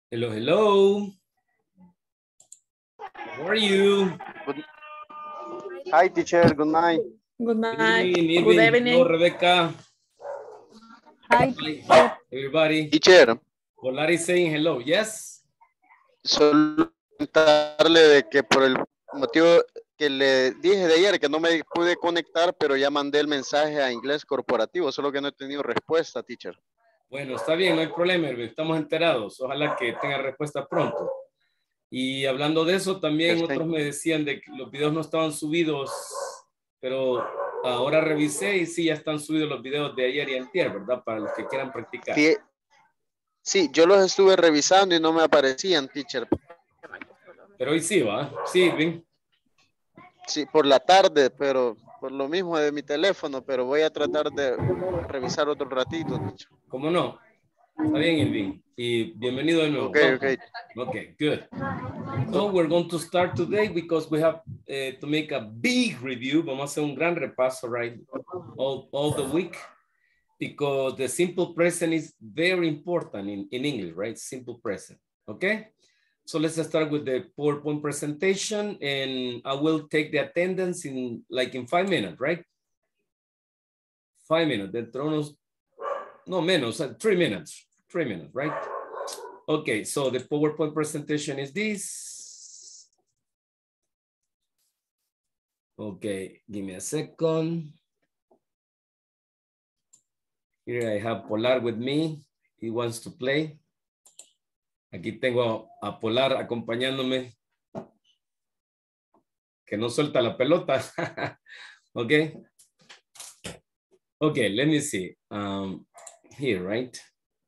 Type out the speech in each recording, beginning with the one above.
Hello, hello. How are you? Good. Hi, teacher. Good night. Good Good night. evening, Good Irving. Hello, evening. Rebecca. Hi, Hi, everybody. Teacher, Polari saying hello. Yes. solo comentarle de que por el motivo que le dije de ayer que no me pude conectar, pero ya mandé el mensaje a inglés corporativo, solo que no he tenido respuesta, teacher. Bueno, está bien, no hay problema, Irving. Estamos enterados. Ojalá que tenga respuesta pronto. Y hablando de eso, también otros me decían de que los videos no estaban subidos, pero ahora revisé y sí, ya están subidos los videos de ayer y antier, ¿verdad? Para los que quieran practicar. Sí, yo los estuve revisando y no me aparecían, teacher. Pero hoy sí, ¿va? Sí, Irving. Sí, por la tarde, pero por lo mismo de mi teléfono, pero voy a tratar de revisar otro ratito, teacher. ¿Cómo no? Está bien, Irving. Y bienvenido de nuevo. Okay. Okay, good. So we're going to start today because we have to make a big review. Vamos a hacer un gran repaso, right? All the week. Because the simple present is very important in English, right? Simple present, okay? So let's start with the PowerPoint presentation and I will take the attendance in 5 minutes, right? 5 minutes, dentro unos, no menos, 3 minutes, 3 minutes, right? Okay, so the PowerPoint presentation is this. Okay, give me a second. Here I have Polar with me. He wants to play. Aquí tengo a Polar acompañándome. Que no suelta la pelota. Okay. Okay, let me see. Here, right?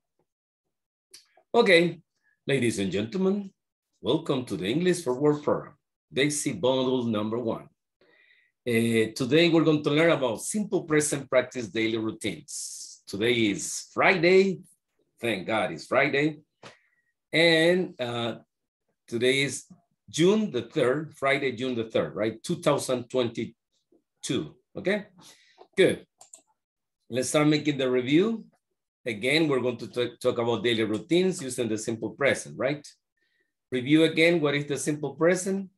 Okay, ladies and gentlemen, welcome to the English for Work program, basic bundle number 1. Today we're going to learn about simple present practice daily routines. Today is Friday. Thank God it's Friday. And today is June the 3rd, Friday, June the 3rd, right? 2022, okay? Good. Let's start making the review. Again, we're going to talk about daily routines using the simple present, right? Review again, what is the simple present?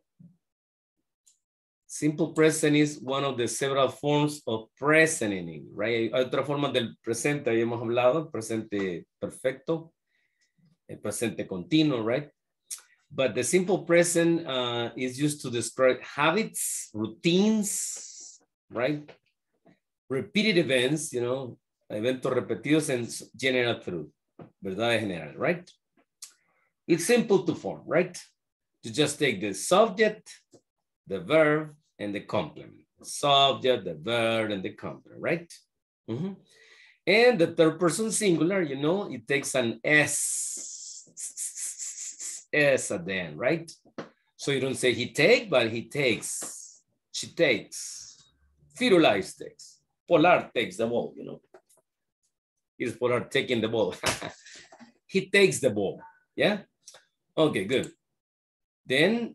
Simple present is one of the several forms of present in English, right? Hay otra forma del presente, habíamos hablado, presente perfecto, el presente continuo, right? But the simple present is used to describe habits, routines, right? Repeated events, you know, eventos repetidos en general truth, verdad general, right? It's simple to form, right? You just take the subject, the verb, and the complement. Subject, the verb, and the complement, right? Mm-hmm. And the third person singular, you know, it takes an S at the end, right? So you don't say he take, but he takes, she takes, Firulais takes, Polar takes the ball, you know. Here's Polar taking the ball. He takes the ball, yeah? Okay, good. Then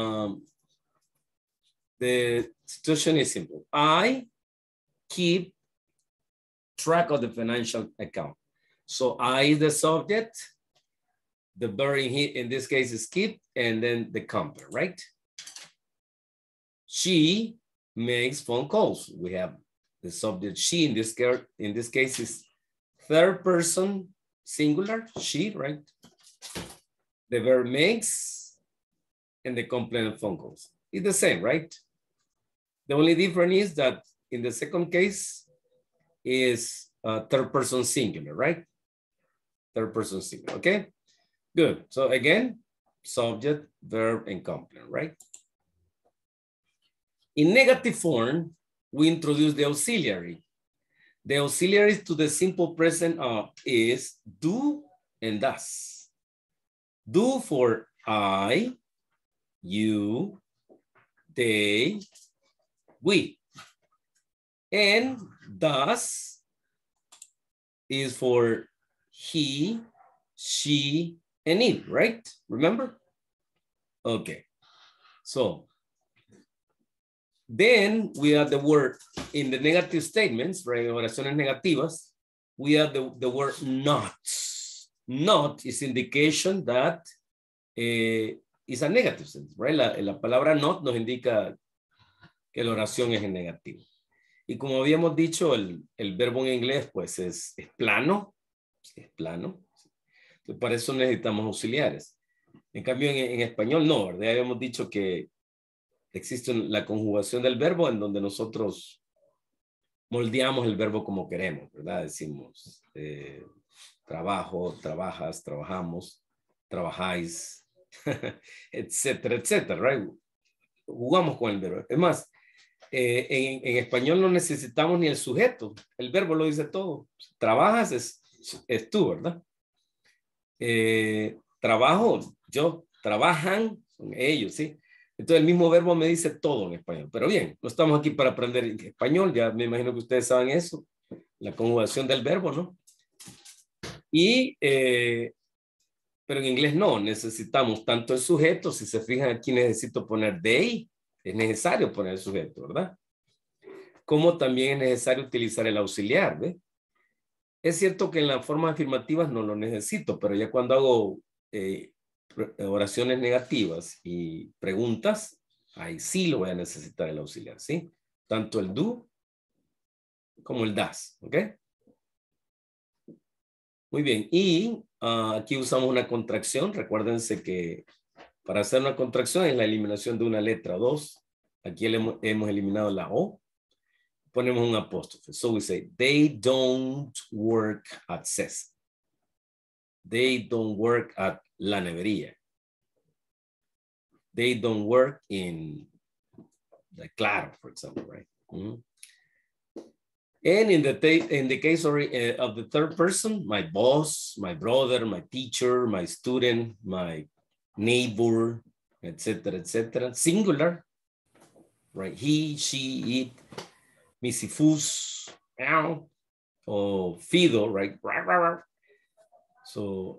the situation is simple. I keep track of the financial account. So I is the subject, the verb in this case is keep, and then the complement, right? She makes phone calls. We have the subject she in this case is third person singular, she, right? The verb makes and the complement phone calls. It's the same, right? The only difference is that in the second case is third person singular, right? Third person singular, okay? Good. So again, subject, verb, and complement, right? In negative form, we introduce the auxiliary. The auxiliaries to the simple present is do and does. Do for I, you, they, we. And does is for he, she, and it, right? Remember? Okay. So then we have the word in the negative statements, right? Oraciones negativas. We have the word not. not is indication that is a negative sense, right? La palabra not nos indica que la oración es en negativo. Y como habíamos dicho, el verbo en inglés pues es plano, es plano. Entonces, para eso necesitamos auxiliares. En cambio, en español no, ¿verdad? Habíamos dicho que existe la conjugación del verbo en donde nosotros moldeamos el verbo como queremos, ¿verdad? Decimos trabajo, trabajas, trabajamos, trabajáis, etcétera, etcétera, right? Jugamos con el verbo. Es más, en español no necesitamos ni el sujeto. El verbo lo dice todo. Trabajas es tú, ¿verdad? Trabajo, yo, trabajan, son ellos, ¿sí? Entonces el mismo verbo me dice todo en español. Pero bien, no estamos aquí para aprender español, ya me imagino que ustedes saben eso, la conjugación del verbo, ¿no? Y, pero en inglés no, necesitamos tanto el sujeto, si se fijan aquí necesito poner they, es necesario poner el sujeto, ¿verdad? Como también es necesario utilizar el auxiliar, ¿ve? Es cierto que en las formas afirmativas no lo necesito, pero ya cuando hago oraciones negativas y preguntas, ahí sí lo voy a necesitar el auxiliar, ¿sí? Tanto el do como el das, ¿ok? Muy bien, y aquí usamos una contracción. Recuérdense que para hacer una contracción es la eliminación de una letra, dos. Aquí hemos eliminado la O. Ponemos un apóstrofe. So we say, they don't work at CES. They don't work at la nevería. They don't work in the Claro, for example, right? Mm-hmm. And in the case of the third person, my boss, my brother, my teacher, my student, my neighbor, etc., singular, right? He, she, it, misifus, or fido, right? So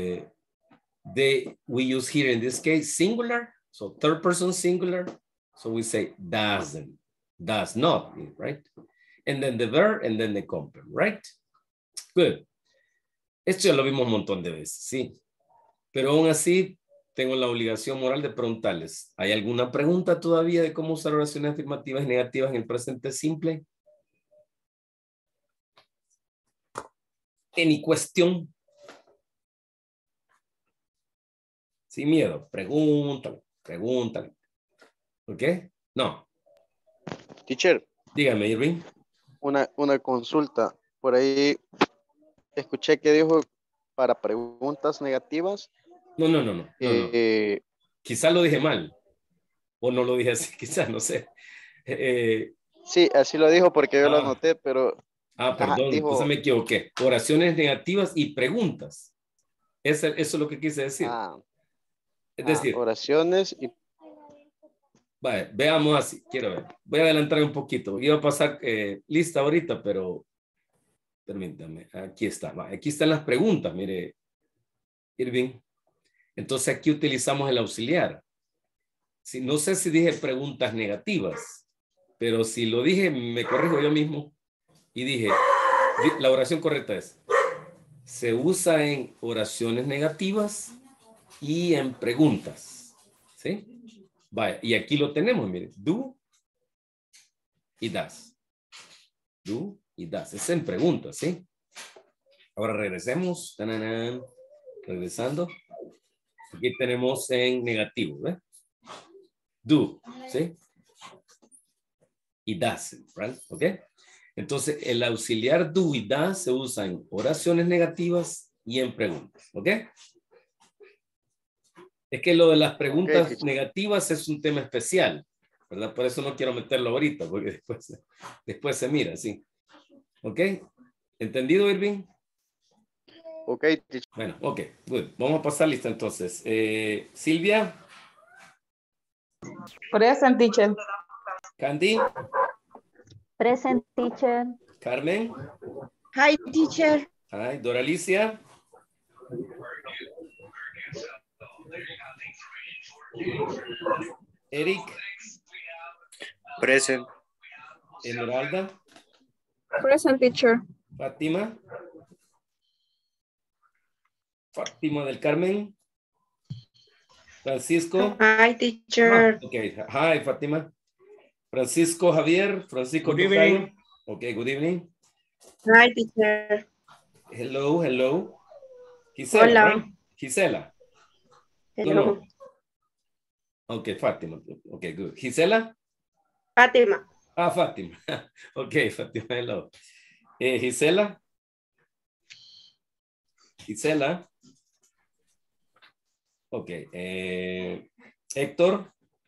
we use here in this case singular, so third person singular. So we say doesn't, does not, right? And then the verb and then the complement, right? Good. Esto ya lo vimos un montón de veces, sí. Pero aún así, tengo la obligación moral de preguntarles, ¿hay alguna pregunta todavía de cómo usar oraciones afirmativas y negativas en el presente simple? ¿Any cuestión? Sin miedo, pregúntale, pregúntale. ¿Ok? No. Teacher, Dígame, Irving. una consulta. Por ahí escuché que dijo para preguntas negativas. No. Quizás lo dije mal. O no lo dije así, quizás, no sé. Sí, así lo dijo porque yo lo anoté, pero... Perdón, dijo, entonces me equivoqué. Oraciones negativas y preguntas. Eso es lo que quise decir. Es decir, oraciones y... Vale, veamos así, quiero ver. Voy a adelantar un poquito. Iba a pasar lista ahorita, pero permítame. Aquí está. Aquí están las preguntas, mire, Irving. Entonces aquí utilizamos el auxiliar. Si, no sé si dije preguntas negativas, pero si lo dije, me corrijo yo mismo y dije, la oración correcta es, se usa en oraciones negativas y en preguntas. ¿Sí? Vaya, y aquí lo tenemos, mire, do y das. Do y das. Es en preguntas, ¿sí? Ahora regresemos. ¡Tananán! Regresando. Aquí tenemos en negativo, ¿ves? Do, ¿sí? Y das, ¿right? ¿Ok? Entonces, el auxiliar do y das se usa en oraciones negativas y en preguntas, ¿ok? Es que lo de las preguntas negativas es un tema especial, ¿verdad? Por eso no quiero meterlo ahorita, porque después se mira, ¿sí? ¿Ok? ¿Entendido, Irving? Ok. Bueno, ok, good. Vamos a pasar lista entonces. Silvia. Present, teacher. Candy. Present, teacher. Carmen. Hi, teacher. Hi, Doralicia. Eric. Present. Esmeralda. Present, teacher. Fátima. Fátima del Carmen. Francisco. Hi, teacher. Okay. Hi, Fátima. Francisco Javier. Francisco. Good evening. Okay, good evening. Hi, teacher. Hello, hello. Gisela, Hola. right? Gisela. Hello. No. Okay, Fátima. Okay, good. Gisela? Fátima. Ah, Fátima. Okay, Fátima, hello. Gisela? Gisela? Okay. Héctor?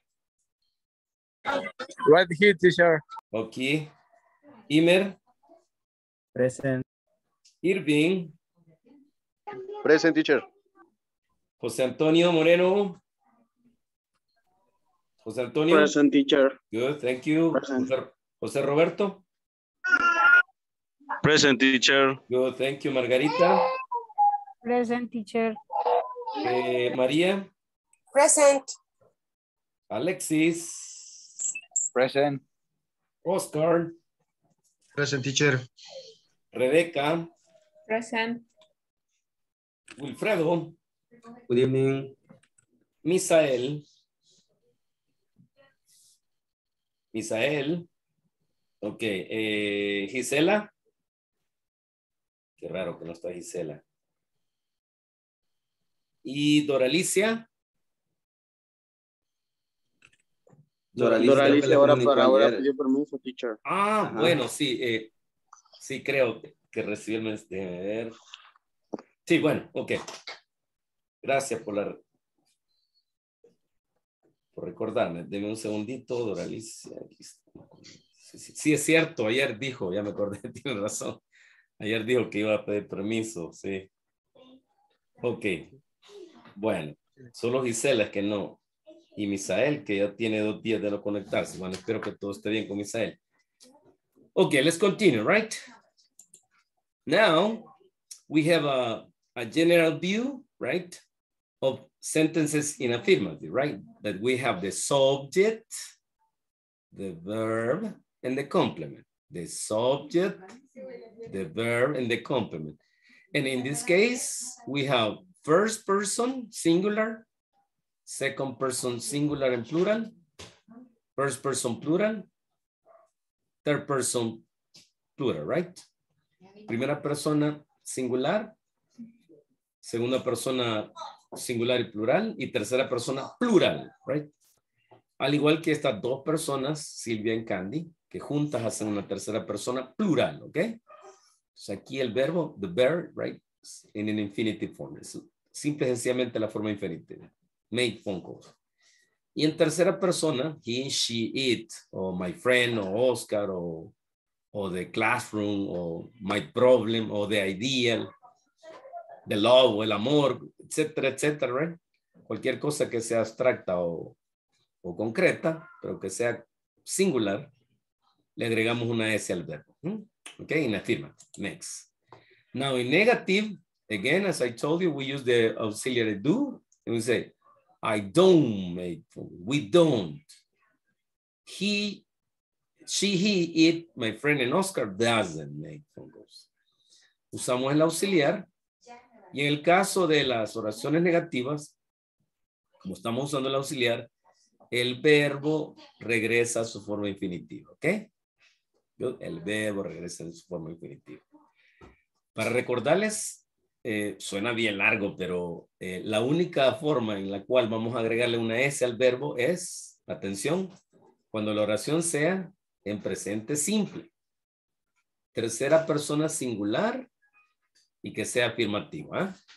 Right here, teacher. Okay. Imer? Present. Irving? Present, teacher. José Antonio Moreno? José Antonio? Present, teacher. Good, thank you. Present. José Roberto? Present, teacher. Good, thank you. Margarita? Present, teacher. María? Present. Alexis? Present. Oscar? Present, teacher. Rebeca? Present. Wilfredo? Good evening. Misael? Misael? Ok. Gisela? Qué raro que no está Gisela. ¿Y Doralicia? Doralicia ahora para ahora pidió permiso, teacher. Ah, Ajá. bueno, sí. Sí, creo que recibí el mensaje. Déjeme ver. Sí, bueno, ok. Gracias por recordarme. Deme un segundito, Doralicia. Aquí está. Sí, es cierto. Ayer dijo, ya me acordé, tiene razón. Ayer dijo que iba a pedir permiso, sí. Ok. Bueno, solo Gisela es que no. Y Misael, que ya tiene 2 días de no conectarse. Bueno, espero que todo esté bien con Misael. Okay, let's continue, right? Now, we have a general view, right, of sentences in affirmative, right? That we have the subject, the verb, and the complement. The subject, the verb, and the complement. And in this case, we have first person, singular, second person, singular and plural, first person, plural, third person, plural, right? Primera persona, singular, segunda persona, singular y plural, y tercera persona, plural, right? Al igual que estas 2 personas, Silvia y Candy, que juntas hacen una tercera persona, plural, ¿ok? Entonces aquí el verbo, the verb, right, en an infinitive form. Es simple y sencillamente la forma infinitiva. Made phone calls. Y en tercera persona, he, she, it, o my friend, o Oscar, o the classroom, o my problem, o the ideal, the love, o el amor, etcétera, etcétera, right? Cualquier cosa que sea abstracta o concreta, pero que sea singular, le agregamos una S al verbo. Ok, in affirmative. Next. Now in negative, again, as I told you, we use the auxiliary do, and we say, I don't make phone. We don't. He, she, he, it, my friend and Oscar doesn't make phone calls. Usamos el auxiliar y en el caso de las oraciones negativas, como estamos usando el auxiliar, el verbo regresa a su forma infinitiva, ¿ok? El verbo regresa a su forma infinitiva. Para recordarles, suena bien largo, pero la única forma en la cual vamos a agregarle una S al verbo es, atención, cuando la oración sea en presente simple, tercera persona singular y que sea afirmativo.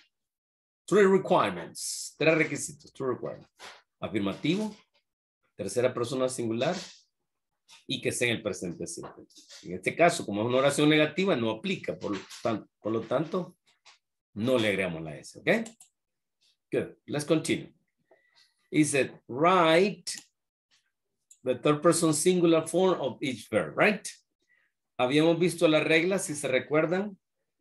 3 requirements, 3 requisitos, 3 requirements. Afirmativo, tercera persona singular y que sea en el presente simple. En este caso, como es una oración negativa, no aplica, por lo tanto, no le agregamos la S, ¿ok? Good, let's continue. He said, write the third person singular form of each verb, right? Habíamos visto las reglas, si se recuerdan,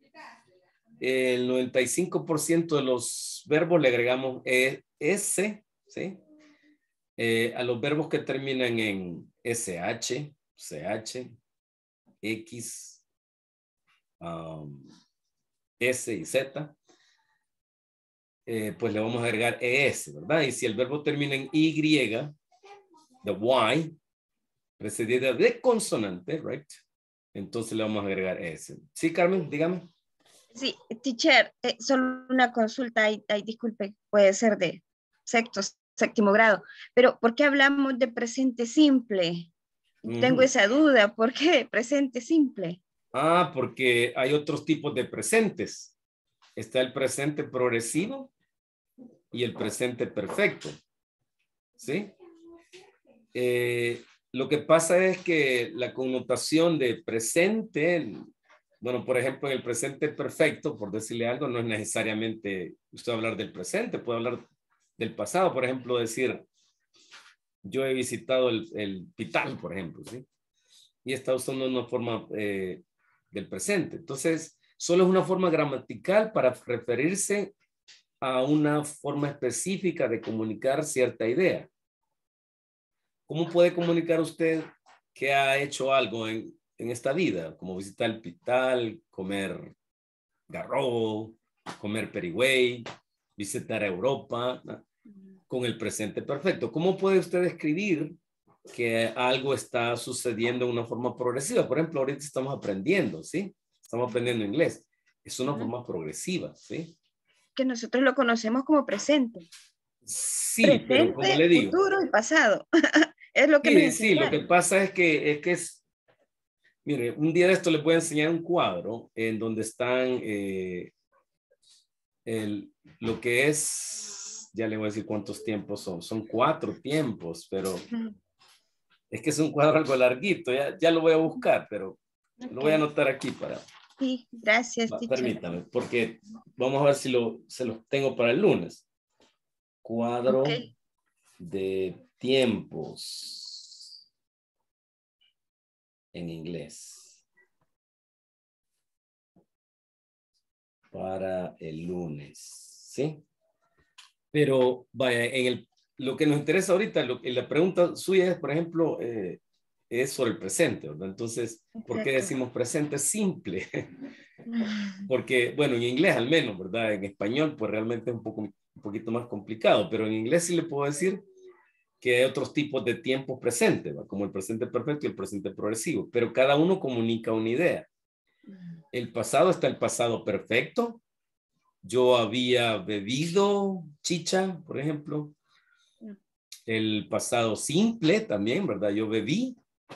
el 95% de los verbos le agregamos S, ¿sí? A los verbos que terminan en SH, CH, X, S y Z, pues le vamos a agregar ES, ¿verdad? Y si el verbo termina en Y, the Y, precedida de consonante, right? Entonces le vamos a agregar ES. Sí, Carmen, dígame. Sí, teacher, solo una consulta, disculpe, puede ser de sexto, séptimo grado, pero ¿por qué hablamos de presente simple? Tengo esa duda, ¿por qué presente simple? Ah, porque hay otros tipos de presentes. Está el presente progresivo y el presente perfecto. ¿Sí? Lo que pasa es que la connotación de presente, bueno, por ejemplo, en el presente perfecto, por decirle algo, no es necesariamente usted hablar del presente, puede hablar del pasado, por ejemplo, decir, yo he visitado el Pital, por ejemplo, ¿sí? Y está usando una forma del presente. Entonces, solo es una forma gramatical para referirse a una forma específica de comunicar cierta idea. ¿Cómo puede comunicar usted que ha hecho algo en esta vida? Como visitar el Pital, comer garrobo, comer perigüey, visitar Europa, ¿no? Con el presente perfecto. ¿Cómo puede usted describir que algo está sucediendo de una forma progresiva? Por ejemplo, ahorita estamos aprendiendo, ¿sí? Estamos aprendiendo inglés. Es una forma progresiva, ¿sí? Que nosotros lo conocemos como presente. Sí, presente, pero como le digo. Futuro y pasado. Es lo que Sí, sí, lo que pasa es que mire, un día de esto les voy a enseñar un cuadro en donde están lo que es, ya le voy a decir cuántos tiempos son 4 tiempos, pero es que es un cuadro algo larguito, ya lo voy a buscar, pero lo voy a anotar aquí para... Sí, gracias, permítame, porque vamos a ver si se los tengo para el lunes. Cuadro de tiempos en inglés para el lunes, ¿sí? Pero vaya, lo que nos interesa ahorita, la pregunta suya es, por ejemplo, es sobre el presente, ¿verdad? Entonces, ¿por qué decimos presente simple? Porque, bueno, en inglés al menos, ¿verdad? En español, pues realmente es un poquito más complicado, pero en inglés sí le puedo decir que hay otros tipos de tiempos presentes, ¿va? Como el presente perfecto y el presente progresivo, pero cada uno comunica una idea. El pasado está el pasado perfecto. Yo había bebido chicha, por ejemplo. El pasado simple también, ¿verdad? Yo bebí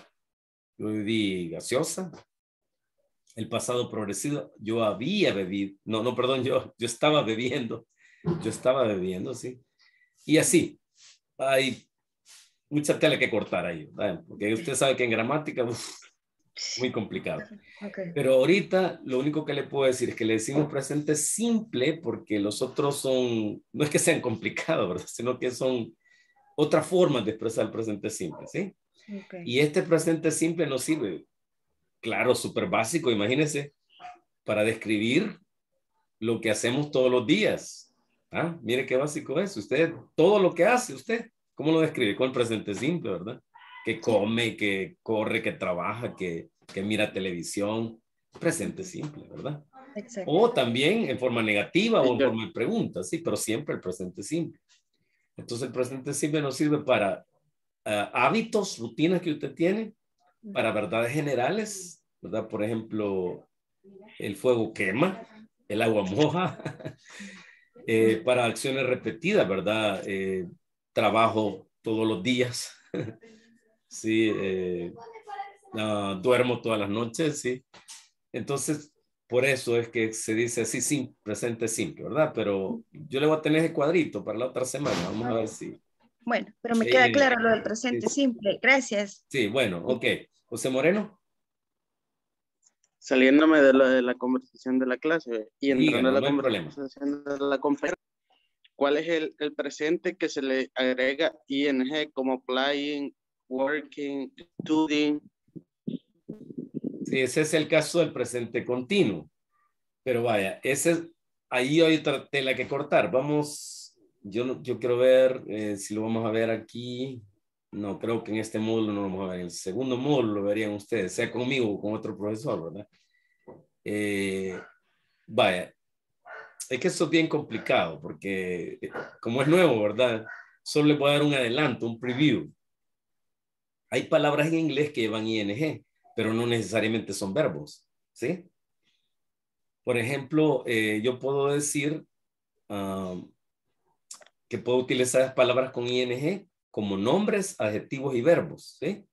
gaseosa. El pasado progresivo, yo había bebido. No, perdón, yo estaba bebiendo. Yo estaba bebiendo, sí. Y así, hay mucha tela que cortar ahí, ¿verdad? Porque usted sabe que en gramática, muy complicado. Pero ahorita lo único que le puedo decir es que le decimos presente simple porque los otros son, no es que sean complicados, ¿verdad? Sino que son otras formas de expresar el presente simple, ¿sí? Y este presente simple nos sirve, claro, súper básico, imagínense, para describir lo que hacemos todos los días. ¿Ah? Mire qué básico es. Usted, todo lo que hace usted, ¿cómo lo describe? Con el presente simple, ¿verdad? Que come, que corre, que trabaja, que mira televisión. Presente simple, ¿verdad? Exacto. O también en forma negativa o en forma de pregunta, sí, pero siempre el presente simple. Entonces el presente simple nos sirve para hábitos, rutinas que usted tiene, para verdades generales, ¿verdad? Por ejemplo, el fuego quema, el agua moja, para acciones repetidas, ¿verdad? Trabajo todos los días, sí, duermo todas las noches, sí. Entonces, por eso es que se dice así, sin presente simple, ¿verdad? Pero yo le voy a tener ese cuadrito para la otra semana, vamos a ver si... Bueno, pero me queda claro lo del presente simple, gracias. Sí, bueno, ok. José Moreno. Saliéndome de la conversación de la clase y entrando a la conversación de la compañera, ¿cuál es el presente que se le agrega ing como playing, working, studying? Sí, ese es el caso del presente continuo. Pero vaya, ahí hay otra tela que cortar. Vamos, yo quiero ver si lo vamos a ver aquí. No, creo que en este módulo no lo vamos a ver. En el segundo módulo lo verían ustedes, sea conmigo o con otro profesor, ¿verdad? Vaya, es que eso es bien complicado porque como es nuevo, ¿verdad? Solo les voy a dar un adelanto, un preview. Hay palabras en inglés que llevan ing, pero no necesariamente son verbos, ¿sí? Por ejemplo, yo puedo decir que puedo utilizar las palabras con ing como nombres, adjetivos y verbos, ¿sí?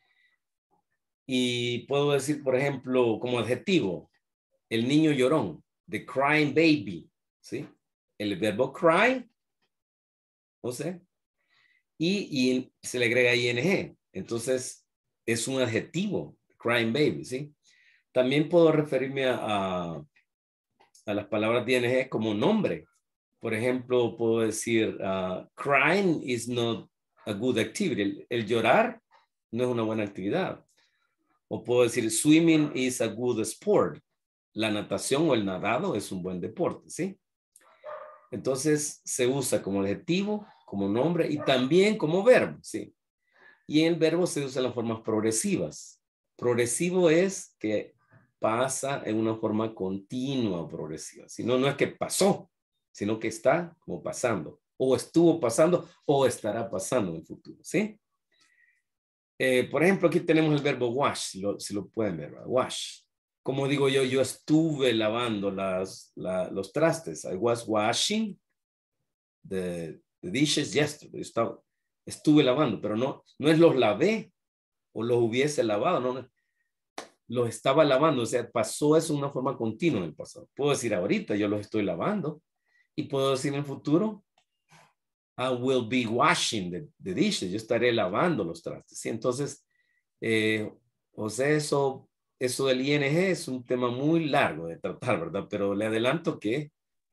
Y puedo decir, por ejemplo, como adjetivo, el niño llorón, the crying baby, ¿sí? El verbo cry, o sea, y se le agrega ing. Entonces, es un adjetivo, crying baby, ¿sí? También puedo referirme a las palabras de ing como nombre. Por ejemplo, puedo decir, crying is not a good activity. El llorar no es una buena actividad. O puedo decir, swimming is a good sport. La natación o el nadado es un buen deporte, ¿sí? Entonces, se usa como adjetivo, como nombre y también como verbo, ¿sí? Y en el verbo se usan las formas progresivas. Progresivo es que pasa en una forma continua progresiva. Si no, no es que pasó, sino que está como pasando. O estuvo pasando o estará pasando en el futuro, ¿sí? Por ejemplo, aquí tenemos el verbo wash, si lo pueden ver, ¿verdad? Wash. Como digo yo estuve lavando los trastes. I was washing the dishes yesterday. Estuve lavando, pero no es los lavé o los hubiese lavado, no, los estaba lavando, o sea, pasó eso de una forma continua en el pasado. Puedo decir ahorita, yo los estoy lavando, y puedo decir en el futuro, I will be washing the dishes, yo estaré lavando los trastes, ¿sí? Entonces, o sea, eso del ing es un tema muy largo de tratar, ¿verdad? Pero le adelanto que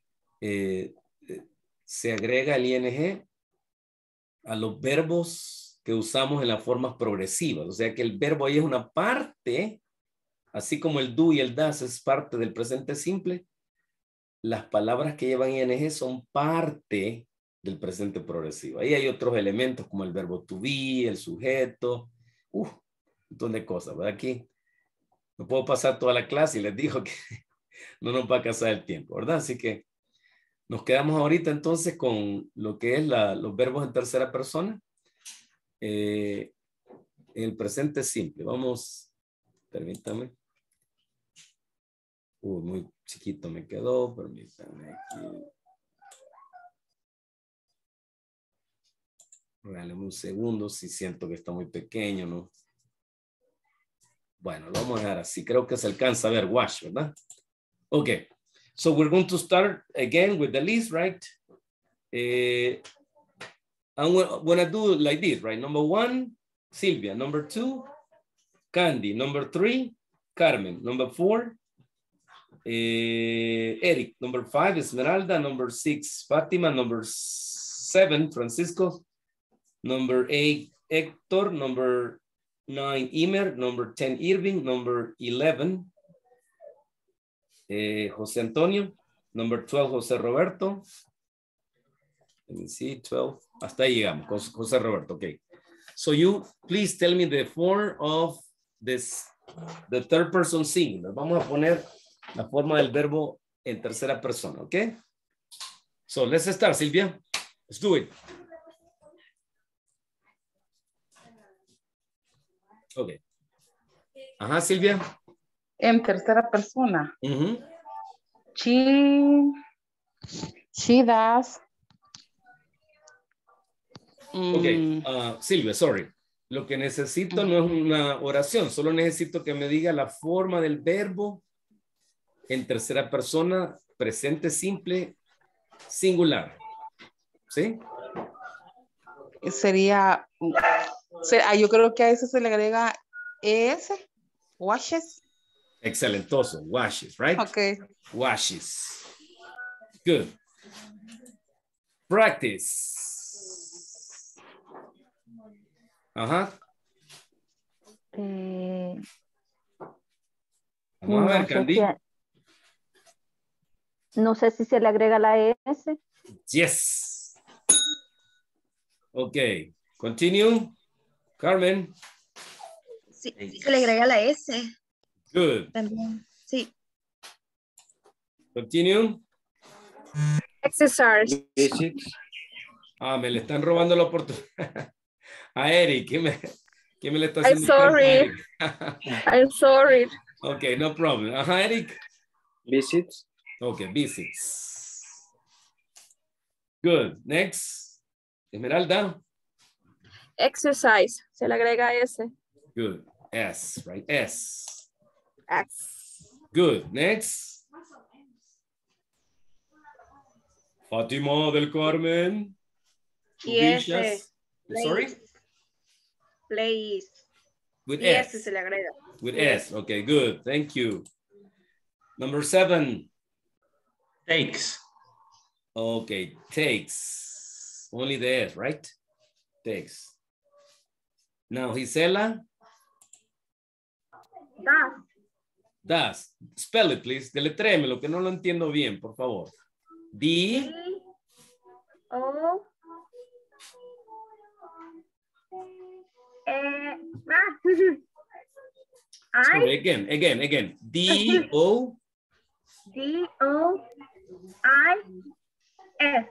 se agrega el ing a los verbos que usamos en las formas progresivas. O sea que el verbo ahí es una parte, así como el do y el das es parte del presente simple, las palabras que llevan ing son parte del presente progresivo. Ahí hay otros elementos como el verbo to be, el sujeto, un montón de cosas, ¿verdad? Aquí no puedo pasar toda la clase y les digo que no nos va a alcanzar el tiempo, ¿verdad? Así que nos quedamos ahorita entonces con lo que es los verbos en tercera persona. En el presente simple. Vamos, permítame. Muy chiquito me quedó, permítame aquí. Regálame un segundo si siento que está muy pequeño, ¿no? Bueno, lo vamos a dejar así. Creo que se alcanza a ver wash, ¿verdad? Okay. So we're going to start again with the list, right? I'm going to do like this, right? Number 1, Silvia. Number 2, Candy. Number 3, Carmen. Number 4, Eric. Number 5, Esmeralda. Number 6, Fatima. Number 7, Francisco. Number 8, Hector. Number 9, Imer. Number 10, Irving. Number 11, José Antonio. Number 12, José Roberto. Let me see, 12. Hasta ahí llegamos, José Roberto, okay. So you please tell me the form of this, the third person singular. Vamos a poner la forma del verbo en tercera persona, okay? So let's start, Silvia. Let's do it. Okay. Ajá, Silvia. En tercera persona. She does. Ok, Silvia, sorry. Lo que necesito no es una oración, solo necesito que me diga la forma del verbo en tercera persona, presente simple, singular. ¿Sí? Sería, yo creo que a eso se le agrega es, washes. Excelentoso, washes, right? Okay. Washes. Good. Practice. Ajá. Vamos a ver, Candy. No sé si se le agrega la S. Yes. Ok. Continue. Carmen. Sí, se le agrega la S. Good. También, sí. Continue. Exercise. Visits. Ah, me le están robando la oportunidad. A Eric, ¿qué me le está I'm haciendo? sorry. I'm sorry. Okay, no problem. Ajá, Eric. Visits. Okay, visits. Good. Next. Esmeralda. Exercise. Se le agrega S. Good. S, right? S. X. Good. Next. Fátima del Carmen. Yes. Vicious. Sorry? Place. With Yes, S. se le agrega. With Yes. S. Okay, good. Thank you. Number 7. Takes. Okay, takes. Only the S, right? Takes. Now, Gisela. Does. Spell it, please. Deletrémelo, que no lo entiendo bien, por favor. D. O. Sorry, again. D. O. D. O. I. S.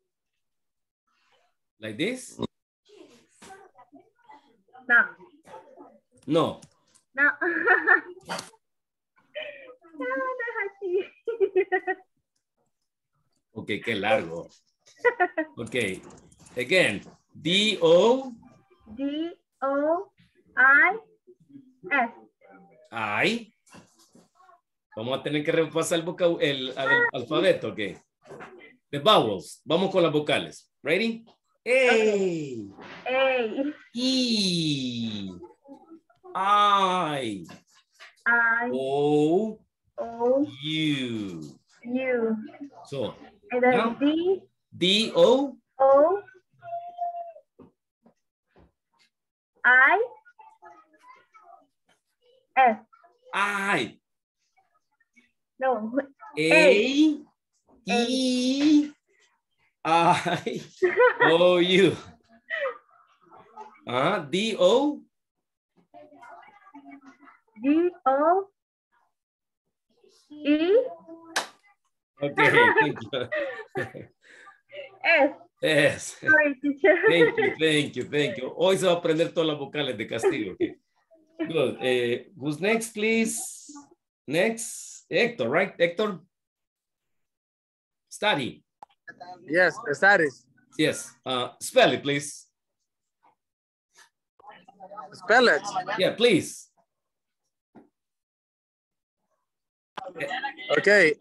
Like this? No. No. No. No, no es así. Okay, qué largo. Okay. Again. D. O. D. O. I. S. I. Vamos a tener que repasar el alfabeto, ok. The vowels. Vamos con las vocales. Ready? A. A. E. I. O. O. U. U. So, And then now, D. D. O. O. I. S. I. No. A. E. I. O. U. D. O. D. O. E. Okay, thank you. S. Yes. Sorry, teacher. Thank you. Hoy se va a aprender todas las vocales de castigo. Okay. Good. Who's next, please? Next. Hector, right? Hector? Study. Yes, studies. Yes. Spell it, please. Spell it. Yeah, please. Okay.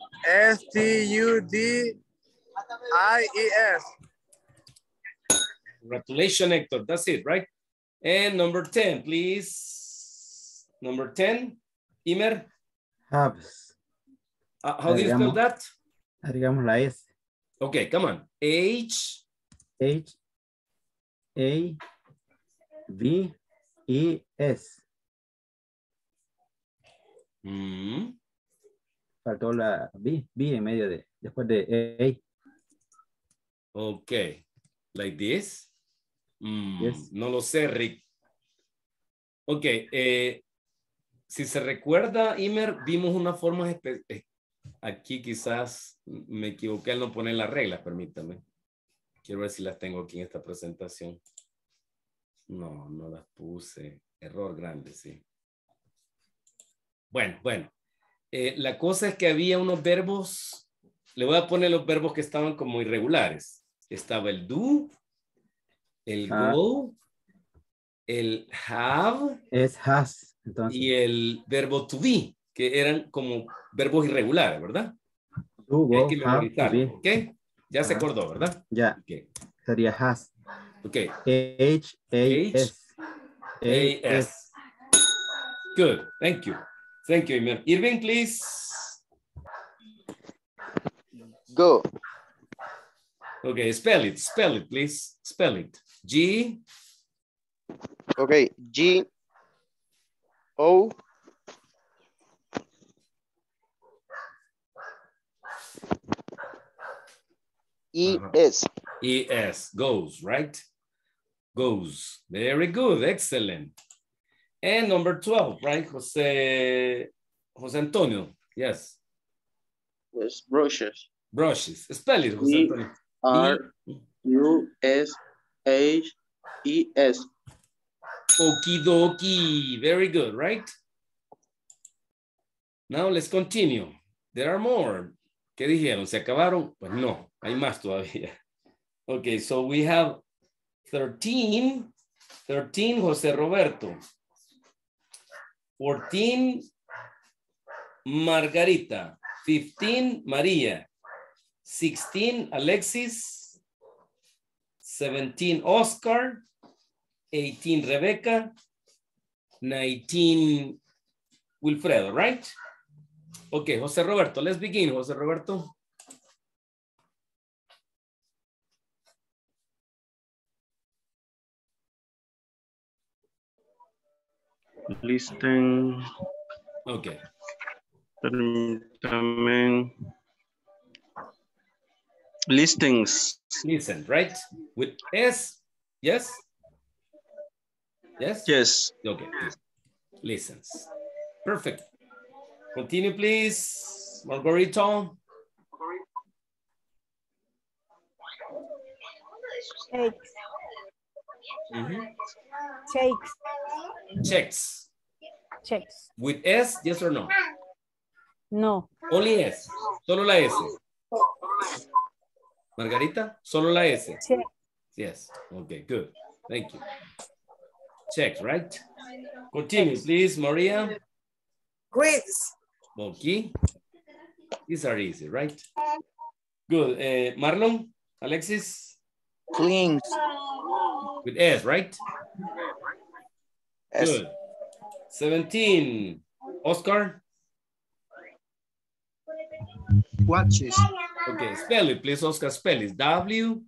S-T-U-D-I-E-S. Congratulations, Hector. That's it, right? And number 10, please. Number 10, Imer. Habs. How do you spell that? Agregamos la S. Okay, come on. H. H. A. B. E. S. Faltó la B. B en medio de, después de A. Okay. Like this. Yes. No lo sé, Rick. Ok, si se recuerda, Imer, vimos una forma aquí quizás me equivoqué al no poner las reglas, permítame. Quiero ver si las tengo aquí en esta presentación. No, no las puse. Error grande, sí. Bueno. La cosa es que había unos verbos, le voy a poner los verbos que estaban como irregulares. Estaba el do, el go, el have. Es has. Entonces. Y el verbo to be, que eran como verbos irregulares, ¿verdad? Do, go, hay que memorizarlo, ¿ok? Ya se Ajá. acordó, ¿verdad? Ya. Okay. Sería has. Ok. H-A-S. A-S. Good. Thank you. Thank you, Imer. Irving, please. Go. Okay, spell it, please. Spell it. G. Okay, G. O. E-S. E-S. Goes, right? Goes. Very good. Excellent. And number 12, right? Jose Antonio. Yes. Yes, brushes. Brushes. Spell it, José Antonio. B-R-U-S-H-E-S. Okie dokie. Very good, right? Now let's continue. There are more. ¿Qué dijeron? ¿Se acabaron? Pues no, hay más todavía. Okay, so we have 13, José Roberto. 14, Margarita. 15, María. 16, Alexis. 17, Oscar. 18, Rebecca. 19, Wilfredo, right? Okay, José Roberto, let's begin, José Roberto. Listen. Okay. Permítame. Listings. Listen, right? With S, yes? Yes? Yes. Okay. Listens. Perfect. Continue, please. Margarita. Shakes. Shakes. Checks. Checks. With S, yes or no? No. Only S. Solo la S. Margarita, solo la S. Check. Yes. Okay, good. Thank you. Checks, right? Continue, please, Maria. Grids. Okay. These are easy, right? Good. Marlon, Alexis? Cleans. With S, right? S. Good. 17. Oscar? Watches. Okay, spell it, please, Oscar. Spell it. W?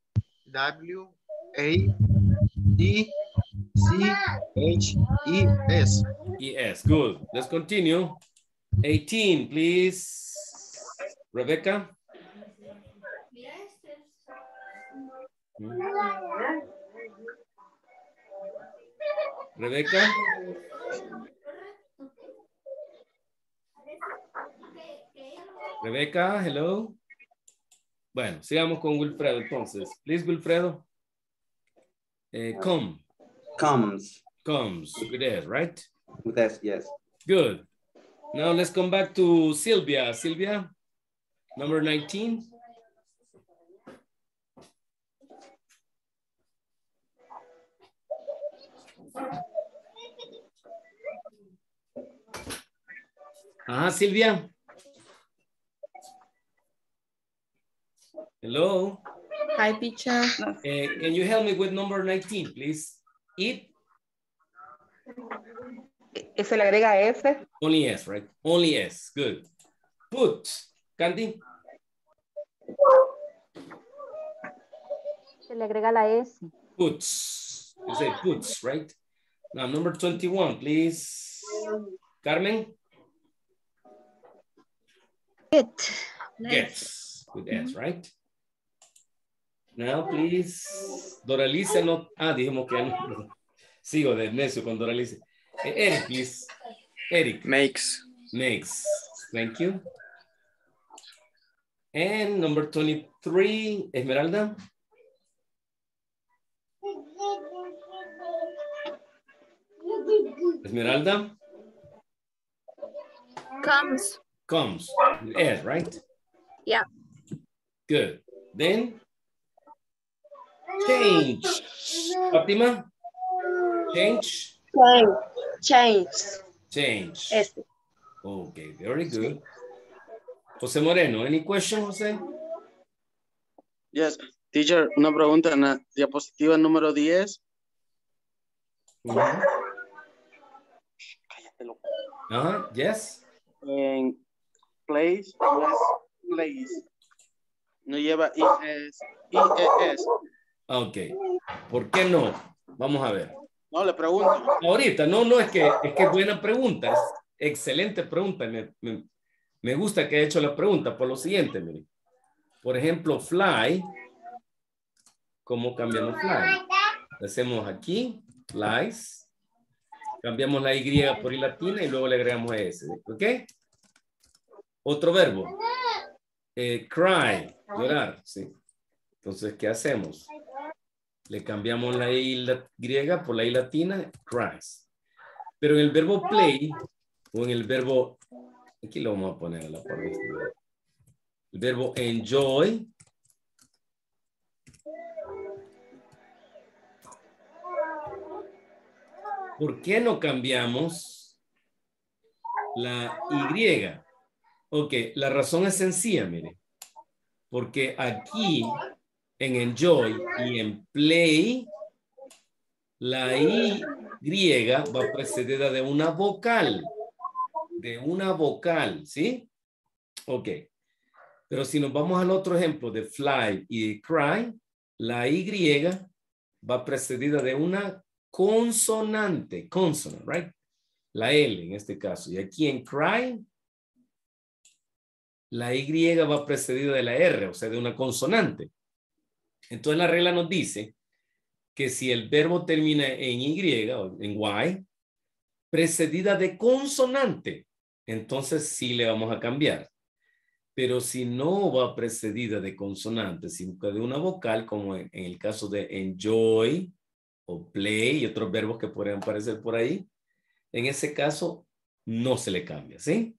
W-A-D-C-H-E-S. Yes, good. Let's continue. 18, please. Rebecca? Rebecca? Rebecca, hello. Bueno, sigamos con Wilfredo entonces. Please, Wilfredo. Come. Comes. Comes with S, right? With S, yes. Good. Now let's come back to Sylvia. Sylvia, number 19. Sylvia. Hello. Hi, teacher. Can you help me with number 19, please? Eat. Se le agrega S. Only S, right? Only S. Good. Put. Candy. Se le agrega la S. Puts. You say puts, right? Now, number 21, please. Carmen. Get. Gets. With S, right? Now, please. Doralice no. Dijimos que no. Sigo de necio con Doralice. Eric, please. Eric. Makes. Makes. Thank you. And number 23, Esmeralda. Esmeralda. Comes. Comes. S, right? Yeah. Good. Then change. Fatima. Change. Change. Change. S. Okay, very good. José Moreno, any question, José? Yes, teacher, una pregunta en la diapositiva número 10. Yes. En place, place. No lleva IES. Ok. ¿Por qué no? Vamos a ver. No, le pregunto. Ahorita, no, es que es buena pregunta. Es excelente pregunta. Me gusta que haya hecho la pregunta por lo siguiente, mire. Por ejemplo, fly. ¿Cómo cambiamos fly? Hacemos aquí, flies. Cambiamos la Y por I latina y luego le agregamos S. ¿Ok? Otro verbo. Cry, llorar, sí. Entonces, ¿qué hacemos? Le cambiamos la I griega por la I latina, cries. Pero en el verbo play, o en el verbo, aquí lo vamos a poner a la par de este. El verbo enjoy, ¿por qué no cambiamos la Y? Ok, la razón es sencilla, mire. Porque aquí en enjoy y en play, la Y va precedida de una vocal. De una vocal, ¿sí? Ok. Pero si nos vamos al otro ejemplo de fly y de cry, la Y va precedida de una consonante, consonant, right? La L en este caso. Y aquí en cry, la Y va precedida de la R, o sea, de una consonante. Entonces la regla nos dice que si el verbo termina en Y o en Y, precedida de consonante, entonces sí le vamos a cambiar. Pero si no va precedida de consonante, sino de una vocal, como en el caso de enjoy o play y otros verbos que podrían aparecer por ahí, en ese caso no se le cambia, ¿sí?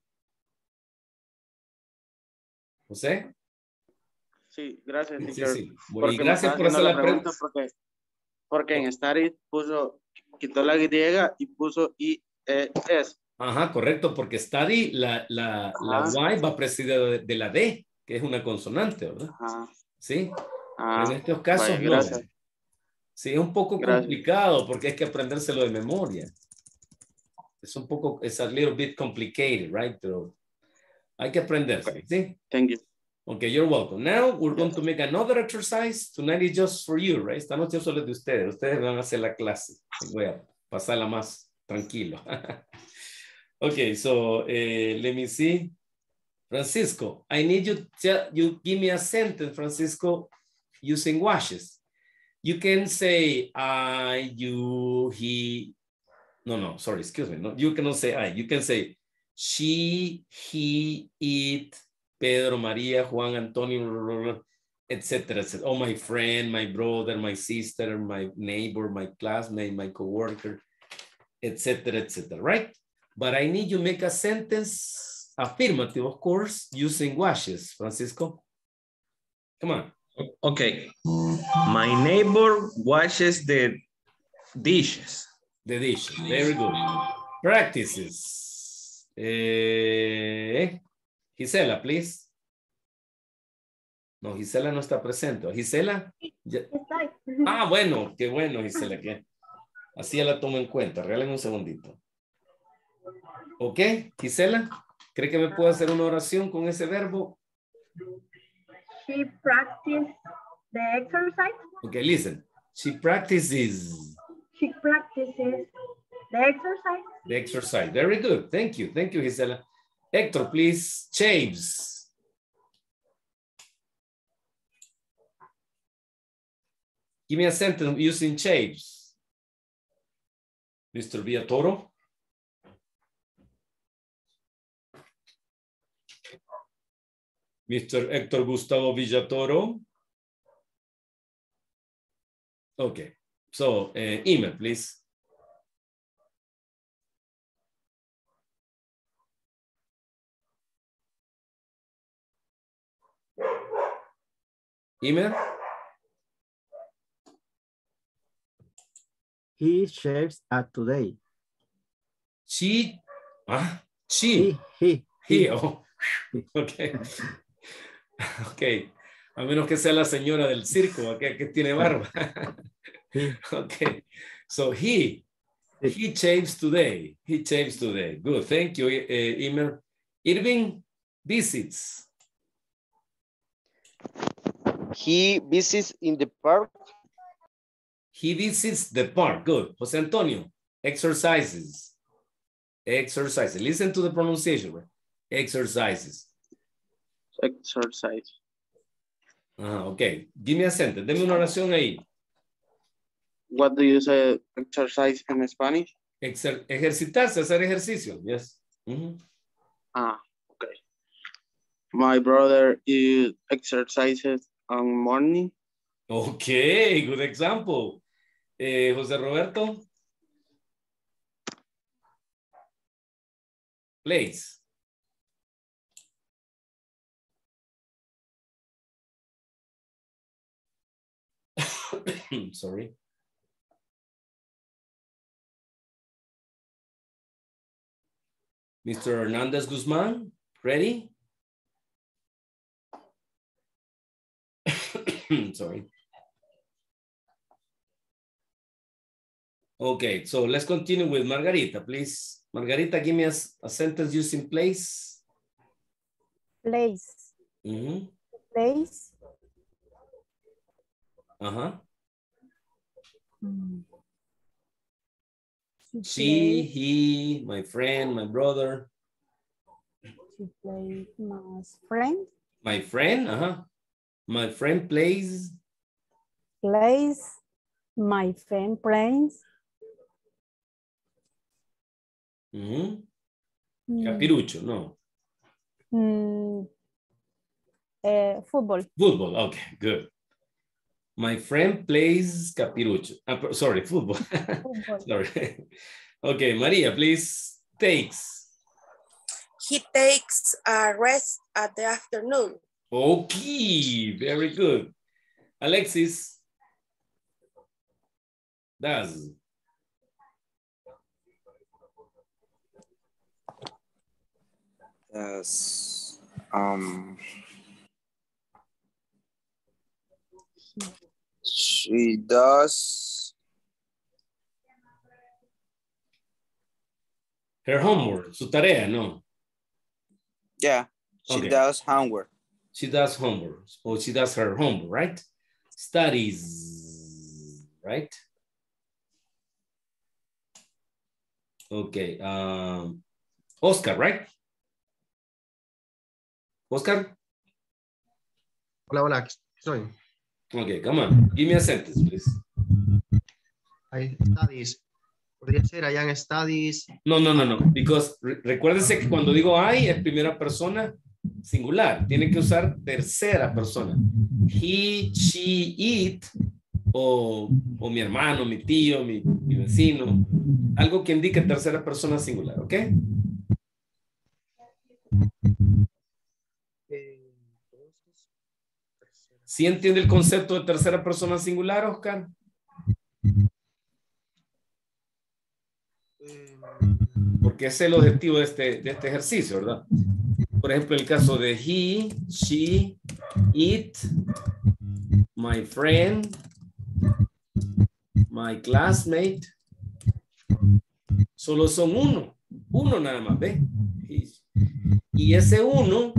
¿José? Sí, gracias, Sí, teacher. sí. Porque Y gracias por hacer la pregunta. Porque en study quitó la Y y puso IES. Ajá, correcto, porque study, la Y va precedida de la D, que es una consonante, ¿verdad? Ajá. Sí. Ah, en estos casos vaya, no. gracias. Sí, es un poco complicado porque hay que aprendérselo de memoria. Es un poco, it's a little bit complicated, right? Pero hay que aprenderse, ¿sí? Thank you. Okay, you're welcome. Now we're going to make another exercise. Tonight is just for you, right? Esta noche solo es de ustedes. Ustedes van a hacer la clase. Voy a pasarla más tranquilo. Okay, so let me see. Francisco, I need you give me a sentence, Francisco, using washes. You can say I, you, he. No, sorry, excuse me. No, you cannot say I. You can say she, he, it, Pedro, María, Juan, Antonio, etc., etc. Oh, my friend, my brother, my sister, my neighbor, my classmate, my coworker, etc., etc., right? But I need you to make a sentence affirmative, of course, using washes, Francisco. Come on. Okay. My neighbor washes the dishes. The dishes. Very good. Practices. Gisela, please. No, Gisela no está presente. Gisela. Ya. Ah, bueno, qué bueno, Gisela. Que así ya la tomo en cuenta. Regalen un segundito. Ok, Gisela, ¿cree que me puedo hacer una oración con ese verbo? She practiced the exercise. Okay, listen. She practices. She practices the exercise. The exercise. Very good. Thank you. Thank you, Gisela. Hector, please. Shaves. Give me a sentence using shaves. Mr. Villatoro. Mr. Héctor Gustavo Villatoro. Okay. So, email, please. Email. He shaves today. She. He. Oh. Okay. Ok. A menos que sea la señora del circo, que tiene barba. Ok. So he shaves today. He shaves today. Good. Thank you, Imer. Irving visits. He visits in the park. He visits the park. Good. Jose Antonio, exercises. Exercises. Listen to the pronunciation. Right? Exercises. Exercise. Okay. Give me a sentence. Deme una oración ahí. What do you say exercise in Spanish? Ejercitarse, hacer ejercicio. Yes. Okay. My brother is exercises on morning. Okay, good example. José Roberto. Please. Sorry. Mr. Hernandez Guzman, ready? Sorry. Okay, so let's continue with Margarita, please. Margarita, give me a sentence using place. Place. Mm-hmm. Place. Uh-huh. Mm. She, he, my friend, my brother. She plays my friend. My friend, uh-huh. My friend plays. Plays. My friend plays. Mm-hmm. Capirucho, no. Football. Football, okay, good. My friend plays capirucho. Sorry, football. Football. Sorry. Okay, Maria, please. Takes. He takes a rest at the afternoon. Okay, very good. Alexis. Does. Yes. She does Her homework, su tarea, no? Yeah, she Okay. does homework. She does homework, or she does her homework, right? Studies, right? Okay, Oscar, right? Oscar? Hola, hola, soy. Okay, come on, give me a sentence, please. I studies. Podría ser I am studies. No, because recuérdense que cuando digo I es primera persona singular, tienen que usar tercera persona. He, she, it, o mi hermano, mi tío, mi vecino, algo que indique tercera persona singular, ¿ok? ¿Sí entiende el concepto de tercera persona singular, Oscar? Porque ese es el objetivo de este ejercicio, ¿verdad? Por ejemplo, el caso de he, she, it, my friend, my classmate. Solo son uno nada más, ¿ve? Y ese uno,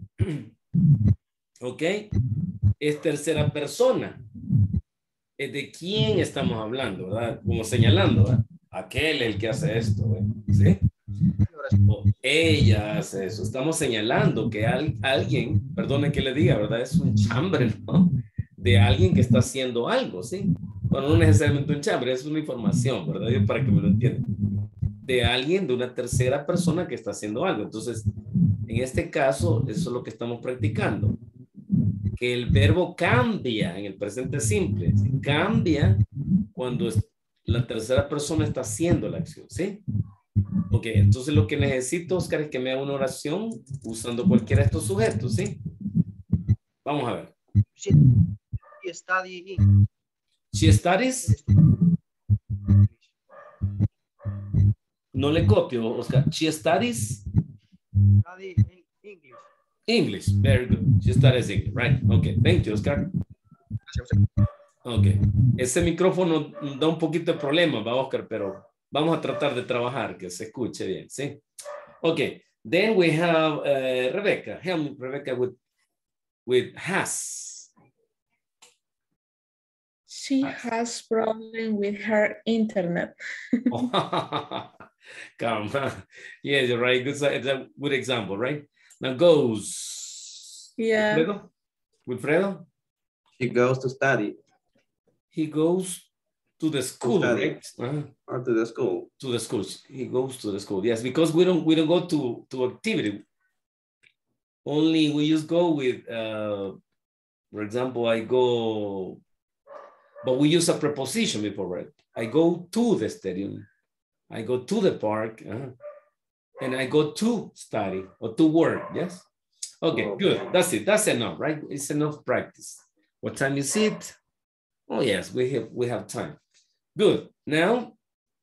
ok, es tercera persona. Es de quién estamos hablando, ¿verdad? Como señalando, ¿verdad? Aquel es el que hace esto, ¿verdad? ¿Sí? O ella hace eso. Estamos señalando que alguien, perdone que le diga, ¿verdad? Es un chambre, ¿no? De alguien que está haciendo algo, ¿sí? Bueno, no necesariamente un chambre, es una información, ¿verdad? Para que me lo entiendan. De alguien, de una tercera persona que está haciendo algo. Entonces, en este caso, eso es lo que estamos practicando. Que el verbo cambia en el presente simple. ¿Sí? Cambia cuando la tercera persona está haciendo la acción, ¿sí? Ok, entonces lo que necesito, Oscar, es que me haga una oración usando cualquiera de estos sujetos, ¿sí? Vamos a ver. She studies. She studies. No le copio, Oscar. She studies. Study English. English, very good. She studies English, right? Okay, thank you, Oscar. Ok, ese micrófono da un poquito de problema, va, Oscar, pero vamos a tratar de trabajar, que se escuche bien, ¿sí? Ok, then we have Rebecca. Help me, Rebecca, with has. She has problem with her internet. Come on. Yes, you're right. It's a good example, right? Now goes. Yeah. Wilfredo? He goes to study. He goes to the school, right? Or to the school. To the school. He goes to the school. Yes, because we don't go to activity. only we just go with, for example, I go, but we use a preposition before, right? I go to the stadium. I go to the park. And I go to study or to work, yes? Okay, good. That's it. That's enough, right? It's enough practice. What time is it? Oh, yes, we have time. Good. Now,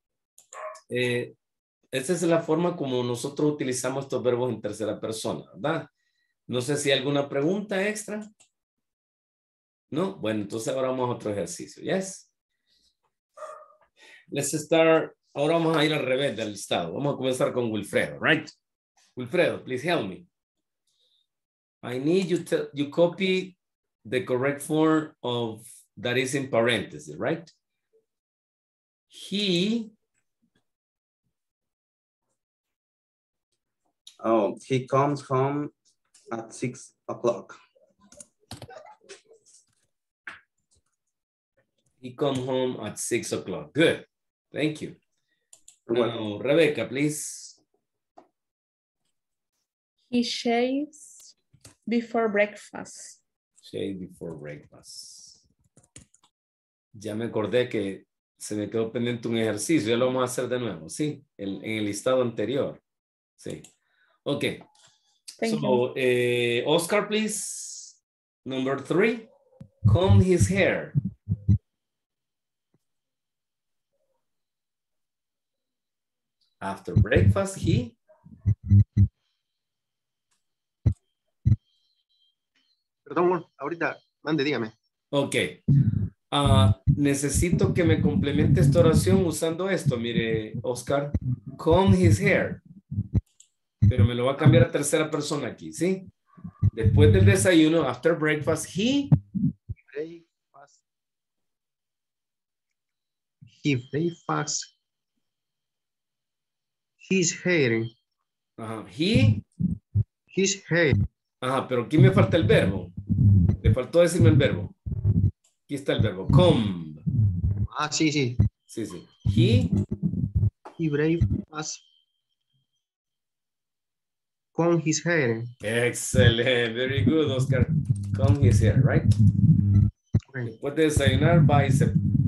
esa es la forma como nosotros utilizamos estos verbos en tercera persona, ¿verdad? No sé si hay alguna pregunta extra. ¿No? Bueno, entonces ahora vamos a otro ejercicio, ¿yes? Let's start. Ahora vamos a ir al revés del listado. Vamos a comenzar con Wilfredo, right? Wilfredo, please help me. I need you to you copy the correct form of that is in parentheses, right? He comes home at 6 o'clock. He comes home at 6 o'clock. Good. Thank you. Now, Rebecca, please. He shaves before breakfast. Shave before breakfast. Ya me acordé que se me quedó pendiente un ejercicio. Ya lo vamos a hacer de nuevo, ¿sí? En el listado anterior. Sí. Ok. Thank you. Oscar, please. Number 3. Comb his hair. After breakfast, he... Perdón, ahorita, mande, dígame. Ok. Necesito que me complemente esta oración usando esto. Mire, Oscar. Comb his hair. Pero me lo va a cambiar a tercera persona aquí, ¿sí? Después del desayuno, after breakfast, he... Breakfast. His hair. Ajá. He... His hair. Ajá, pero aquí me falta el verbo. Le faltó decirme el verbo. Aquí está el verbo. Comb. Sí, sí. Sí, sí. He breakfast. Comb his hair. Excellent. Very good, Oscar. Comb his hair, right? Okay. Después de desayunar, va y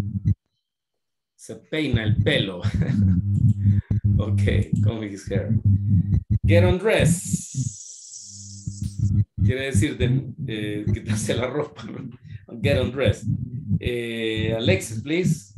se peina el pelo. Ok, comb his hair. Get undressed. Quiere decir quitarse la ropa, ¿no? Get undressed. Alexis, please.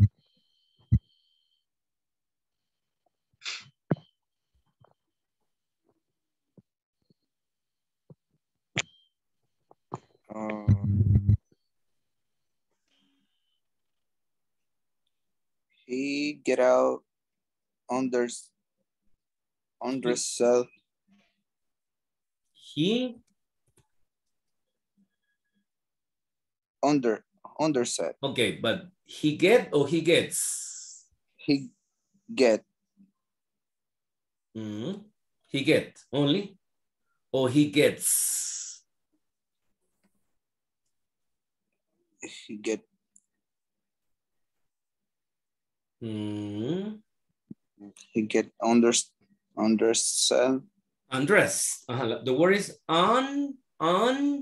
He get out under self. He underset. Okay, but he get or he gets? He get. He get only or he gets? He get. He get undressed. Undressed. The word is undressed.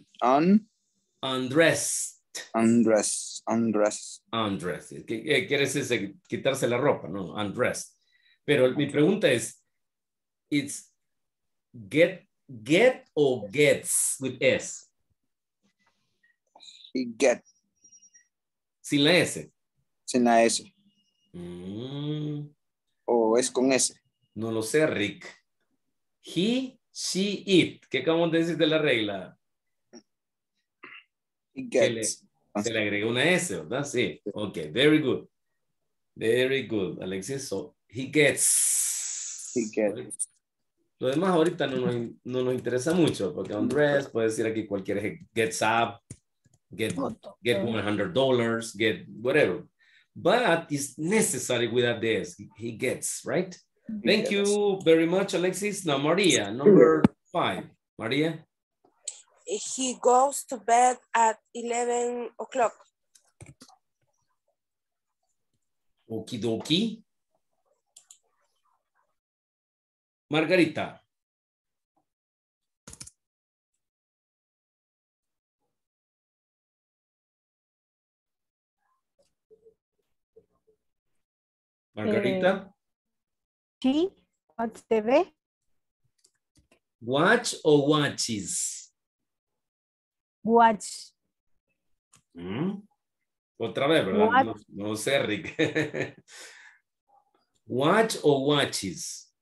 Undressed. ¿Qué quiere decir? Quitarse la ropa, ¿no? Undressed. Pero mi pregunta es, it's get or gets with S? He get. Sin la S. Sin la S. ¿O es con S? No lo sé, Rick. He, she, it. ¿Qué acabamos de decir de la regla? He gets. Se le agregó una S, ¿verdad? Sí. Ok, very good. Very good, Alexis. So, he gets. He gets. Lo demás ahorita no nos interesa mucho, porque undress puede decir aquí cualquiera. Gets up, get $100, get whatever. But it's necessary without this. He gets, right? Thank you very much, Alexis. Now, Maria, number 5. Maria? He goes to bed at 11 o'clock. Okie dokie. Margarita. Margarita. She watch TV. Watch o watches? Watch. Otra vez, ¿verdad? No, no sé, Rick. Watch o watches?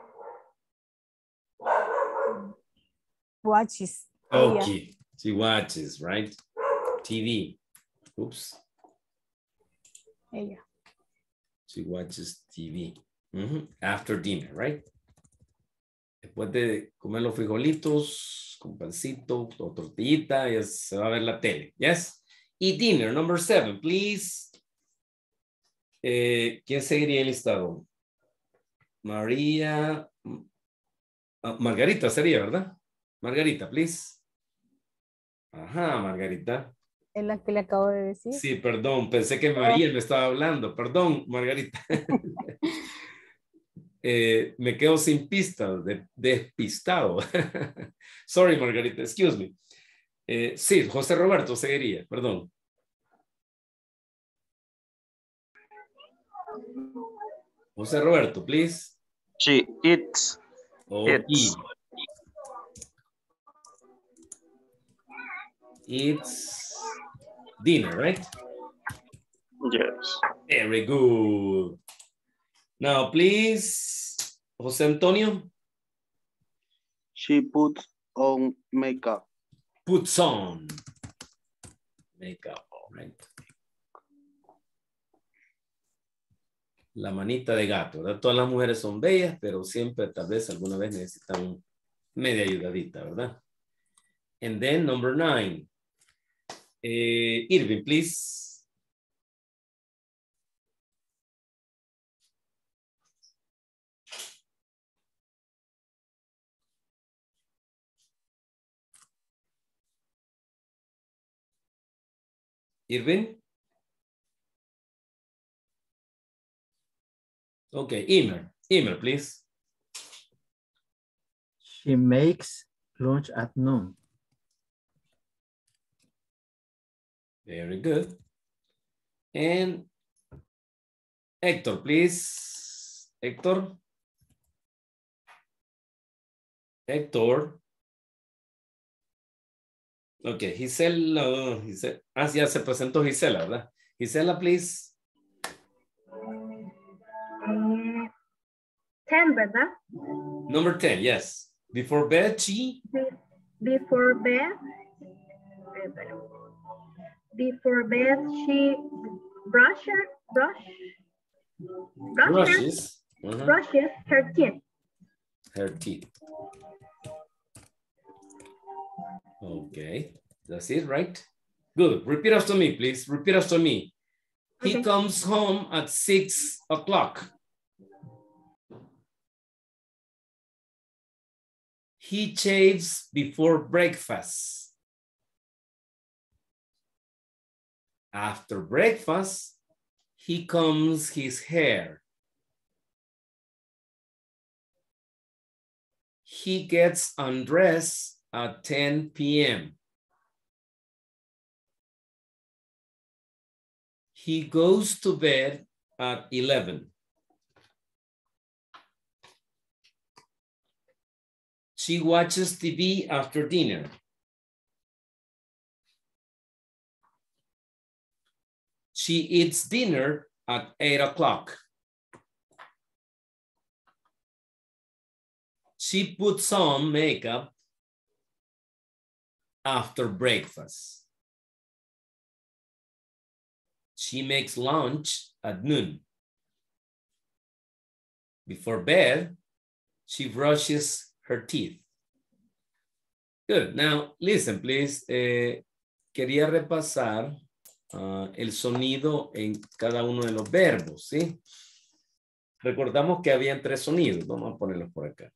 Watches. Okay. She watches, right? TV. Oops. Ella. She watches TV. After dinner, right? Después de comer los frijolitos con pancito o tortillita, ya se va a ver la tele. Yes? Y dinner, number 7, please. ¿Quién seguiría el listado? María. Margarita sería, ¿verdad? Margarita, please. Ajá, Margarita. Es la que le acabo de decir. Sí, perdón, pensé que María me estaba hablando. Perdón, Margarita. Me quedo sin pistas, despistado. Sorry, Margarita, excuse me. Sí, José Roberto seguiría, perdón. José Roberto, please. She eats. It's dinner, right? Yes. Very good. Now, please, José Antonio. She puts on makeup. Puts on makeup, right? La manita de gato, ¿verdad? Todas las mujeres son bellas, pero siempre, tal vez, alguna vez necesitan media ayudadita, ¿verdad? And then, number 9. Irving, please. Irving? Okay, Emer, please. She makes lunch at noon. Very good. And Hector, please. Hector. Okay, Gisela. Ya se presentó Gisela, ¿verdad? Gisela, please. 10, ¿verdad? Number 10, yes. Before bed, she? Before bed, she brushes her teeth. Her teeth. Okay, that's it, right? Good. Repeat after me, please. Repeat after me. Okay. He comes home at 6 o'clock. He shaves before breakfast. After breakfast, he combs his hair. He gets undressed at 10 p.m. He goes to bed at 11. She watches TV after dinner. She eats dinner at 8 o'clock. She puts on makeup after breakfast. She makes lunch at noon. Before bed, she brushes her teeth. Good. Now, listen, please. Quería repasar el sonido en cada uno de los verbos, ¿sí? Recordamos que habían 3 sonidos. Vamos a ponerlos por acá.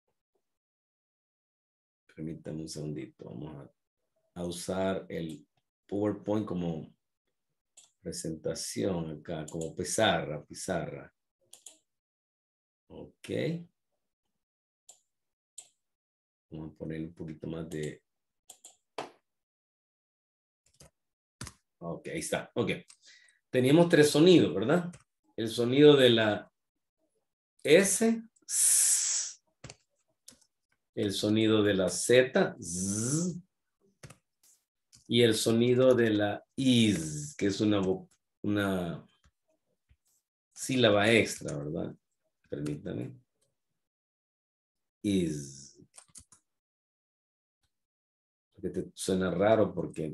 Permítame un segundito. Vamos a usar el PowerPoint como presentación acá, como pizarra. Ok. Vamos a poner un poquito más de... Ok, ahí está. Ok. Teníamos 3 sonidos, ¿verdad? el sonido de la S, el sonido de la Z, z, y el sonido de la is, que es una sílaba extra, ¿verdad? Permítame. Is. Que te suena raro porque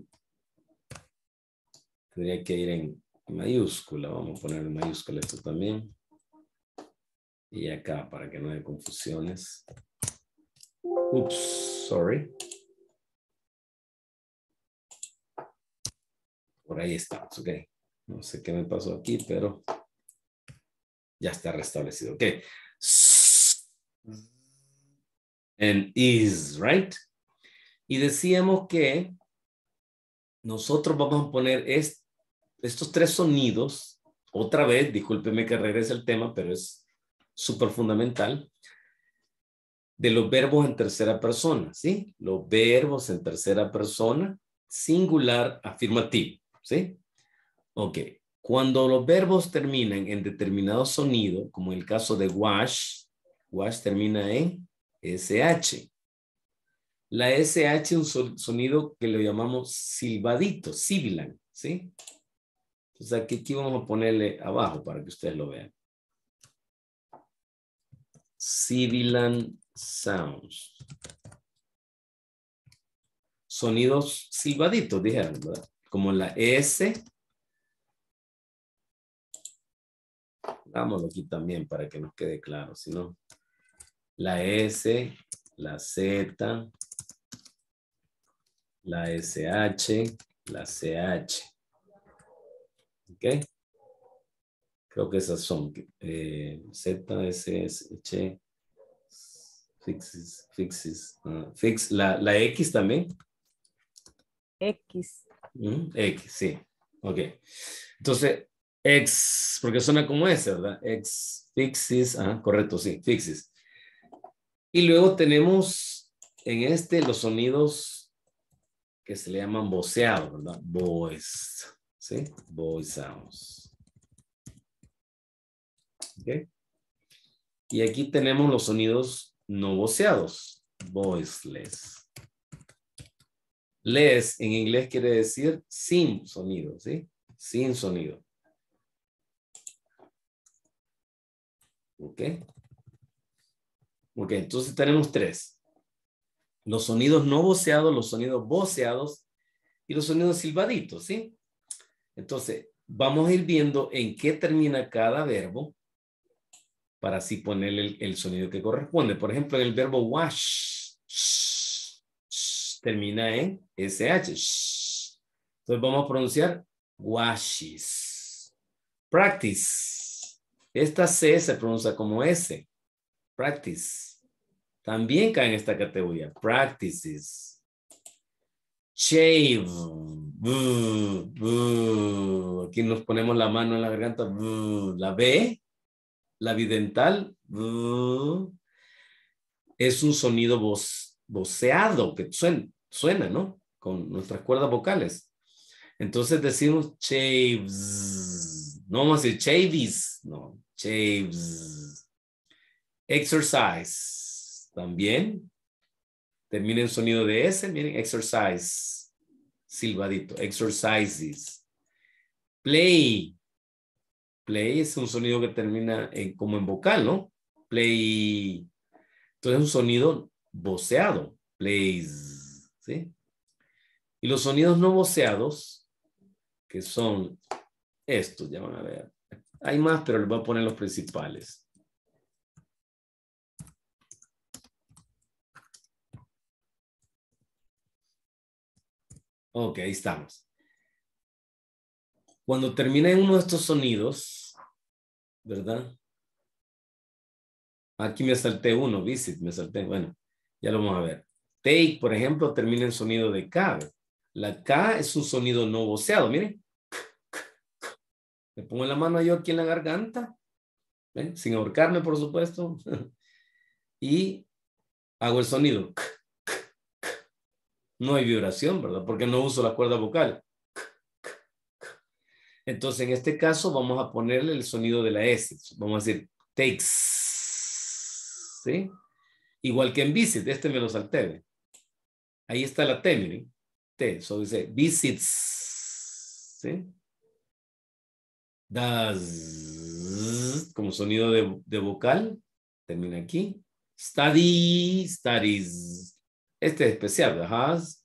tendría que ir en mayúscula. Vamos a poner en mayúscula esto también. Y acá para que no haya confusiones. Oops, sorry. Por ahí estamos, ok. No sé qué me pasó aquí, pero ya está restablecido. Ok. And is, right? Y decíamos que nosotros vamos a poner estos tres sonidos, otra vez, discúlpeme que regrese el tema, pero es súper fundamental, de los verbos en tercera persona, ¿sí? Los verbos en tercera persona, singular, afirmativo, ¿sí? Ok. Cuando los verbos terminan en determinado sonido, como en el caso de wash, wash termina en SH. La SH es un sonido que le llamamos silbadito, sibilant, ¿sí? Entonces aquí vamos a ponerle abajo para que ustedes lo vean. Sibilant sounds. Sonidos silbaditos, dijeron, ¿verdad? Como la S. Hagámoslo aquí también para que nos quede claro, si no. La S, la Z, la SH, la CH. ¿Ok? Creo que esas son Z, S, H, fix, la X también. X. X, sí. Ok. Entonces, X, porque suena como ese, ¿verdad? X, fixes, correcto, sí, fixes. Y luego tenemos en los sonidos que se le llaman voceados, ¿verdad? Voice, ¿sí? Voice sounds. ¿Ok? Y aquí tenemos los sonidos no voceados, voiceless. Less en inglés quiere decir sin sonido, ¿sí? Sin sonido. ¿Ok? Ok, entonces tenemos tres. Los sonidos no voceados, los sonidos voceados y los sonidos silbaditos, ¿sí? Entonces, vamos a ir viendo en qué termina cada verbo para así ponerle el sonido que corresponde. Por ejemplo, en el verbo wash, termina en SH. Entonces vamos a pronunciar washes. Practice. Esta C se pronuncia como S. Practice. También cae en esta categoría. Practices. Shave. Aquí nos ponemos la mano en la garganta. La B. La bidental. Es un sonido voceado que suena, ¿no? Con nuestras cuerdas vocales. Entonces decimos shaves. No vamos a decir shaves. No. Shaves. Exercise. También termina en sonido de S. Miren, exercise. Silbadito. Exercises. Play. Play es un sonido que termina como en vocal, ¿no? Play. Entonces es un sonido voceado. Plays. ¿Sí? Y los sonidos no voceados, que son estos, ya van a ver. Hay más, pero les voy a poner los principales. Ok, ahí estamos. Cuando termina en uno de estos sonidos, ¿verdad? Aquí me salté uno, visit, me salté. Bueno, ya lo vamos a ver. Take, por ejemplo, termina en sonido de K. La K es un sonido no voceado, miren. Me pongo la mano yo aquí en la garganta, ¿ven? Sin ahorcarme, por supuesto. Y hago el sonido. No hay vibración, ¿verdad? Porque no uso la cuerda vocal. Entonces, en este caso, vamos a ponerle el sonido de la S. Vamos a decir takes. ¿Sí? Igual que en visit. Este me lo salté. ¿Ve? Ahí está la T, miren. T. So dice visits. ¿Sí? Does. Como sonido de vocal. Termina aquí. Study. Studies. Este es especial. Has.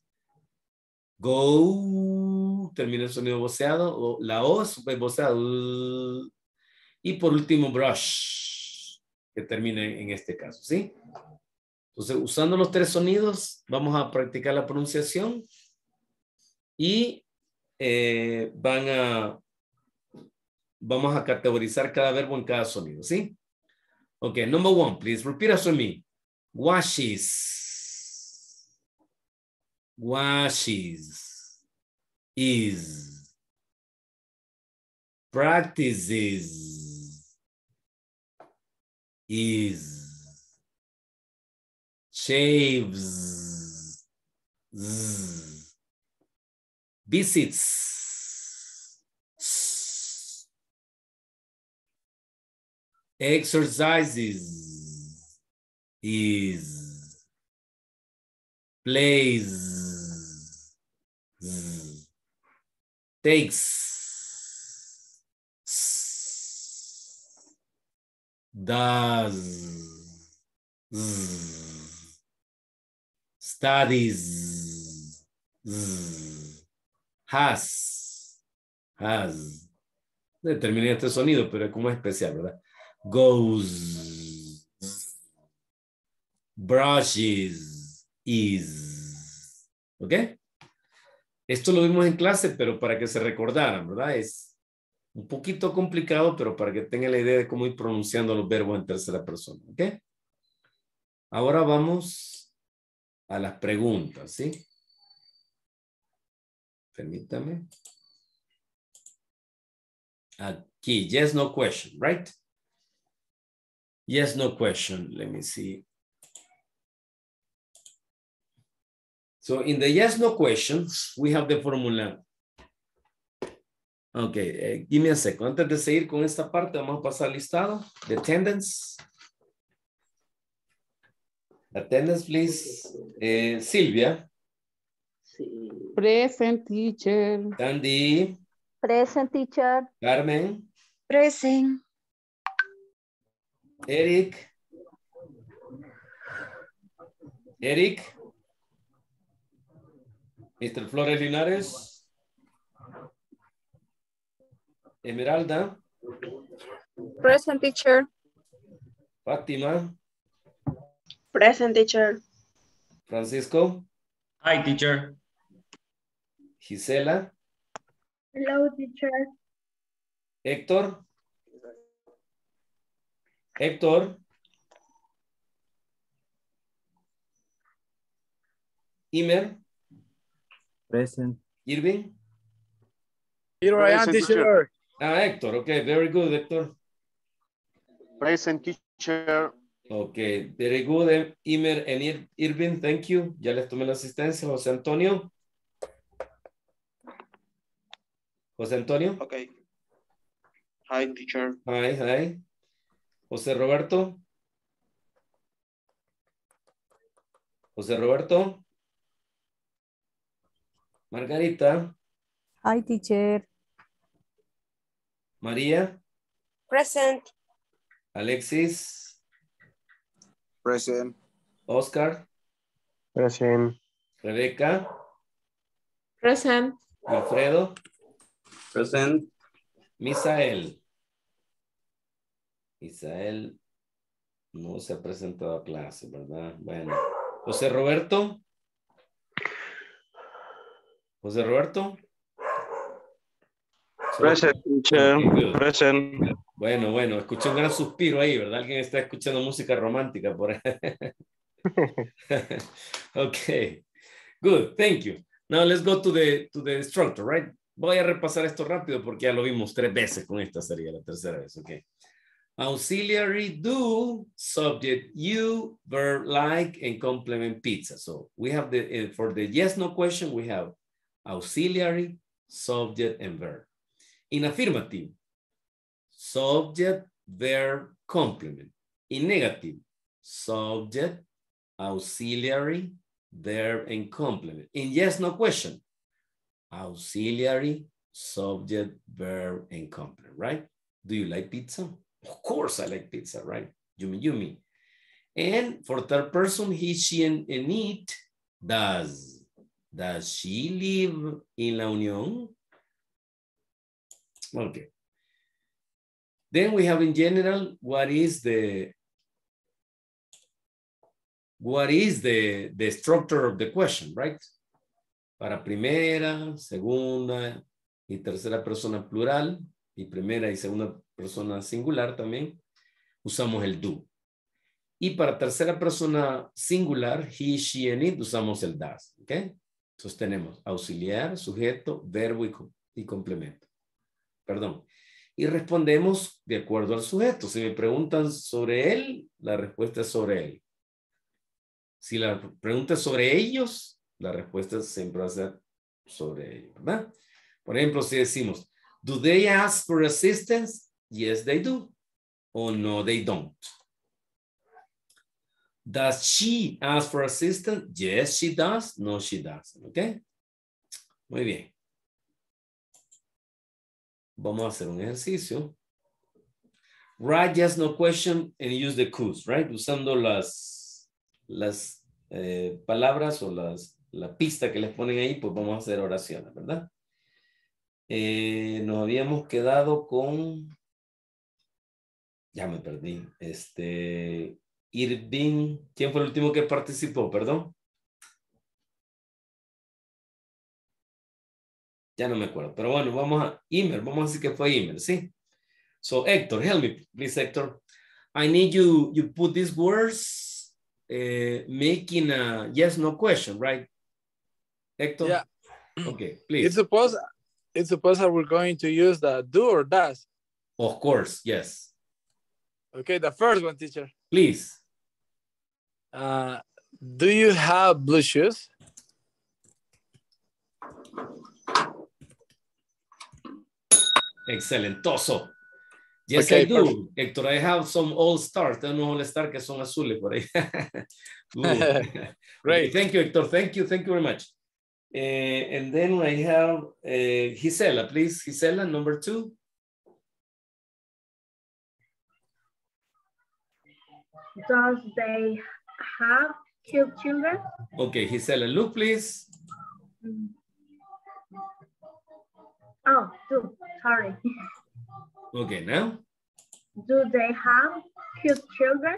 Go, termina el sonido voceado, o la O es super voceado. Y por último, brush, que termine en este caso, ¿sí? Entonces, usando los tres sonidos, vamos a practicar la pronunciación y vamos a categorizar cada verbo en cada sonido, ¿sí? Ok, number one, please, repeat after me. Washes. Washes, is, practices, is, shaves, visits, exercises, is, plays, takes, does, studies, has. Terminé este sonido, pero como es especial, ¿verdad? Goes, brushes, is. ¿Ok? Esto lo vimos en clase, pero para que se recordaran, ¿verdad? Es un poquito complicado, pero para que tengan la idea de cómo ir pronunciando los verbos en tercera persona, ¿ok? Ahora vamos a las preguntas, ¿sí? Permítame. Aquí, yes, no question, right? Yes, no question. Let me see. So in the yes, no questions, we have the formula. Okay, give me a second. Antes de seguir con esta parte, vamos a pasar al listado. The attendance. Attendance, please. Silvia. Present, teacher. Candy. Present, teacher. Carmen. Present. Eric. Mr. Flores Linares. Esmeralda. Present, teacher. Fátima. Present, teacher. Francisco. Hi, teacher. Gisela. Hello, teacher. Héctor. Imer. Present. Irving. Here I am, teacher. Héctor. Okay, very good, Héctor. Present, teacher. Okay, very good, Imer and Irving, thank you. Ya les tomé la asistencia. José Antonio. Okay. Hi, teacher. Hi. José Roberto. Margarita. Hi, teacher. María. Present. Alexis. Present. Oscar. Present. Rebeca. Present. Alfredo. Present. Misael no se ha presentado a clase, ¿verdad? Bueno. José Roberto. Present, teacher. Okay, Present. Bueno, escuché un gran suspiro ahí, ¿verdad? Alguien está escuchando música romántica por ahí. Okay, good, thank you. Now let's go to the structure, right? Voy a repasar esto rápido porque ya lo vimos 3 veces, con esta sería la tercera vez, okay. Auxiliary do, subject you, verb like, and complement pizza. So we have for the yes, no question, we have auxiliary, subject, and verb. In affirmative, subject, verb, complement. In negative, subject, auxiliary, verb, and complement. In yes, no question, auxiliary, subject, verb, and complement, right? Do you like pizza? Of course I like pizza, right? Yumi, yumi. And for third person, he, she, and it, does. Does she live in La Unión? Okay. Then we have in general, what is the structure of the question, right? Para primera, segunda y tercera persona plural y primera y segunda persona singular también usamos el do. Y para tercera persona singular, he, she, and it, usamos el does, ¿ok? Entonces tenemos auxiliar, sujeto, verbo y complemento. Perdón. Y respondemos de acuerdo al sujeto. Si me preguntan sobre él, la respuesta es sobre él. Si la pregunta es sobre ellos, la respuesta siempre va a ser sobre ellos, ¿verdad? Por ejemplo, si decimos, do they ask for assistance? Yes, they do. O no, they don't. Does she ask for assistance? Yes, she does. No, she doesn't. ¿Ok? Muy bien. Vamos a hacer un ejercicio. Write yes, no question and use the cues, right? Usando las palabras o la pista que les ponen ahí, pues vamos a hacer oraciones, ¿verdad? Nos habíamos quedado con... Ya me perdí. Irving, ¿quién fue el último que participó? Perdón. Ya no me acuerdo, pero bueno, vamos a decir que fue Imer, ¿sí? So, Héctor, help me, please, Héctor. I need you put these words making a yes, no question, right? Héctor? Yeah. Okay, please. It's supposed that we're going to use the do or does. Of course, yes. Okay, the first one, teacher. Please. Do you have blue shoes? Excelentoso. Yes, okay, I do. Perfect. Héctor, I have some all-stars. Tengo unos all-stars que son azules por ahí. Great. Okay, thank you, Héctor. Thank you very much. And then I have Gisela, please. Gisela, number 2. Does they have cute children? Okay, Gisela, look, please. Oh, do, sorry. Okay, now. Do they have cute children?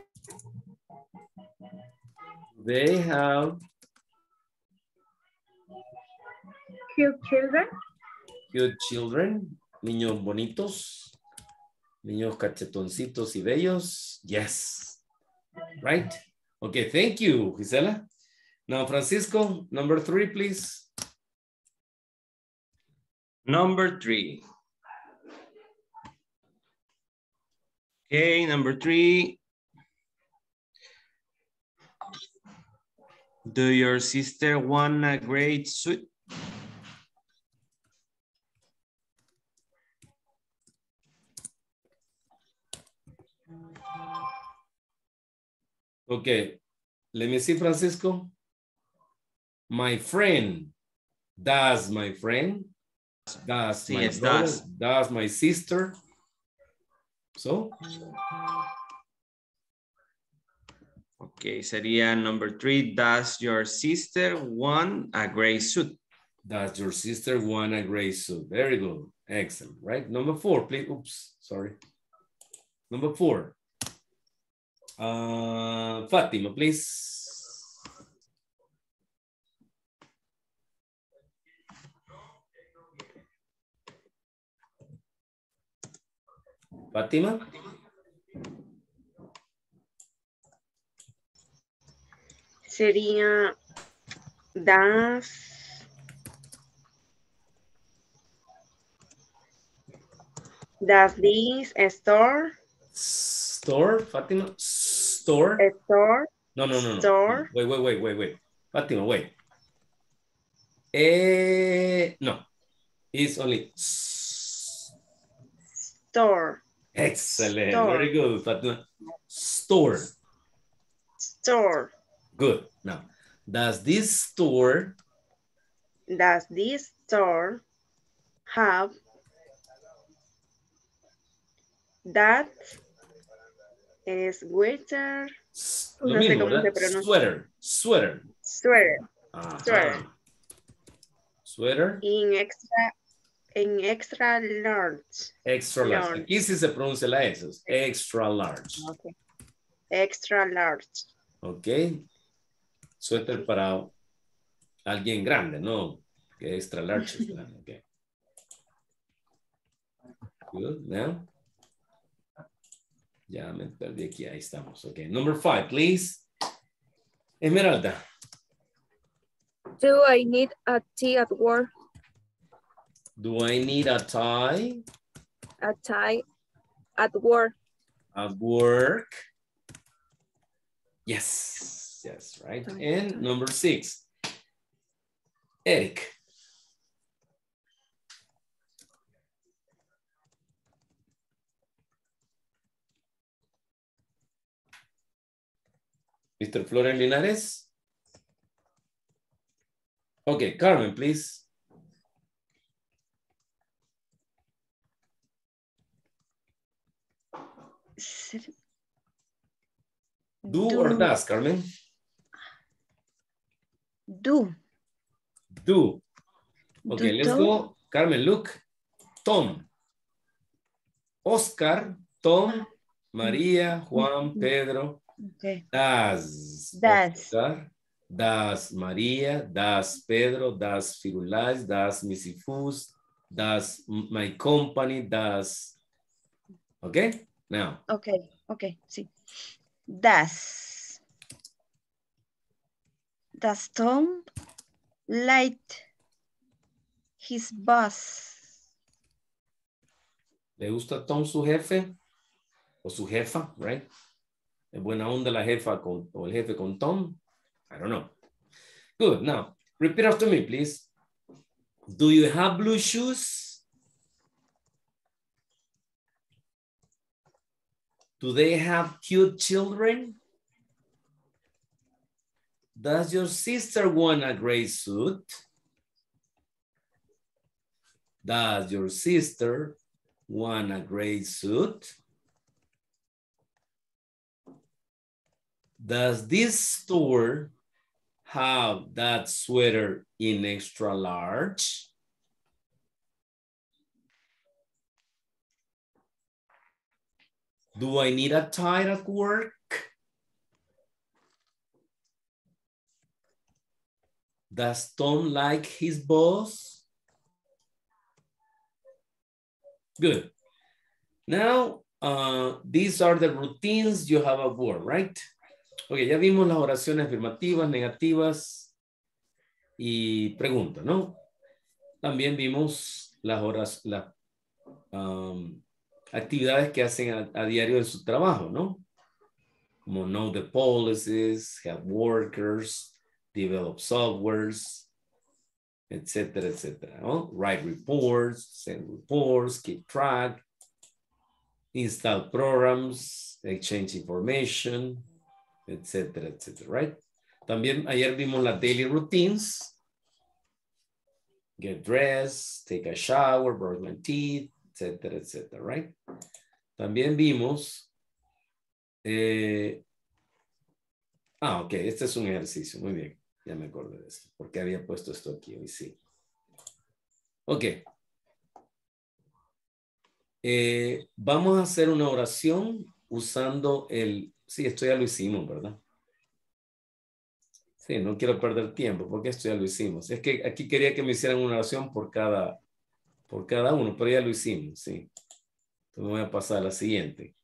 They have cute children. Cute children. Niños bonitos. Niños cachetoncitos y bellos. Yes. Right? Okay, thank you, Gisela. Now, Francisco, number 3, please. Number 3. Okay, number 3. Do your sister want a great suit? Okay, let me see, Francisco. My friend. Does my friend? Does my brother? Does my sister? So? Okay, sería number 3. Does your sister want a gray suit? Does your sister want a gray suit? Very good. Excellent, right? Number 4, please. Oops, sorry. Number 4. Fatima, please. Fatima? Sería does this store? Store, Fatima? Store? A store? No. Store? Wait. Fatima, wait. No. It's only Store. Excellent. Store. Very good, Fatma. Store. Store. Good. Now, does this store have that sweater? Lo No sé mismo, cómo se ¿verdad? pronuncia. Sweater. Sweater. Sweater. Ajá. Sweater. Sweater. In extra large. Extra large. Aquí sí se pronuncia la S. Extra large. Okay. Extra large. Ok. Suéter para alguien grande, ¿no? Que extra large es grande. Okay. Good. Now. Ya me perdí aquí. Ahí estamos. Ok. Number 5, please. Esmeralda. Do I need a tea at work? Do I need a tie? A tie at work. At work. Yes. Yes, right. And number 6. Eric. Mr. Flores Linares. Okay, Carmen, please. Do or does, Carmen? Do. Do. Okay, let's go. Carmen, look. Tom. Oscar, Tom, María, Juan, Pedro. Okay. Does. Oscar, does María, does Pedro, does Firulais, does Missy Fus, does my company, does. Okay, now. Okay, okay, sí. Does Tom like his boss? ¿Le gusta Tom su jefe? O su jefa, right? ¿Es buena onda la jefa con, o el jefe con Tom? I don't know. Good, now, repeat after me, please. Do you have blue shoes? Do they have cute children? Does your sister want a gray suit? Does your sister want a gray suit? Does this store have that sweater in extra large? Do I need a tie at work? Does Tom like his boss? Good. Now, these are the routines you have at work, right? Ok, ya vimos las oraciones afirmativas, negativas y preguntas, ¿no? También vimos las actividades que hacen a diario en su trabajo, ¿no? Como know the policies, have workers, develop softwares, etcétera, etcétera, ¿no? Write reports, send reports, keep track, install programs, exchange information, etcétera, etcétera, right? También ayer vimos las daily routines. Get dressed, take a shower, brush my teeth, etcétera, etcétera, right? También vimos ok, este es un ejercicio, muy bien, ya me acordé de esto, porque había puesto esto aquí hoy, sí. Ok. Vamos a hacer una oración usando sí, esto ya lo hicimos, ¿verdad? Sí, no quiero perder tiempo, porque esto ya lo hicimos. Es que aquí quería que me hicieran una oración por cada uno, pero ya lo hicimos, sí. Entonces me voy a pasar a la siguiente.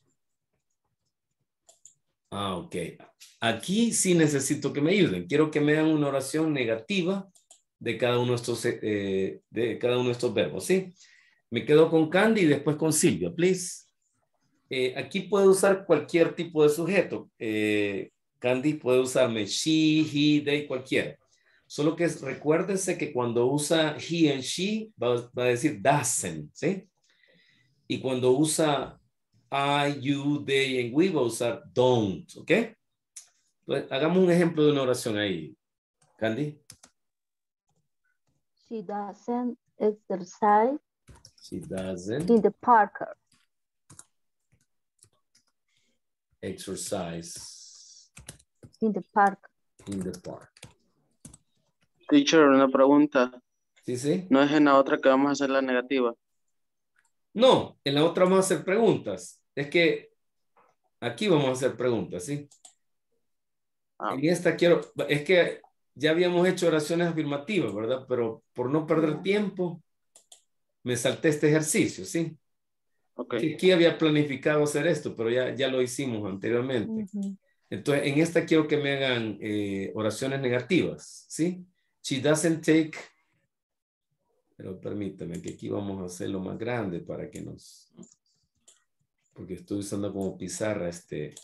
Ok. Aquí sí necesito que me ayuden. Quiero que me hagan una oración negativa de cada uno de estos verbos, ¿sí? Me quedo con Candy y después con Silvia, please. Aquí puedo usar cualquier tipo de sujeto. Candy puede usarme she, he, they, cualquiera. Solo que recuérdese que cuando usa he and she va a decir doesn't, ¿sí? Y cuando usa I, you, they, and we, va a usar don't, ¿ok? Pues hagamos un ejemplo de una oración ahí, Candy. She doesn't exercise She doesn't in the park. exercise In the park. in the park. Teacher, una pregunta. ¿Sí, sí? ¿No es en la otra que vamos a hacer la negativa? No, en la otra vamos a hacer preguntas. Es que aquí vamos a hacer preguntas, ¿sí? En esta es que ya habíamos hecho oraciones afirmativas, ¿verdad? Pero por no perder tiempo, me salté este ejercicio, ¿sí? Okay. Aquí había planificado hacer esto, pero ya lo hicimos anteriormente. Entonces, en esta quiero que me hagan oraciones negativas, ¿sí? She doesn't take... Pero permítame que aquí vamos a hacerlo más grande para que nos... Porque estoy usando como pizarra este...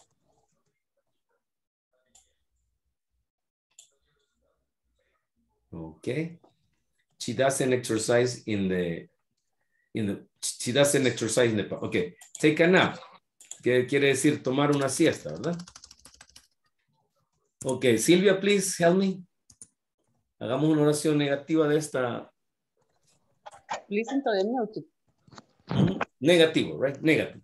Okay. She doesn't exercise she doesn't exercise in the park. Okay. Take a nap. Que quiere decir tomar una siesta, ¿verdad? Okay. Silvia, please help me. Hagamos una oración negativa de esta. Listen to the music. Negativo, right? Negative.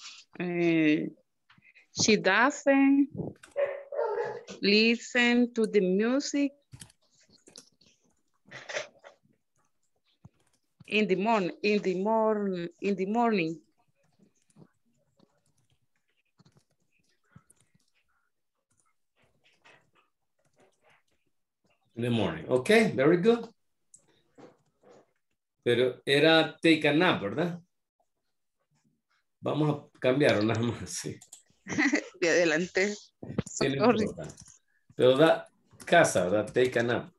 She doesn't listen to the music in the morning. In the morning. In the morning. Okay, very good. Pero era take a nap, ¿verdad? Vamos a cambiar nada más, sí. De adelante. Sí, no importa. Pero da casa, ¿verdad? Take a nap.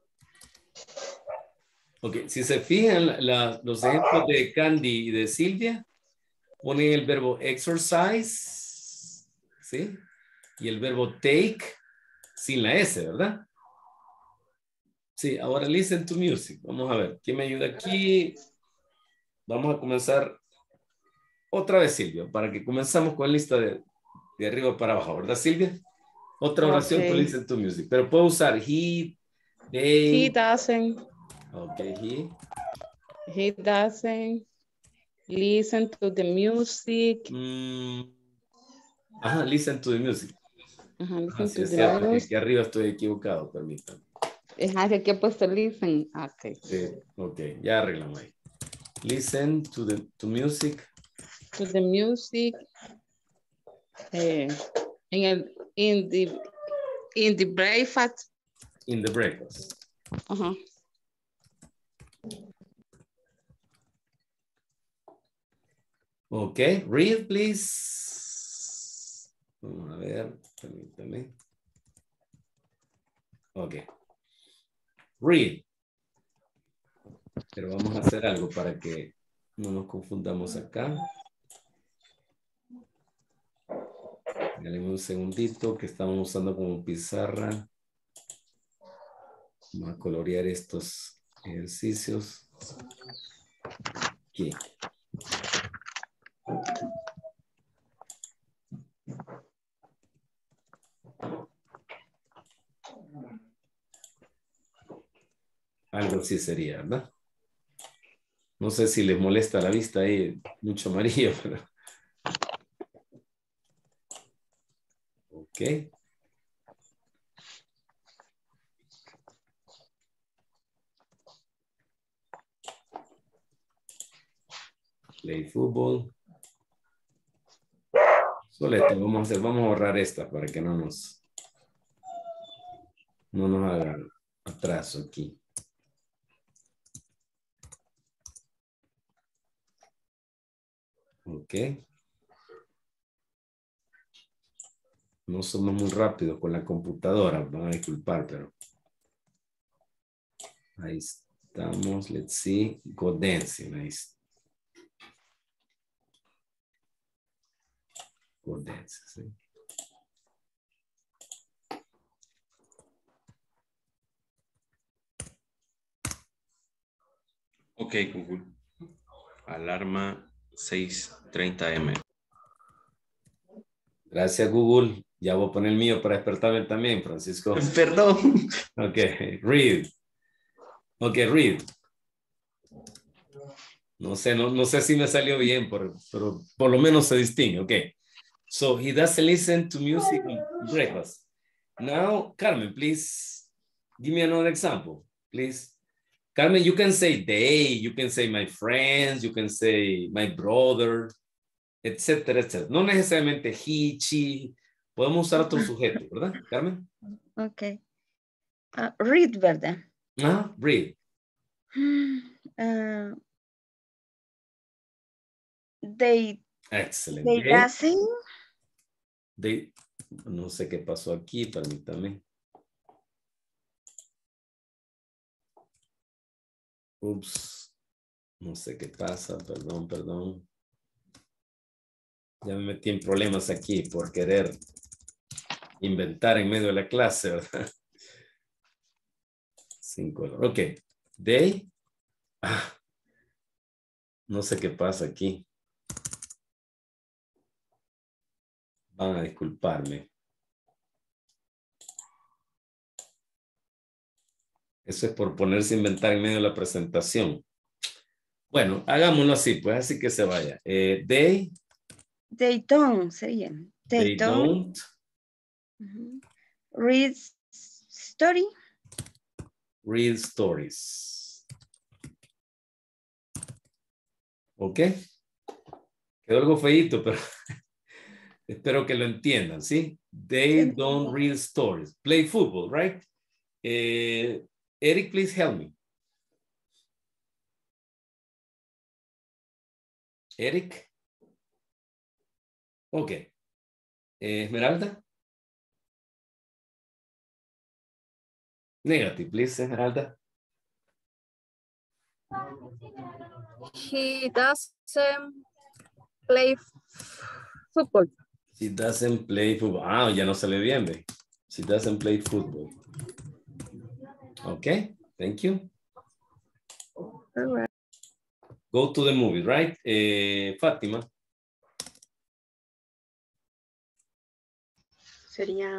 Ok, si se fijan los ejemplos de Candy y de Silvia, ponen el verbo exercise, ¿sí? Y el verbo take sin la S, ¿verdad? Sí, ahora listen to music. Vamos a ver, ¿quién me ayuda aquí? Vamos a comenzar otra vez, Silvia, para que comenzamos con la lista de arriba para abajo, ¿verdad, Silvia? Otra oración con listen to music, pero puedo usar he, they. He doesn't. Okay, he doesn't listen to the music. Ajá, listen to the music. Ajá, listen to the music. Aquí arriba estoy equivocado, permítanme. Ajá, que aquí he puesto listen. Okay. Sí, ok, ya arreglamos ahí. Listen to music. To the music. In the breakfast. In the breakfast. Uh-huh. Okay, read please. Vamos a ver, permítame. Okay. Read. Pero vamos a hacer algo para que no nos confundamos acá. Dale un segundito que estamos usando como pizarra. Vamos a colorear estos ejercicios. Aquí. Algo así sería, ¿verdad? No sé si les molesta la vista ahí, mucho amarillo, pero... Ok. Play fútbol. Solo esto vamos a ahorrar esta para que no nos haga atraso aquí. Ok. No somos muy rápidos con la computadora, van a disculpar, pero ahí estamos. Let's see. Go dancing. Ahí está. Go dancing, ¿sí? Ok, Google. Alarma 6:30 AM. Gracias, Google. Ya voy a poner el mío para despertarme también, Francisco. Perdón. Ok, read. Ok, read. No sé si me salió bien, pero por lo menos se distingue. Ok. So he doesn't listen to music in breakfast. Now, Carmen, please give me another example, please. Carmen, you can say they, you can say my friends, you can say my brother, etcétera, etcétera. No necesariamente he, she. Podemos usar otro sujeto, ¿verdad, Carmen? Ok. Read, ¿verdad? Ah, read. They Excellent. They doesn't. No sé qué pasó aquí, permítame. Ups. No sé qué pasa, perdón. Ya me metí en problemas aquí por querer inventar en medio de la clase, ¿verdad? 5. Ok. They. No sé qué pasa aquí. Van a disculparme. Eso es por ponerse a inventar en medio de la presentación. Bueno, hagámoslo así, pues así que se vaya. They don't, sería. They don't. Read story. Read stories. ¿Ok? Quedó algo feíto, pero espero que lo entiendan, ¿sí? They don't read stories. Play football, right? Eric, please help me. Eric. Ok. Esmeralda. Negative, please, Esmeralda. He doesn't play football. She doesn't play football. Ah, ya no sale bien, ve. She doesn't play football. Okay, thank you. All right. Go to the movie, right? Fátima. Sería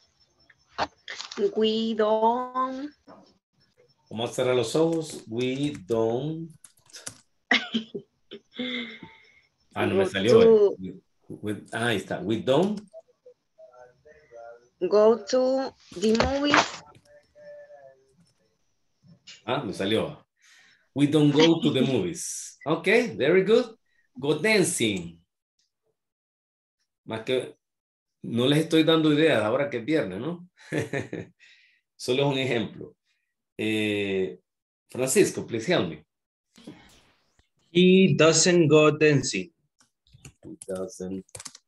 we don't. Vamos a cerrar los ojos. We don't. Ah, no me salió. Ahí está. We don't. Go to the movies. Ah, me salió. We don't go to the movies. Okay, very good. Go dancing. Más que no les estoy dando ideas ahora que es viernes, ¿no? Solo es un ejemplo. Francisco, please help me. He doesn't go dancing. He doesn't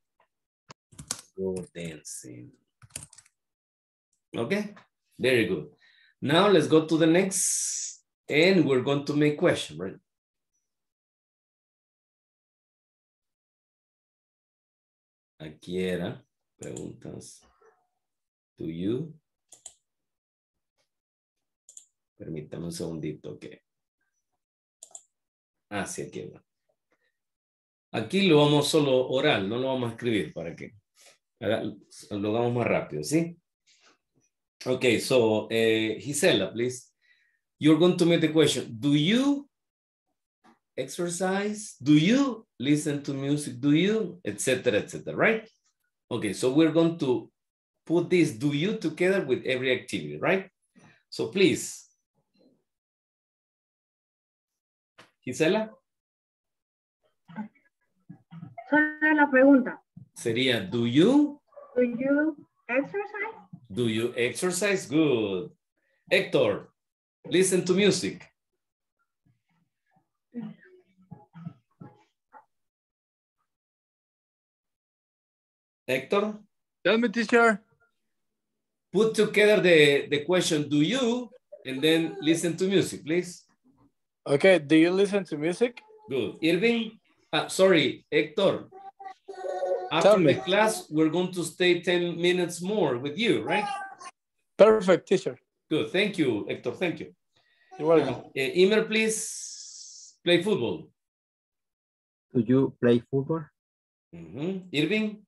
go dancing. Okay, very good. Now let's go to the next and we're going to make question, right? Aquí era preguntas. Do you? Permítame un segundito, ok. Sí, aquí va. Aquí lo vamos solo oral, no lo vamos a escribir para que lo hagamos más rápido, ¿sí? Okay, so Gisela, please. You're going to make the question. Do you exercise? Do you listen to music? Do you? Etc., etc., right? Okay, so we're going to put this do you together with every activity, right? So please. Gisela. Solo la pregunta. Sería, do you exercise? Do you exercise? Good. Héctor, listen to music. Héctor? Tell me, teacher. Put together the question, do you, and then listen to music, please. Okay, do you listen to music? Good. Irving? Sorry, Héctor. After the class, we're going to stay 10 minutes more with you, right? Perfect, teacher. Good. Thank you, Héctor. Thank you. You're welcome. Emer, please play football. Do you play football? Irving?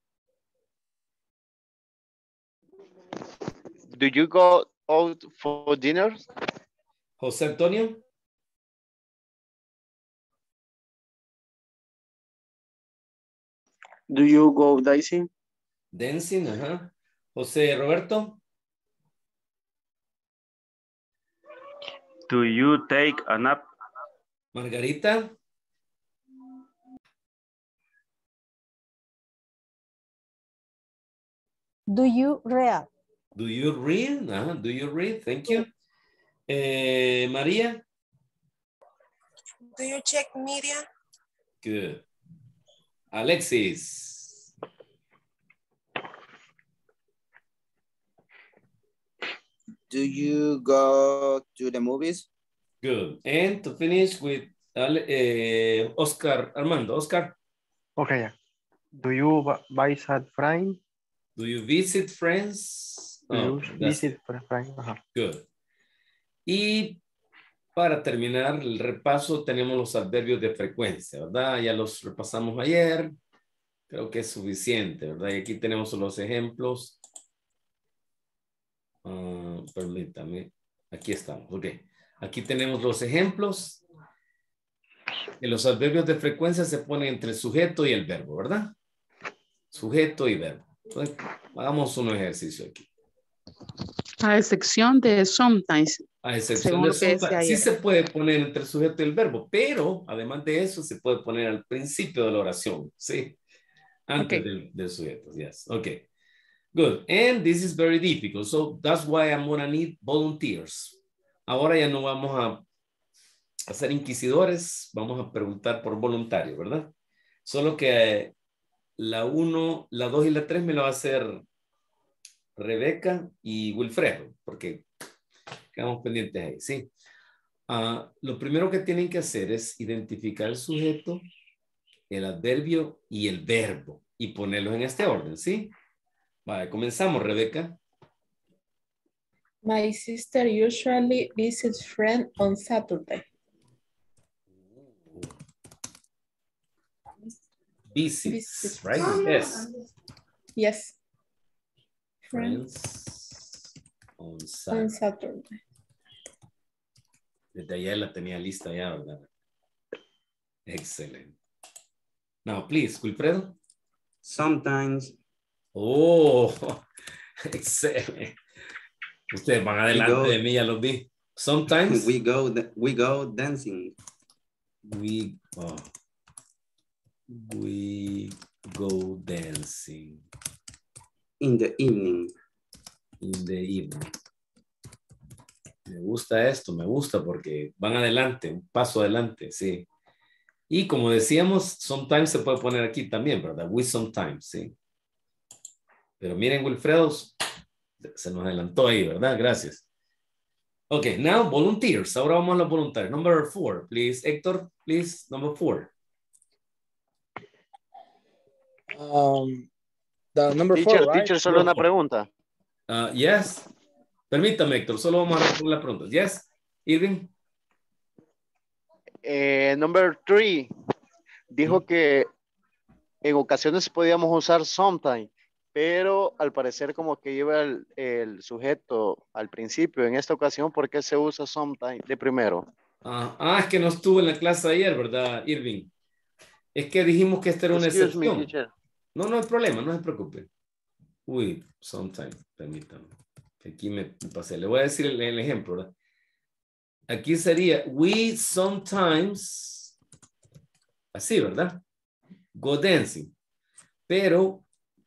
Do you go out for dinner? José Antonio? Do you go dancing? Dancing, ajá. José Roberto? Do you take a nap? Margarita? Do you read? Do you read? Do you read? Thank you. María? Do you check media? Good. Alexis? Do you go to the movies? Good. And to finish with Oscar, Armando. Oscar? Okay. Do you visit friends? Do you visit friends? Do you visit friends? Good. Y para terminar el repaso tenemos los adverbios de frecuencia, ¿verdad? Ya los repasamos ayer. Creo que es suficiente, ¿verdad? Y aquí tenemos los ejemplos. Permítame. Aquí estamos. Ok. Aquí tenemos los ejemplos. Y los adverbios de frecuencia se ponen entre el sujeto y el verbo, ¿verdad? Sujeto y verbo. Entonces, hagamos un ejercicio aquí. A excepción de sometimes. A excepción de sometimes. Sí se puede poner entre el sujeto y el verbo, pero además de eso se puede poner al principio de la oración, ¿sí? Antes del sujeto, yes. Okay. Good. And this is very difficult. So that's why I'm going to need volunteers. Ahora ya no vamos a ser inquisidores, vamos a preguntar por voluntario, ¿verdad? Solo que la 1, la 2 y la 3 me lo va a hacer Rebeca y Wilfredo, porque quedamos pendientes ahí, ¿sí? Lo primero que tienen que hacer es identificar el sujeto, el adverbio y el verbo y ponerlos en este orden, ¿sí? Vale, comenzamos, Rebeca. My sister usually visits friends on Saturday. Visits, right? Yes. Yes. Friends on Saturday. Desde ayer la tenía lista ya, ¿verdad? Excelente. Now, please, Wilfredo. Sometimes. Oh, excelente. Ustedes van adelante de mí, ya los vi. Sometimes. We go dancing. We go dancing. In the evening. In the evening. Me gusta esto, me gusta porque van adelante, un paso adelante, sí. Y como decíamos, sometimes se puede poner aquí también, ¿verdad? We sometimes, sí. Pero miren, Wilfredo, se nos adelantó ahí, ¿verdad? Gracias. Ok, now volunteers. Ahora vamos a los voluntarios. Number 4, please. Héctor, please, number 4. The number 4, right? Teacher, solo una pregunta. Yes. Permítame, Héctor, solo vamos a responder la pregunta. Yes, Irving. Number 3. Dijo que en ocasiones podíamos usar sometime, pero al parecer como que lleva el sujeto al principio. En esta ocasión, ¿por qué se usa sometime de primero? Es que no estuvo en la clase ayer, ¿verdad, Irving? Es que dijimos que esta era una excepción. No hay problema, no se preocupe. Uy, sometime, permítame. Aquí me pasé. Le voy a decir el ejemplo, ¿verdad? Aquí sería, we sometimes, así, ¿verdad? Go dancing. Pero,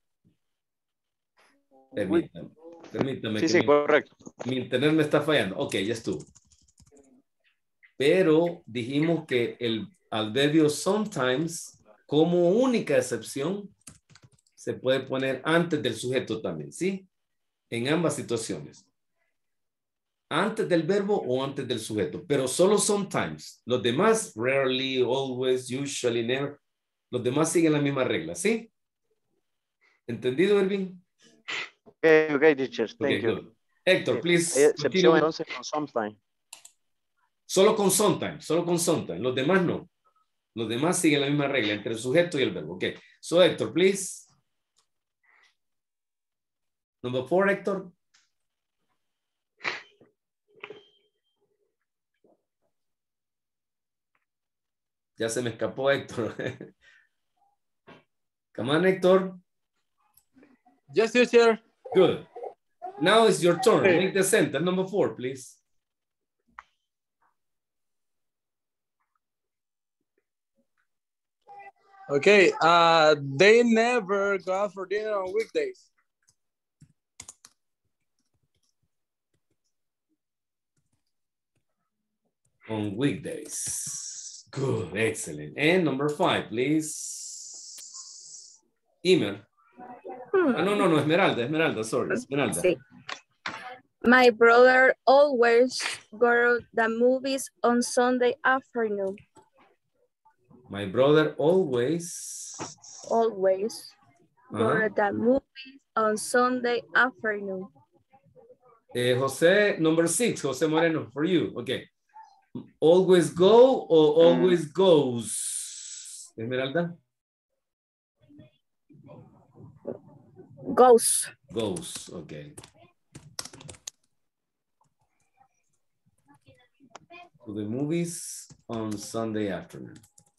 permítame. Sí, correcto. Mi internet me está fallando. Ok, ya estuvo. Pero dijimos que el adverbio sometimes, como única excepción, se puede poner antes del sujeto también, ¿sí? En ambas situaciones. Antes del verbo o antes del sujeto, pero solo sometimes. Los demás, rarely, always, usually, never. Los demás siguen la misma regla, ¿sí? ¿Entendido, Irving? Okay, teacher, thank you. Good. Héctor, please. Excepción entonces con sometime. Solo con sometime, los demás no. Los demás siguen la misma regla entre el sujeto y el verbo. Ok. So, Héctor, please. Number 4, Héctor. Ya se me escapó Héctor. Come on, Héctor. Yes, teacher. Good. Now it's your turn. Make the sentence. Number 4, please. Okay. They never go out for dinner on weekdays. On weekdays. Good. Excellent. And number 5, please. Emer. No, Esmeralda, sorry, Esmeralda. Sí. My brother always go to the movies on Sunday afternoon. My brother always go to the movies on Sunday afternoon. Jose, number 6, Jose Moreno, for you. Okay. Always go or always goes? Esmeralda? Goes. Goes, okay. To the movies on Sunday afternoon.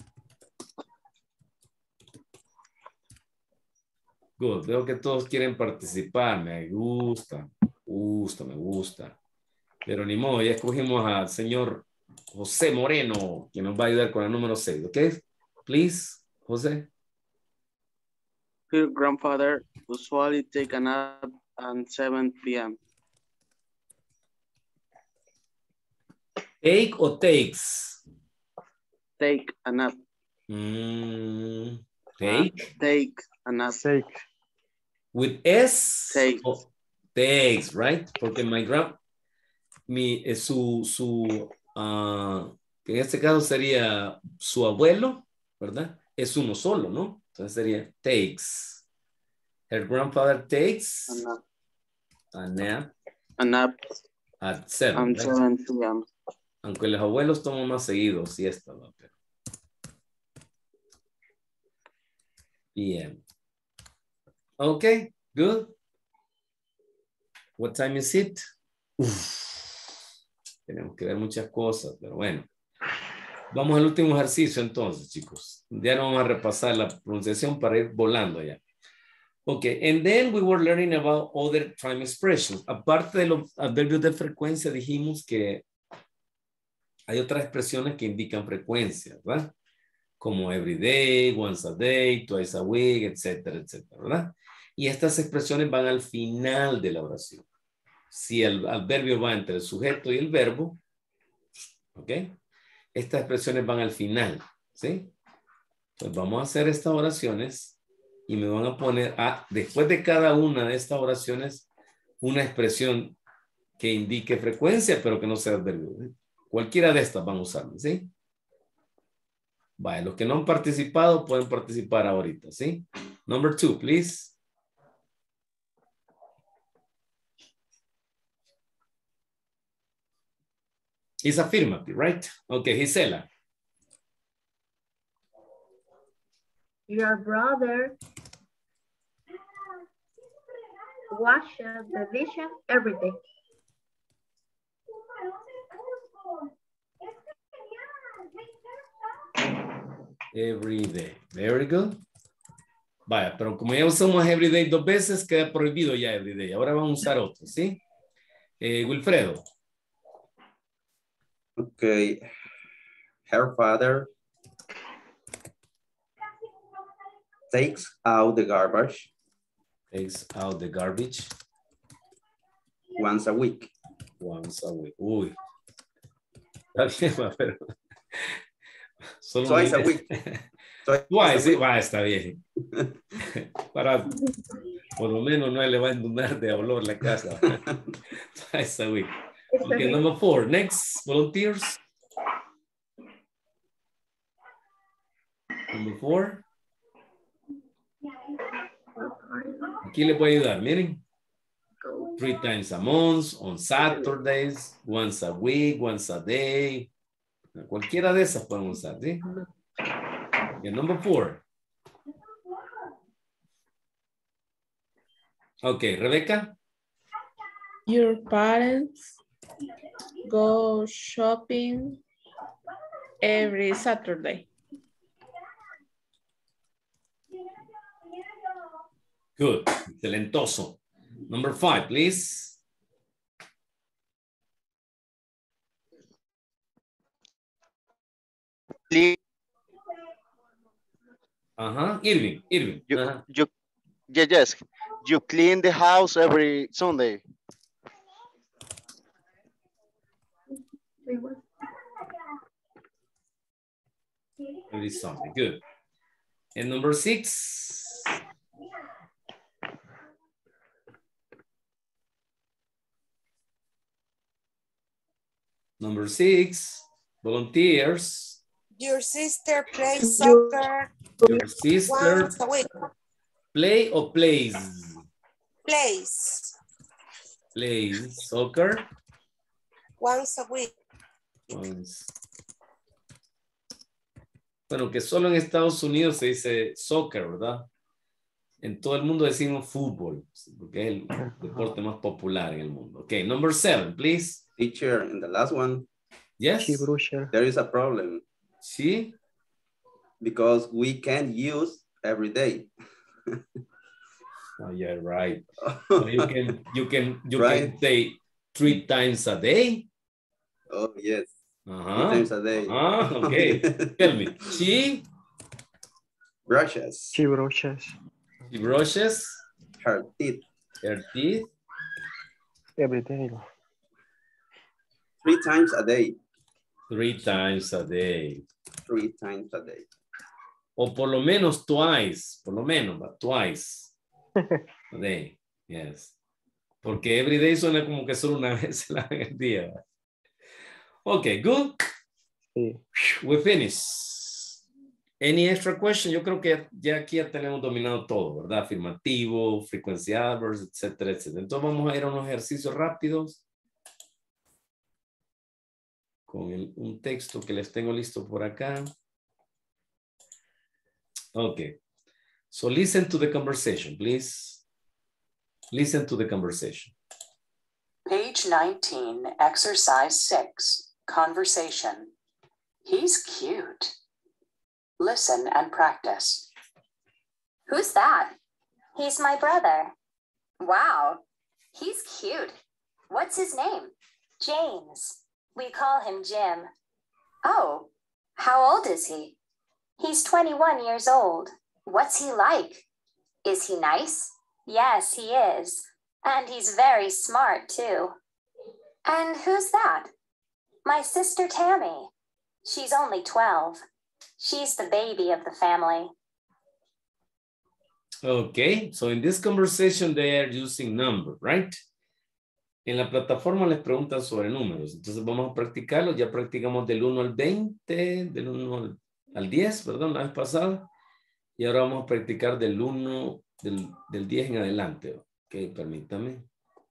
Good. Veo que todos quieren participar. Me gusta. Me gusta. Pero ni modo, ya escogimos al señor José Moreno, que nos va a ayudar con el número 6. ¿Ok? Please, José. Your grandfather usually take a nap at 7 p.m. Take or takes? Take a nap. Take? Take a nap. Take. With S? Take. Oh, takes, right? Porque en este caso sería su abuelo, ¿verdad? Es uno solo, ¿no? Entonces sería takes. Her grandfather takes a nap at 7. At 7 p.m. Aunque los abuelos toman más seguido siesta, ¿no? Pero... PM. Okay, good. What time is it? Tenemos que ver muchas cosas, pero bueno. Vamos al último ejercicio entonces, chicos. Ya no vamos a repasar la pronunciación para ir volando ya. Okay, and then we were learning about other time expressions. Aparte de los adverbios de frecuencia, dijimos que hay otras expresiones que indican frecuencia, ¿verdad? Como every day, once a day, twice a week, etcétera, etcétera, ¿verdad? Y estas expresiones van al final de la oración. Si el adverbio va entre el sujeto y el verbo, ¿ok? Estas expresiones van al final, ¿sí? Pues vamos a hacer estas oraciones y me van a poner, después de cada una de estas oraciones, una expresión que indique frecuencia, pero que no sea adverbio, ¿sí? Cualquiera de estas van a usarla, ¿sí? Vale, los que no han participado pueden participar ahorita, ¿sí? Number 2, please. It's affirmative, right? Okay, Gisela. Your brother washes the dishes every day. Every day. Very good. Vaya, pero como ya usamos every day 2 veces, queda prohibido ya every day. Ahora vamos a usar otro, ¿sí? Wilfredo. Okay. Her father takes out the garbage. Takes out the garbage. Once a week. Once a week. Uy. Está bien, pero... Twice a week. Twice, sí, está bien. Para, por lo menos no le va a inundar de olor la casa. Twice a week. Okay, number 4. Next, volunteers. Number 4. Aquí le puedo ayudar, miren. 3 times a month, on Saturdays, once a week, once a day. Cualquiera de esas podemos usar, ¿sí? Yeah, number 4. Okay, Rebecca. Your parents go shopping every Saturday. Good. Excelentoso. Number 5, please. Irving. Yes. You clean the house every Sunday. Every Sunday. Good. And number 6. Number 6. Volunteers. Your sister plays soccer Your sister once a week. play or plays? Plays Plays soccer. once a week. Once. Bueno, que solo en Estados Unidos se dice soccer, ¿verdad? En todo el mundo decimos fútbol, porque es el deporte más popular en el mundo. Okay, number 7, please. Teacher, and the last one. Yes. There is a problem. Sí. Because we can't use every day. Oh, yeah, right. So you can Right. say 3 times a day. Oh, yes. 3 Uh-huh. times a day. Okay. Tell me. She brushes. She brushes. She brushes her teeth. Her teeth. Every day. 3 times a day. 3 times a day. 3 times a day. O por lo menos twice. Por lo menos, but twice a day. Yes. Porque every day suena como que solo una vez en el día. Okay, good. Sí. We finish. Any extra question? Yo creo que ya aquí ya tenemos dominado todo, ¿verdad? Afirmativo, frequency adverbs, etcétera, etcétera. Entonces vamos a ir a unos ejercicios rápidos con un texto que les tengo listo por acá. Okay. So listen to the conversation, please. Listen to the conversation. Page 19, exercise 6, conversation. He's cute. Listen and practice. Who's that? He's my brother. Wow, he's cute. What's his name? James. We call him Jim. Oh, how old is he? He's 21 years old. What's he like? Is he nice? Yes, he is. And he's very smart, too. And who's that? My sister Tammy. She's only 12. She's the baby of the family. Okay, so in this conversation they are using number, right? En la plataforma les preguntan sobre números. Entonces vamos a practicarlo. Ya practicamos del 1 al 20, del 1 al 10, perdón, la vez pasada. Y ahora vamos a practicar del 1, del 10 en adelante. Ok, permítame.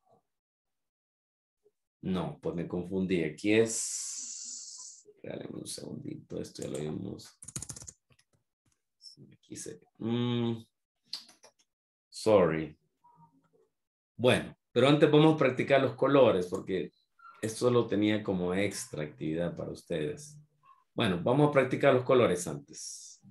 No, pues me confundí. Aquí es... Regálame un segundito. Esto ya lo vimos. Aquí se... Sorry. Bueno, pero antes vamos a practicar los colores porque esto lo tenía como extra actividad para ustedes. Bueno, vamos a practicar los colores antes.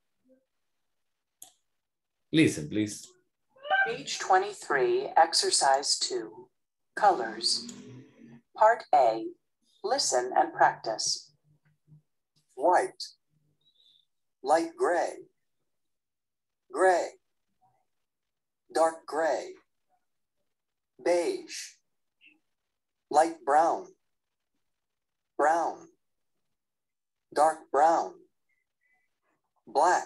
Listen, please. Page 23, exercise 2, colors. Part A, listen and practice. White, light gray, gray, dark gray, beige, light brown, brown, dark brown, black,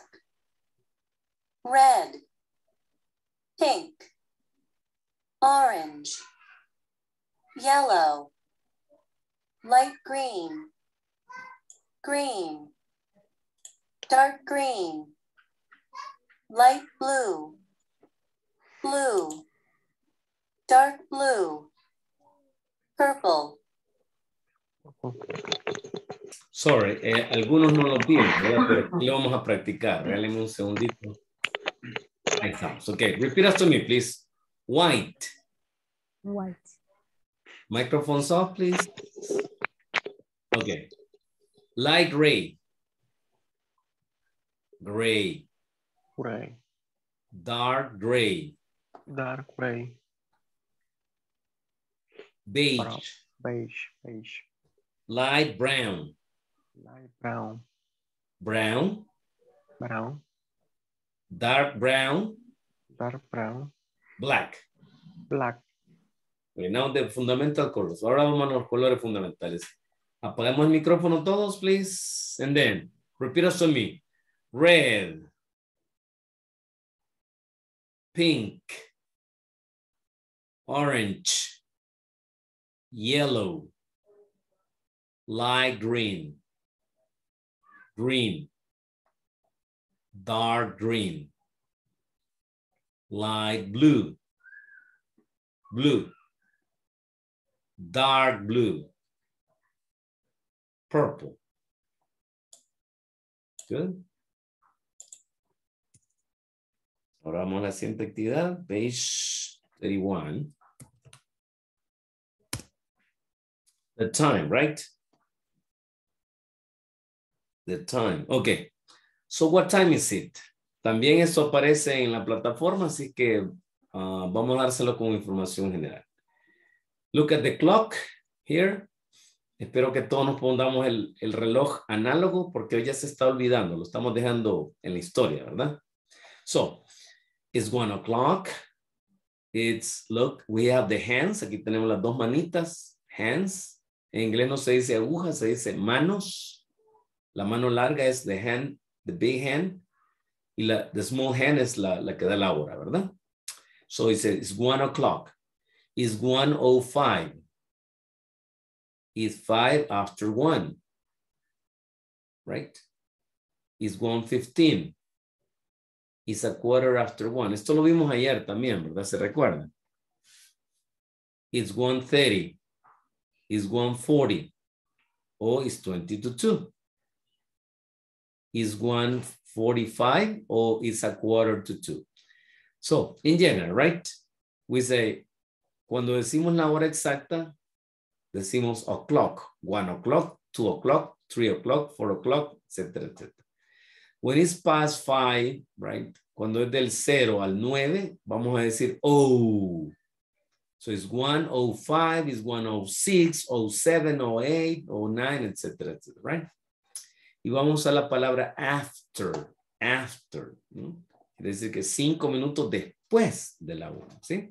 Red, pink, orange, yellow, light green, green, dark green, light blue, blue, dark blue, purple. Sorry, algunos no lo tienen, ¿verdad? Pero lo vamos a practicar. Regálenme un segundito. Ahí estamos. Okay, repeat after me, please. White. White. Microphones off, please. Okay. Light gray. Gray. Gray. Dark gray. Dark gray. Beige. Brown. Beige. Beige. Light brown. Light brown. Brown. Brown. Dark brown. Dark brown. Black. Black. Okay, now the fundamental colors. Ahora vamos a los colores fundamentales. Apagamos el micrófono todos, please. And then, repeat after me. Red. Pink. Orange. Yellow. Light green. Green. Dark green. Light blue. Blue. Dark blue. Purple. Good. Ahora vamos a la siguiente actividad. Page 31. The time, right? The time. Okay. So what time is it? También eso aparece en la plataforma, así que vamos a dárselo como información general. Look at the clock here. Espero que todos nos pongamos el reloj análogo porque hoy ya se está olvidando. Lo estamos dejando en la historia, ¿verdad? So, it's 1 o'clock. It's, look, we have the hands. Aquí tenemos las dos manitas. Hands. En inglés no se dice aguja, se dice manos. La mano larga es the hand, the big hand. Y the small hand es la que da la hora, ¿verdad? So it says it's 1 o'clock. It's 1:05. It's 5 after 1. Right? It's 1:15. It's a quarter after 1. Esto lo vimos ayer también, ¿verdad? ¿Se recuerdan? It's 1:30. It's 1:40. Or it's 20 to 2. It's 1:45 or it's a quarter to 2. So, in general, right? We say, cuando decimos la hora exacta, decimos o'clock, 1 o'clock, 2 o'clock, 3 o'clock, 4 o'clock, etcétera, etcétera. When it's past 5, right? Cuando es del 0 al 9, vamos a decir, oh. So it's 1:05, it's 1:06, 07, 08, 09, etcétera, etcétera, right? Y vamos a usar la palabra after, after. ¿No? Quiere decir que 5 minutos después de la 1, ¿sí?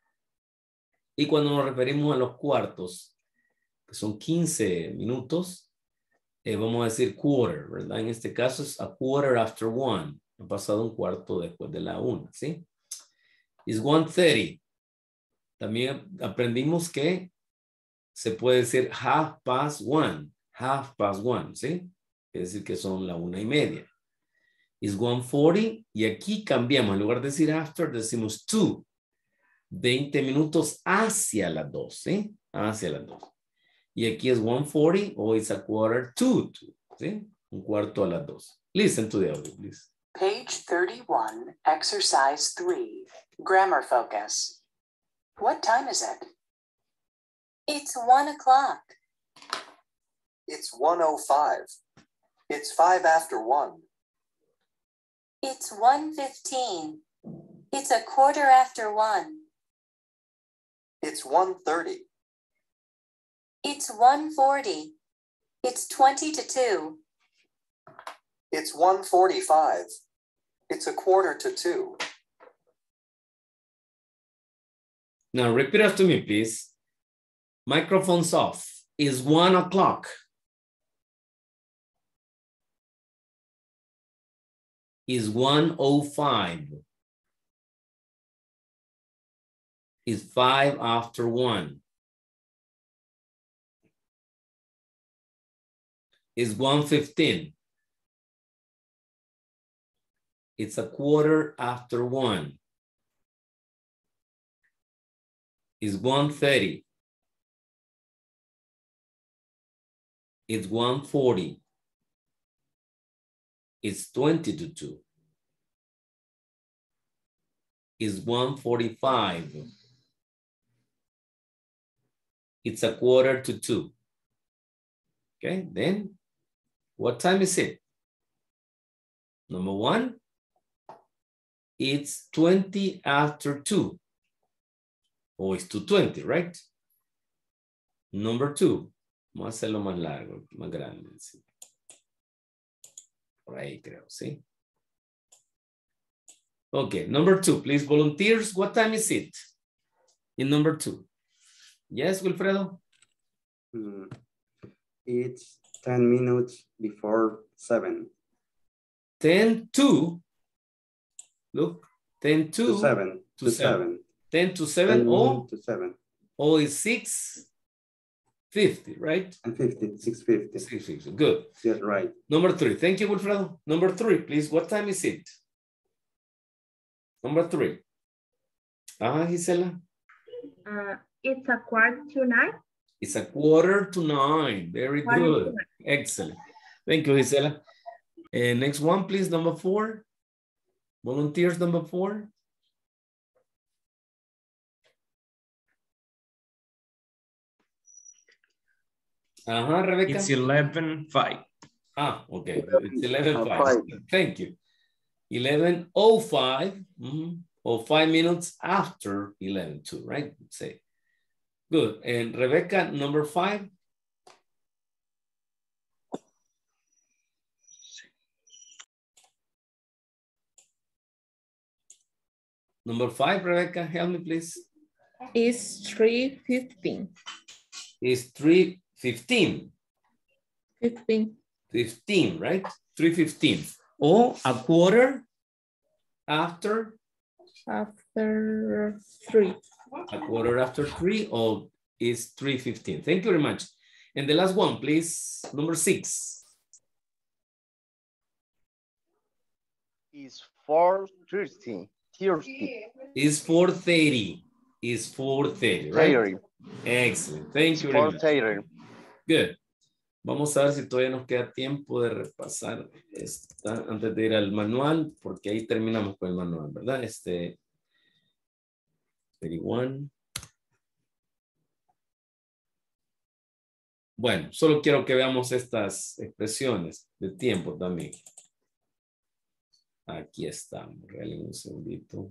Y cuando nos referimos a los cuartos, que son 15 minutos, vamos a decir quarter, ¿verdad? En este caso es a quarter after 1. Ha pasado un cuarto después de la 1, ¿sí? It's 1:30. También aprendimos que se puede decir half past 1, ¿sí? Es decir que son la 1:30. It's 1:40 y aquí cambiamos, en lugar de decir after, decimos 2. 20 minutos hacia las 2, ¿sí? Hacia las 2. Y aquí es 1:40 o it's a quarter to 2, ¿sí? Un cuarto a las 2. Listen to the audio, please. Page 31, exercise 3, grammar focus. What time is it? It's 1 o'clock. It's 1:05. It's 5 after 1. It's 1:15. It's a quarter after 1. It's 1:30. It's 1:40. It's 20 to 2. It's 1:45. It's a quarter to 2. Now repeat after me, please. Microphones off. It's 1 o'clock. It's 1:05. It's 5 after 1. It's 1:15. It's a quarter after 1. It's 1:30. It's 1:40. It's 20 to 2. It's 1:45. It's 1/4 to 2. Okay, then what time is it? Number 1, it's 20 after 2. Or it's 2:20, right? Number 2, vamos a hacerlo más largo, más grande. ¿Sí? Por ahí creo, ¿sí? Okay, number 2, please, volunteers. What time is it? In number 2. Yes, Wilfredo? It's 10 minutes before 7. 10 to, look, 10 to 7. To 7. 10 to 7 or? To 7. Or is 6:50, right? And 50, 6:50. 6:50, good. Yes, right. Number 3, thank you, Wilfredo. Number 3, please, what time is it? Number 3. Gisela? It's 8:45. It's 8:45. Very good. Excellent. Thank you, Gisela. Next one, please, number 4. Volunteers, number 4. Rebecca. It's 11:05. Okay. It's 11:05. Thank you. 11:05. Or 5 minutes after 11:02, right? Say. Good. And Rebecca, number 5. Number 5, Rebecca, help me, please. It's 3:15. It's 3:15. 15, right? 3:15. Or 1/4 after? After 3. 1/4 after 3, or is 3:15. Thank you very much. And the last one, please, number 6. Is 4:30. Is 4:30. Is 4:30, right? 30. Excellent. Thank you very much. 4:30. Good. Vamos a ver si todavía nos queda tiempo de repasar esta antes de ir al manual, porque ahí terminamos con el manual, ¿verdad? 31. Bueno, solo quiero que veamos estas expresiones de tiempo también. Aquí estamos. Regalen un segundito.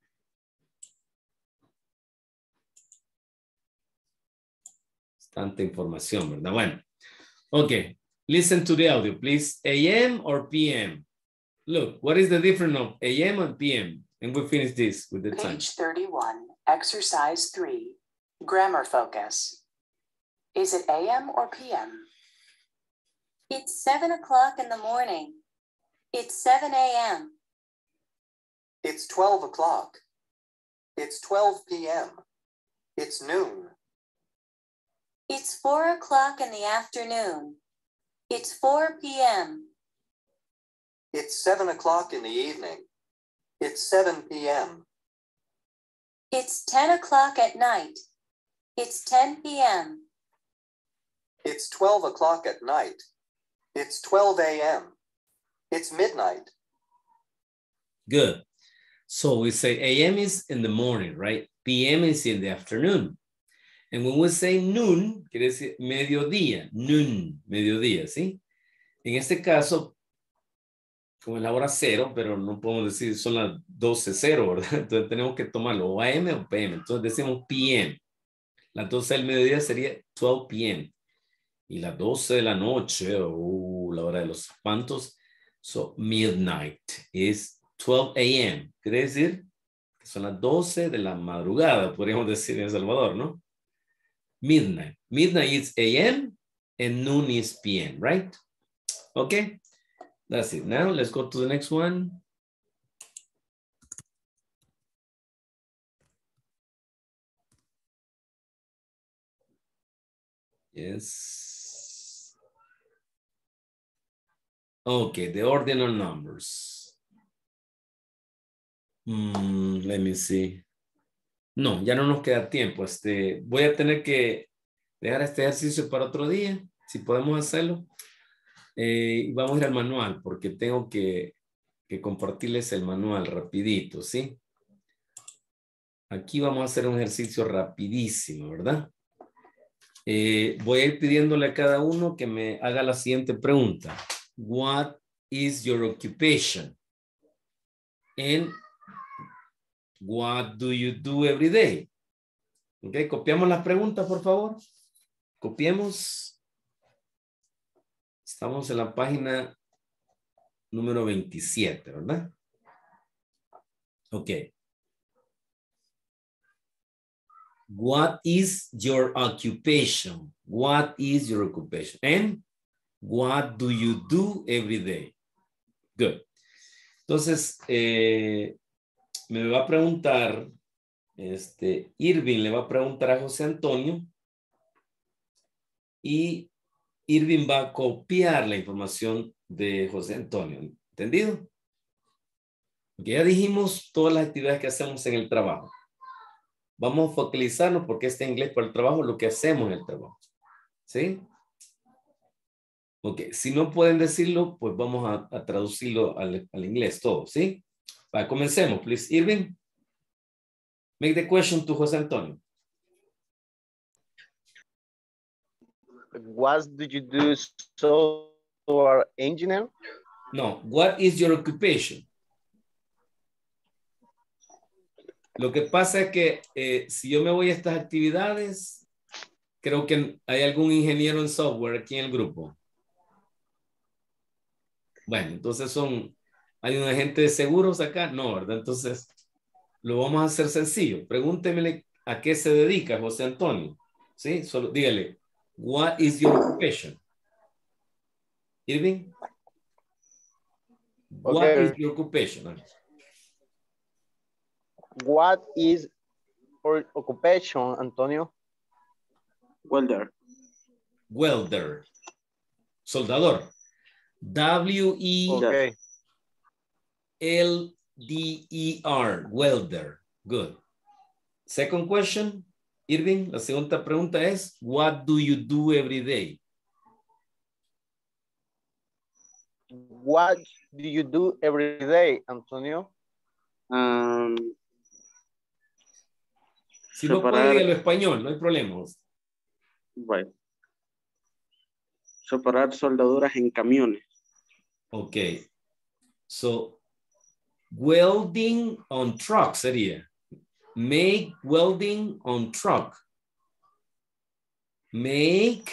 Tanta información, ¿verdad? Bueno. Okay. Listen to the audio, please. AM or PM? Look, what is the difference of AM and PM? And we'll finish this with the time. Page 31, exercise 3, grammar focus. Is it AM or PM? It's 7 o'clock in the morning. It's 7 a.m. It's 12 o'clock. It's 12 p.m. It's noon. It's 4 o'clock in the afternoon. It's 4 p.m. It's 7 o'clock in the evening. It's 7 p.m. It's 10 o'clock at night. It's 10 p.m. It's 12 o'clock at night. It's 12 a.m. It's midnight. Good. So we say AM is in the morning, right? PM is in the afternoon. And when we say noon, quiere decir mediodía, noon, mediodía, ¿sí? En este caso, como es la hora 0, pero no podemos decir son las 12:00, ¿verdad? Entonces tenemos que tomarlo o AM o PM. Entonces decimos PM. Las 12 del mediodía sería 12 PM. Y las 12 de la noche, la hora de los espantos, so midnight is 12 a.m. Quiere decir que son las 12 de la madrugada, podríamos decir en El Salvador, ¿no? Midnight. Midnight is AM and noon is PM, right? Okay, that's it. Now let's go to the next one. Yes. Okay, the ordinal numbers. Let me see. No, ya no nos queda tiempo. Voy a tener que dejar este ejercicio para otro día Si podemos hacerlo. Vamos a ir al manual porque tengo que compartirles el manual rapidito, ¿sí? Aquí vamos a hacer un ejercicio rapidísimo, ¿verdad? Voy a ir pidiéndole a cada uno que me haga la siguiente pregunta. What is your occupation? And what do you do every day? Ok, copiamos las preguntas, por favor. Copiemos. Estamos en la página número 27, ¿verdad? Ok. What is your occupation? What is your occupation? And what do you do every day? Good. Entonces, me va a preguntar, Irving le va a preguntar a José Antonio y Irving va a copiar la información de José Antonio. ¿Entendido? Porque ya dijimos todas las actividades que hacemos en el trabajo. Vamos a focalizarnos porque este inglés para el trabajo, lo que hacemos en el trabajo. ¿Sí? Ok, si no pueden decirlo, pues vamos a traducirlo al inglés todo, ¿sí? Comencemos, please. Irving, make the question to José Antonio. What do you do, software engineer? No, what is your occupation? Lo que pasa es que si yo me voy a estas actividades, creo que hay algún ingeniero en software aquí en el grupo. Bueno, entonces hay un agente de seguros acá, no, ¿verdad? Entonces, lo vamos a hacer sencillo. Pregúntemele a qué se dedica José Antonio, ¿sí? Solo dígale, what is your occupation? Irving? What is your occupation? What is your occupation, Antonio? Welder. Welder. Soldador. W-E-L-D-E-R. Welder. Good. Second question, Irving. La segunda pregunta es, what do you do every day? What do you do every day, Antonio? Si no puede, dígalo en español, no hay problema. Bueno. Separar soldaduras en camiones. Ok. So, welding on truck sería. Make welding on truck. Make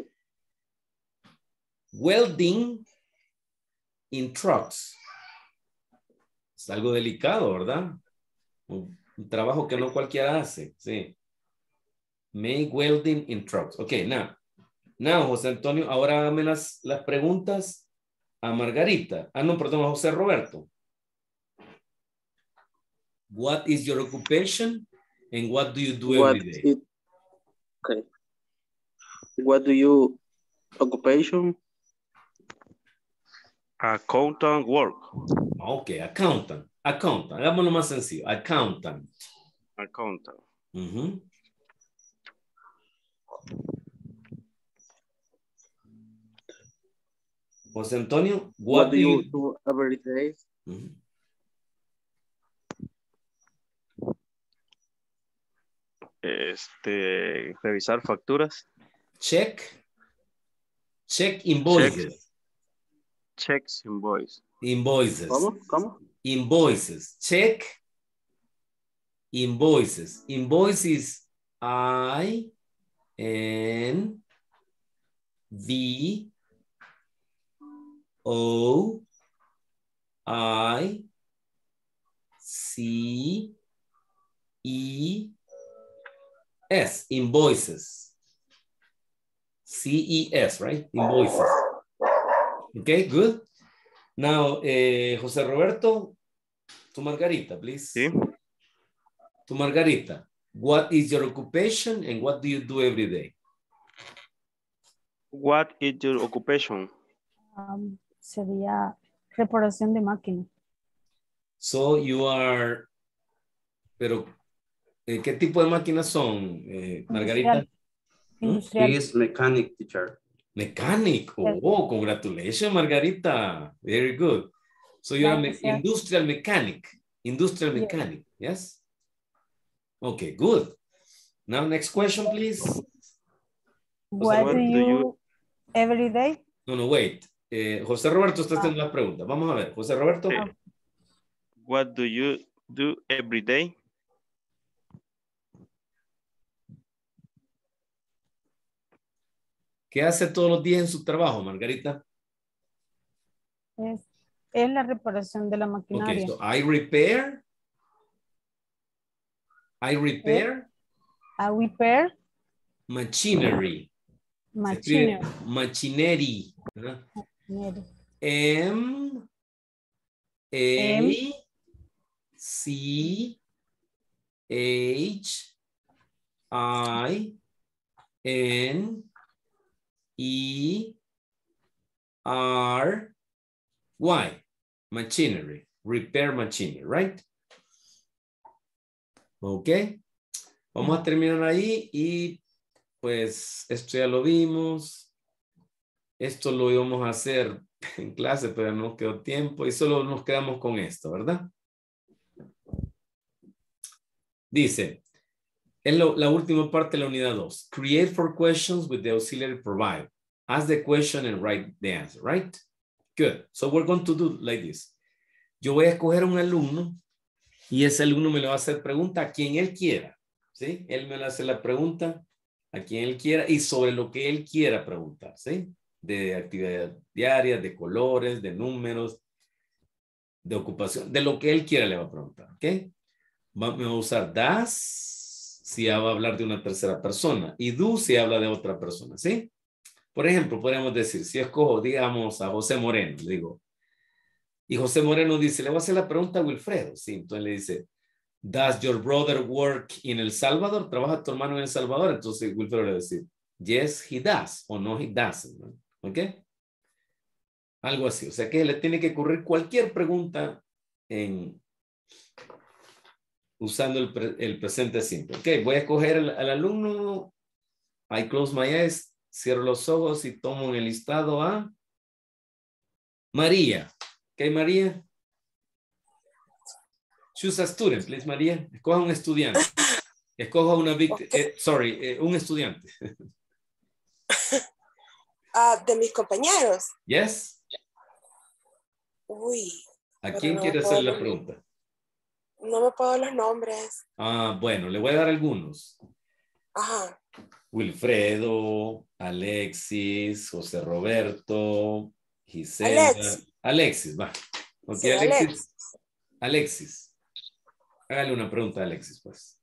welding in trucks. Es algo delicado, ¿verdad? Un trabajo que no cualquiera hace, sí. Make welding in trucks. Ok, now, José Antonio, ahora hágame las preguntas a Margarita. No, perdón, a José Roberto. What is your occupation and what do you do every day? Okay. What do you occupation? Accountant work. Ok, accountant. Hagámoslo más sencillo. Accountant. José Antonio, what do you do every day? Revisar facturas. Check invoices. Checks invoice. Invoices. ¿Cómo? Invoices. Check invoices. Invoices. I-N-V-O-I-C-E-S. Invoices. C-E-S, right? Invoices. Okay, good. Now, José Roberto, to Margarita, please. Sí. To Margarita, what is your occupation and what do you do every day? What is your occupation? Sería reparación de máquina. So you are, pero, ¿qué tipo de máquinas son, Margarita? He is mechanic teacher. Mechanic. Oh, congratulations, Margarita. Very good. So you're an industrial mechanic. Industrial mechanic, yes? Okay, good. Now, next question, please. What do you every day? No, wait. José Roberto está haciendo la pregunta. Vamos a ver. José Roberto. What do you do every day? ¿Qué hace todos los días en su trabajo, Margarita? Es la reparación de la maquinaria. Okay, so I repair. I repair. I repair. Machinery. Machinery. Machinery. M A C H I N E R Y. Machinery. Repair machinery, right? Ok. Vamos a terminar ahí y pues esto ya lo vimos. Esto lo íbamos a hacer en clase, pero no quedó tiempo y solo nos quedamos con esto, ¿verdad? Dice, en la última parte de la unidad 2. Create 4 questions with the auxiliary provided. Ask the question and write the answer, right? Good. So we're going to do like this. Yo voy a escoger un alumno y ese alumno me le va a hacer pregunta a quien él quiera. ¿Sí? Él me le hace la pregunta a quien él quiera y sobre lo que él quiera preguntar. ¿Sí? De actividades diarias, de colores, de números, de ocupación, de lo que él quiera le va a preguntar. ¿Ok? Me va a usar das si va a hablar de una tercera persona y do si habla de otra persona. ¿Sí? Por ejemplo, podríamos decir, si escojo, digamos, a José Moreno, le digo, y José Moreno dice, le voy a hacer la pregunta a Wilfredo. Sí, entonces le dice, does your brother work in El Salvador? ¿Trabaja tu hermano en El Salvador? Entonces Wilfredo le va a decir, yes, he does, o no, he doesn't. ¿No? ¿Ok? Algo así. O sea que le tiene que ocurrir cualquier pregunta usando el presente simple. Ok, voy a escoger al alumno. I close my eyes, cierro los ojos y tomo en el listado a María. Ok, María. Choose a student, please, María. Escoja un estudiante. Escoja una víctima. Un estudiante. De mis compañeros. Yes. Uy. ¿A quién quiere hacer la pregunta? No me puedo los nombres. Bueno, le voy a dar algunos. Ajá. Wilfredo, Alexis, José Roberto, Gisela. Alexis, va. Ok, sí, Alexis. Hágale una pregunta a Alexis, pues.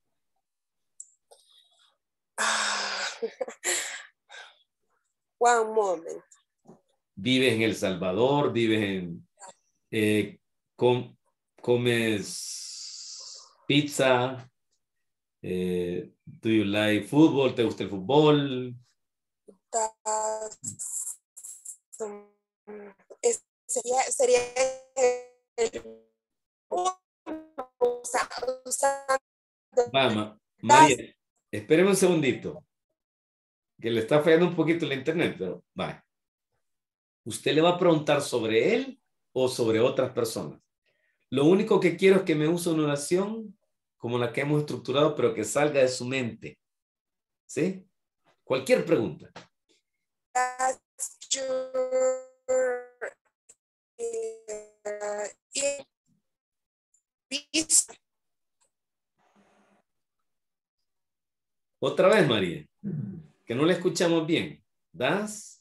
One moment. ¿Vives en El Salvador? ¿Vives en... comes pizza? Do you like football? ¿Te gusta el fútbol? Sería Vamos, María, espéreme un segundito, que le está fallando un poquito la internet, pero va. ¿Usted le va a preguntar sobre él o sobre otras personas? Lo único que quiero es que me use una oración como la que hemos estructurado, pero que salga de su mente. ¿Sí? Cualquier pregunta. Otra vez, María, que no la escuchamos bien. ¿Das?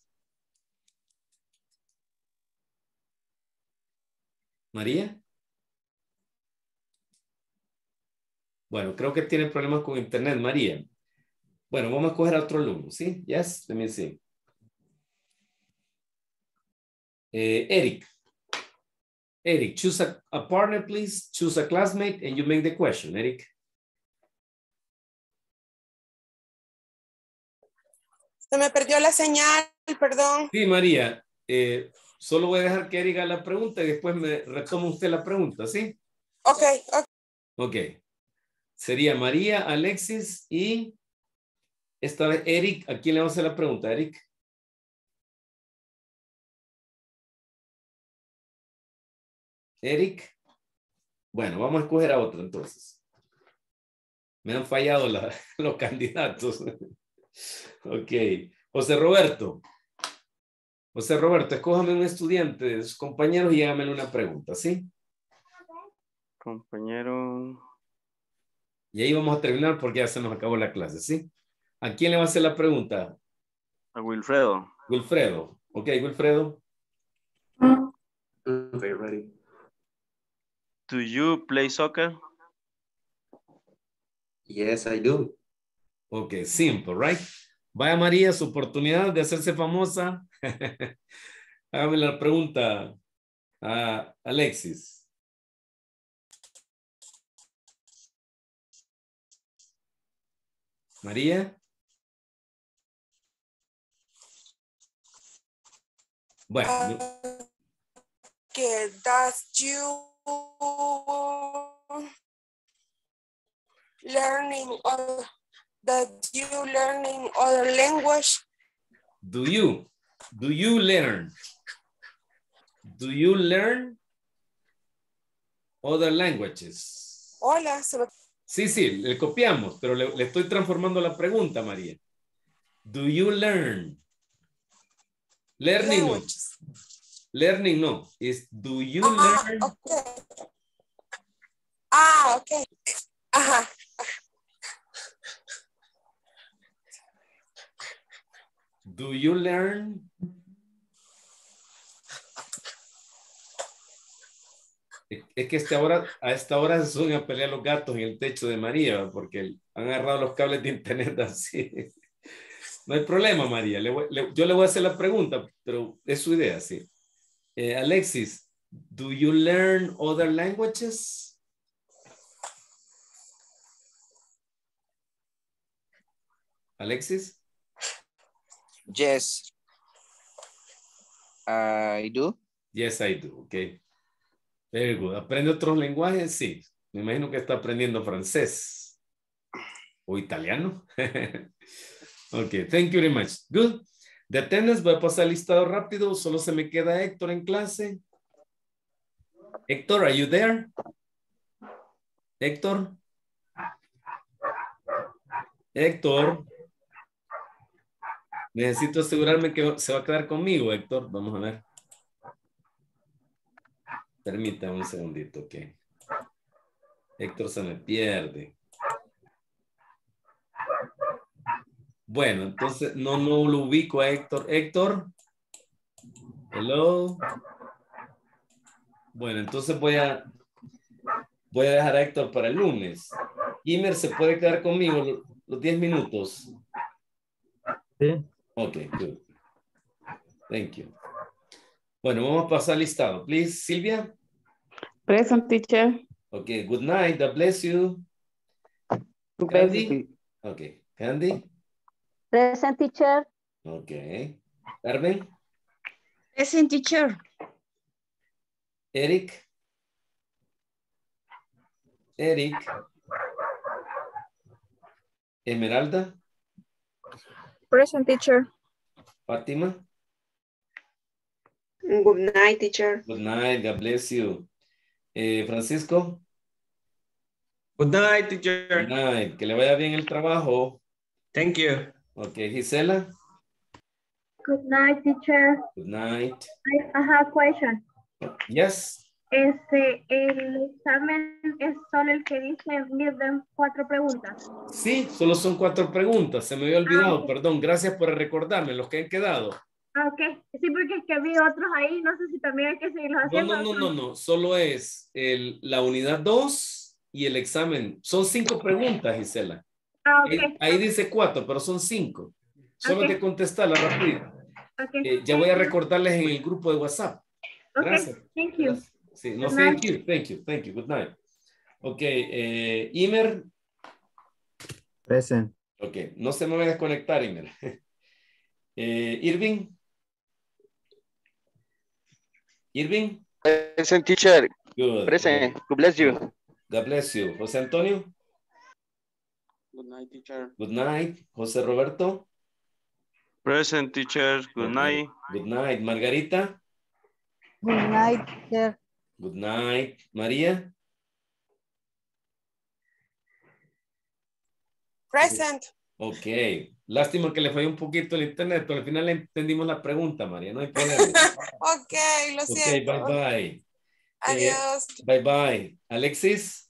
¿María? Bueno, creo que tiene problemas con internet, María. Bueno, vamos a coger a otro alumno, ¿sí? Yes, let me see. Eric. Eric, choose a partner, please. Choose a classmate and you make the question, Eric. Se me perdió la señal, perdón. Sí, María. Solo voy a dejar que Eric haga la pregunta y después me retoma usted la pregunta, ¿sí? Ok. Ok. Sería María, Alexis y esta vez Eric. ¿A quién le vamos a hacer la pregunta, Eric? Eric. Bueno, vamos a escoger a otro entonces. Me han fallado los candidatos. Ok. José Roberto. José Roberto, escójame un estudiante de sus compañeros y hágame una pregunta, ¿sí? Compañero. Y ahí vamos a terminar porque ya se nos acabó la clase, ¿sí? ¿A quién le va a hacer la pregunta? A Wilfredo. Wilfredo. Ok, Wilfredo. Okay, ready. Do you play soccer? Yes, I do. Ok, simple, right? Vaya María, su oportunidad de hacerse famosa. Hágame la pregunta a Alexis. María. Bueno. Que does you learning other language? Do you learn other languages? Hola. Sí, le copiamos, pero le estoy transformando la pregunta, María. Do you learn? Learning Languages. no. Learning no. Is do you learn? Okay. Okay. Ajá. Do you learn? Es que a esta hora se suben a pelear los gatos en el techo de María, porque han agarrado los cables de internet así. No hay problema, María. Yo le voy a hacer la pregunta, pero es su idea, sí. Alexis, do you learn other languages? Alexis? Yes, I do. Yes, I do. Okay. Very good. ¿Aprende otros lenguajes? Sí. Me imagino que está aprendiendo francés. ¿O italiano? Ok. Thank you very much. Good. De attendance voy a pasar listado rápido. Solo se me queda Héctor en clase. Héctor, are you there? Héctor. Héctor. Necesito asegurarme que se va a quedar conmigo, Héctor. Vamos a ver. Permítame un segundito, ok. Héctor se me pierde. Bueno, entonces no lo ubico a Héctor. Héctor. Hello. Bueno, entonces voy a dejar a Héctor para el lunes. Imer, ¿se puede quedar conmigo los 10 minutos? Sí. Ok, good. Thank you. Bueno, vamos a pasar listado. Please, Silvia. Present, teacher. Okay, good night. God bless you. Candy. Okay, Candy. Present, teacher. Okay. Carmen. Present, teacher. Eric. Eric. Esmeralda. Present, teacher. Fátima. Good night, teacher. Good night. God bless you. Francisco. Good night, teacher. Good night. Que le vaya bien el trabajo. Thank you. Okay, Gisela. Good night, teacher. Good night. I have a question. Yes. El examen es solo el que dice de 4 preguntas. Sí, solo son 4 preguntas. Se me había olvidado. Perdón. Gracias por recordarme los que han quedado. Ok. Sí, porque es que vi otros ahí. No sé si también hay que seguirlos haciendo. No. Solo es la unidad 2 y el examen. Son 5 preguntas, Gisela. Okay. Ahí dice 4, pero son 5. Solo Okay. de contestarla rápido. Okay. Ya voy a recordarles en el grupo de WhatsApp. Gracias. Okay. Thank you. Sí, no, Good thank night. you. Thank you. Good night. Ok, Imer. Present. Ok, no se me vaya a desconectar, Imer. Irving. Irving. Present, teacher. Good. Present. God bless you. God bless you. José Antonio. Good night, teacher. Good night. José Roberto. Present, teacher. Good night. Good night. Margarita. Good night, teacher. Good night. María. Present. Ok. Lástima que le falló un poquito el internet, pero al final le entendimos la pregunta, María. No hay problema. Ok, lo siento. Ok, bye bye. Adiós. Bye bye. Alexis.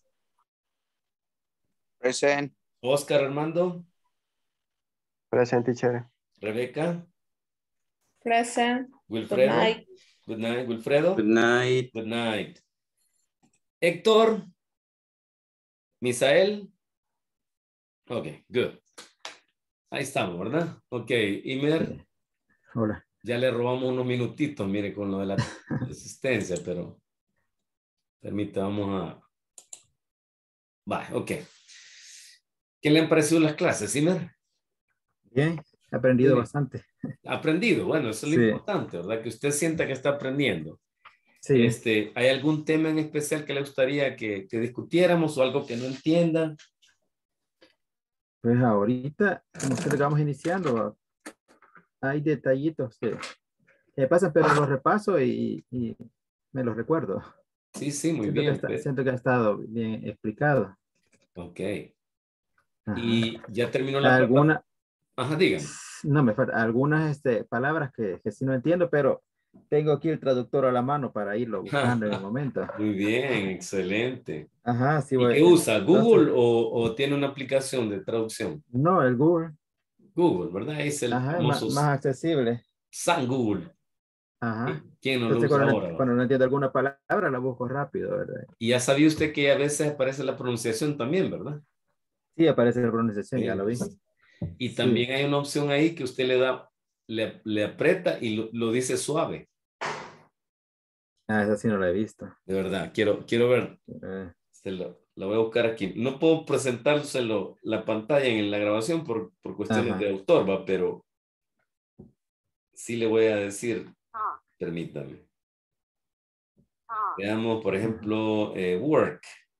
Present. Oscar Armando. Present, teacher. Rebeca. Present. Wilfredo. Good night. Good night, Wilfredo. Good night. Good night. Héctor. Misael. Ok, good. Ahí estamos, ¿verdad? Ok, Imer. Hola. Ya le robamos unos minutitos, mire, con lo de la asistencia, pero permítame, vamos a... Va, ok. ¿Qué le han parecido las clases, Imer? Bien, he aprendido bastante. Aprendido, bueno, eso es lo Sí. importante, ¿verdad? Que usted sienta que está aprendiendo. Sí. ¿Hay algún tema en especial que le gustaría que discutiéramos o algo que no entienda? Pues ahorita, como que vamos iniciando, hay detallitos que pasan, pero los repaso y me los recuerdo. Sí, sí, muy Siento bien. que siento que ha estado bien explicado. Ok. Ajá. Y ya terminó la alguna. Ajá, dígame. No, me faltan algunas palabras que sí no entiendo, pero tengo aquí el traductor a la mano para irlo buscando en el momento. Muy bien, excelente. Ajá, sí. ¿Y qué usa? ¿Google o tiene una aplicación de traducción? No, el Google. Google, ¿verdad? Es el Ajá, famoso más accesible. San Google. Ajá. ¿Quién no lo Entonces, usa ahora? cuando no entiendo alguna palabra, la busco rápido, ¿verdad? Y ya sabía usted que a veces aparece la pronunciación también, ¿verdad? Sí, aparece la pronunciación, ya lo vi. Y Sí. también hay una opción ahí que usted le da, le aprieta y lo dice suave. Ah, esa sí no la he visto. De verdad, quiero ver. La voy a buscar aquí. No puedo presentárselo la pantalla en la grabación por cuestiones Ajá. de autor, ¿va? Pero sí le voy a decir, permítame. Veamos, por ejemplo, work.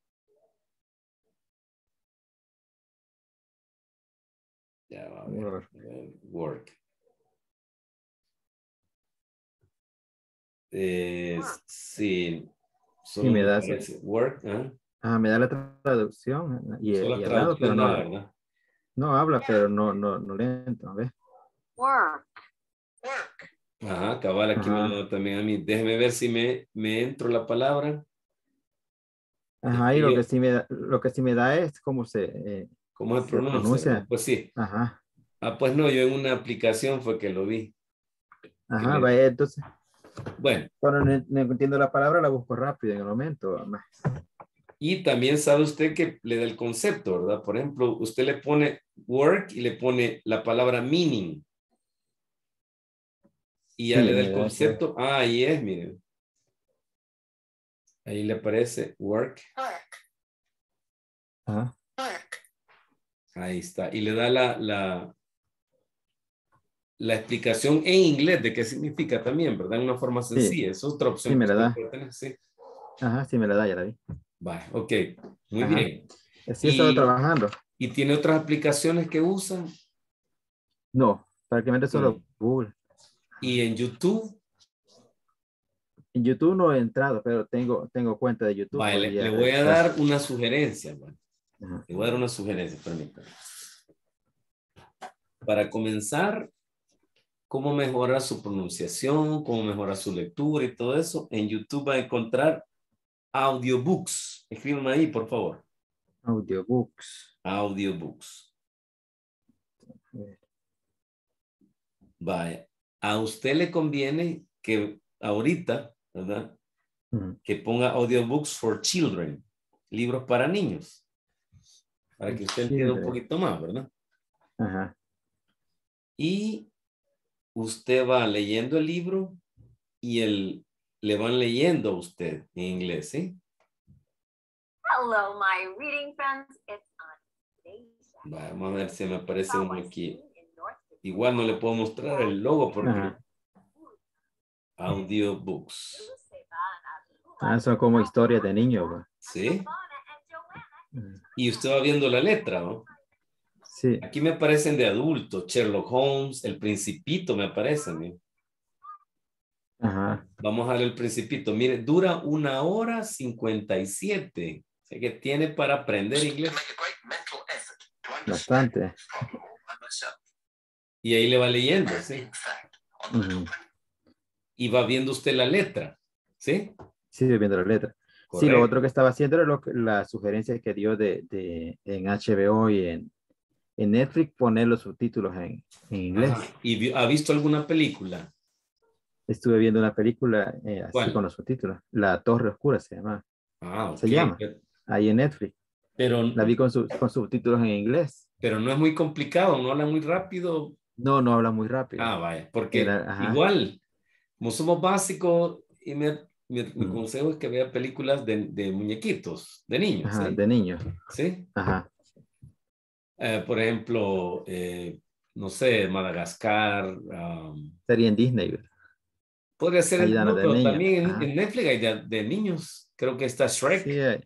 Ya va a ver. Work. Sí. Solo me da aparece work. ¿Eh? Ah, me da la traducción y Solo al lado, pero traducción, no, ¿verdad? no habla, pero no lento, ¿ves? Work. Ajá, cabal, aquí me lo da también a mí. Déjeme ver si me entro la palabra. Ajá, y lo que sí me da es cómo se ¿Cómo se pronuncia? ¿No? Pues sí. Ajá. Ah, pues no, yo en una aplicación fue que lo vi. Ajá, vaya, entonces. Bueno. Cuando no entiendo la palabra, la busco rápido en el momento. Más. Y también sabe usted que le da el concepto, ¿verdad? Por ejemplo, usted le pone work y le pone la palabra meaning. Y ya Sí, le da el concepto. Ah, ahí es, miren. Ahí le aparece work. Ajá. Ahí está. Y le da la explicación en inglés de qué significa también, ¿verdad? En una forma sencilla. Es otra opción. Sí, me la da. Puede tener, sí. Ajá, sí me la da, ya la vi. Vale, ok. Muy Ajá. bien. Sí he estado trabajando. ¿Y tiene otras aplicaciones que usan? No, prácticamente solo Google. ¿Y en YouTube? En YouTube no he entrado, pero tengo cuenta de YouTube. Vale, le voy a dar una sugerencia. Bueno. Le voy a dar una sugerencia, permítame. Para comenzar, cómo mejorar su pronunciación, cómo mejorar su lectura y todo eso, en YouTube va a encontrar audiobooks. Escríbeme ahí, por favor. Audiobooks. Audiobooks. Vaya. A usted le conviene que ahorita, ¿verdad? Que ponga audiobooks for children. Libros para niños. Para que usted entienda un poquito más, ¿verdad? Ajá. Y usted va leyendo el libro y le van leyendo a usted en inglés, ¿sí? Hello, my reading friends. It's on. Vamos a ver si me aparece uno aquí. Igual no le puedo mostrar el logo porque audiobooks. Ah, son como historias de niños, ¿no? Sí. Y usted va viendo la letra, ¿no? Sí. Aquí me aparecen de adultos, Sherlock Holmes, El Principito me aparecen, ¿no? Ajá. Vamos a ver el principito. Mire, dura 1:57. O sea que tiene para aprender inglés. Bastante. Y ahí le va leyendo, ¿sí? Y va viendo usted la letra, ¿sí? Sí, viendo la letra. Correcto. Sí, lo otro que estaba haciendo era la sugerencia que dio en HBO y en Netflix, poner los subtítulos en inglés. Ajá. ¿Y ha visto alguna película? Estuve viendo una película así ¿Cuál? con los subtítulos. La Torre Oscura se llama. Ok. Se llama. Ahí en Netflix. Pero, la vi con subtítulos en inglés. Pero no es muy complicado, no habla muy rápido. No habla muy rápido. Vaya, porque igual, como somos básicos, y mi consejo es que vea películas de muñequitos, de niños. Ajá, ¿sí? de niños. ¿Sí? Ajá. Por ejemplo, no sé, Madagascar. Sería en Disney, ¿verdad? Podría ser en de pero niños. también en Netflix hay de niños. Creo que está Shrek. Sí, hay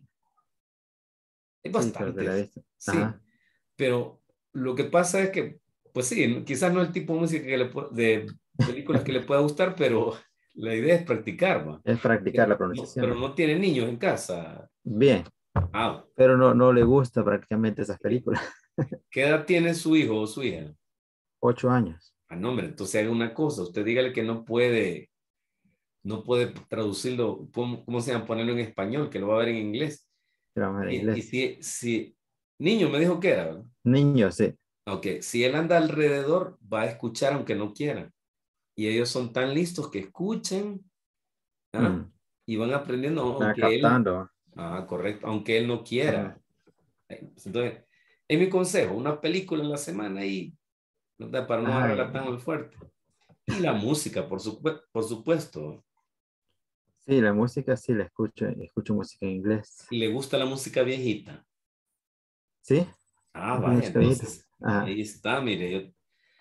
bastante. Sí, pero lo que pasa es que, pues sí, quizás no el tipo de música de películas que le pueda gustar, pero la idea es practicar, ¿no? Es practicar la pronunciación. Pero no tiene niños en casa. Bien. Pero no le gusta prácticamente esas películas. ¿Qué edad tiene su hijo o su hija? 8 años. No, hombre, entonces haga una cosa. Usted dígale que no puede traducirlo, ¿cómo se llama? Ponerlo en español, que lo va a ver en inglés. Y si niño me dijo que era, ¿verdad? Niño, sí. Ok, si él anda alrededor, va a escuchar aunque no quiera. Y ellos son tan listos que escuchen y van aprendiendo. Aunque captando. Correcto, aunque él no quiera. Entonces, es mi consejo, una película en la semana y para no agarrarla tan fuerte. Y la música, por supuesto. Sí, la música sí la escucho música en inglés. ¿Y le gusta la música viejita? Sí. Vaya, entonces, ahí está, mire.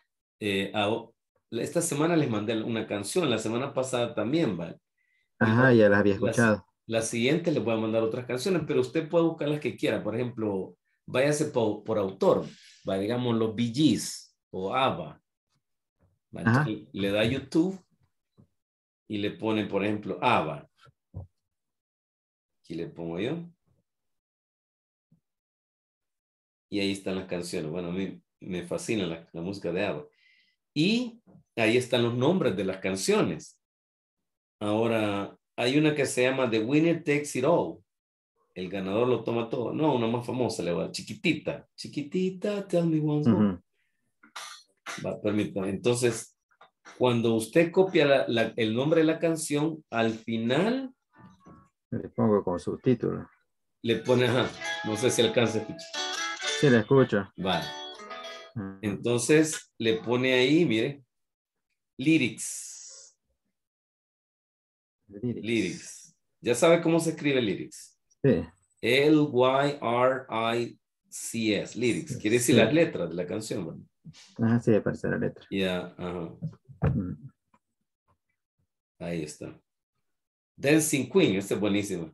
Esta semana les mandé una canción, la semana pasada también, ¿vale? Ya las había escuchado. La siguiente les voy a mandar otras canciones, pero usted puede buscar las que quiera. Por ejemplo, váyase por autor, digamos los Bee Gees o ABBA. Le da a YouTube y le pone, por ejemplo, ABBA. Aquí le pongo yo. Y ahí están las canciones. Bueno, a mí me fascina la música de ABBA. Y ahí están los nombres de las canciones. Ahora, hay una que se llama The Winner Takes It All. El ganador lo toma todo. No, una más famosa, le va. Chiquitita. Chiquitita, tell me once more. Permítame. Entonces, cuando usted copia el nombre de la canción, al final le pongo con subtítulos. Le pone, no sé si alcanza a escuchar. Sí, la escucho. Vale. Entonces, le pone ahí, mire, lyrics. Lyrics. ¿Ya sabe cómo se escribe lyrics? Sí. Lyrics. Lyrics. Quiere decir las letras de la canción, ¿verdad? Sí, aparece la letra. Ahí está. Dancing Queen, esta es buenísima.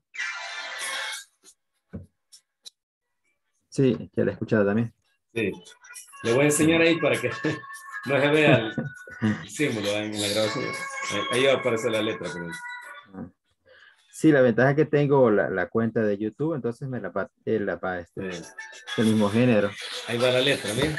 Sí, ya la he escuchado también. Sí. Le voy a enseñar ahí para que no se vea el símbolo en la grabación. Ahí va a aparecer la letra. Sí, la ventaja es que tengo la cuenta de YouTube, entonces me la va el mismo género. Ahí va la letra, mira.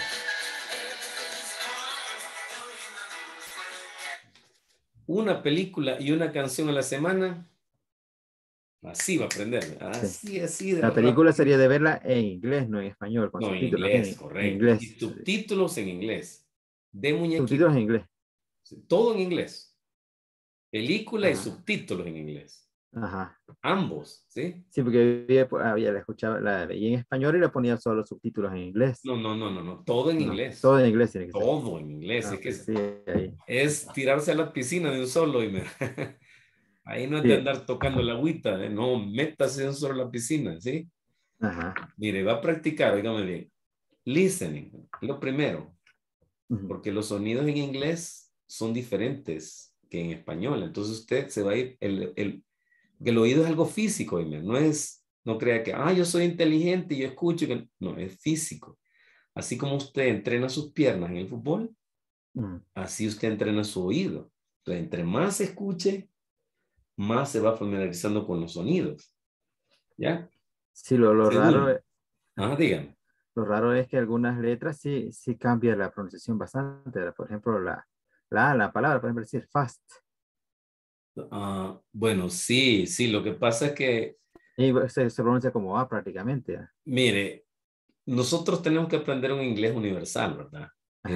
Una película y una canción a la semana. Así va a aprender. Así. La película sería de verla en inglés, no en español. Con subtítulos. En inglés, correcto. Inglés. Y subtítulos en inglés. De muñequitos. Subtítulos en inglés. Todo en inglés. Película y subtítulos en inglés. Ambos, ¿sí? Sí, porque la escuchaba, la veía en español y le ponía solo subtítulos en inglés. No. Todo en inglés. Todo en inglés. Todo en inglés. Es que sí, ahí. Es tirarse a la piscina de un solo y ahí no es de andar tocando la agüita, no, métase de un solo a la piscina, ¿sí? Mire, va a practicar, dígame bien. Listening, lo primero, porque los sonidos en inglés son diferentes que en español, entonces usted se va a ir, el oído es algo físico, no crea que, yo soy inteligente y yo escucho, no, es físico. Así como usted entrena sus piernas en el fútbol, así usted entrena su oído. Entonces, entre más escuche, más se va familiarizando con los sonidos. ¿Ya? Sí, lo raro es... Dígame. Lo raro es que algunas letras sí cambia la pronunciación bastante. Por ejemplo, la palabra, por ejemplo, decir fast. Bueno, sí, lo que pasa es que... Y se pronuncia como A prácticamente. Mire, nosotros tenemos que aprender un inglés universal, ¿verdad?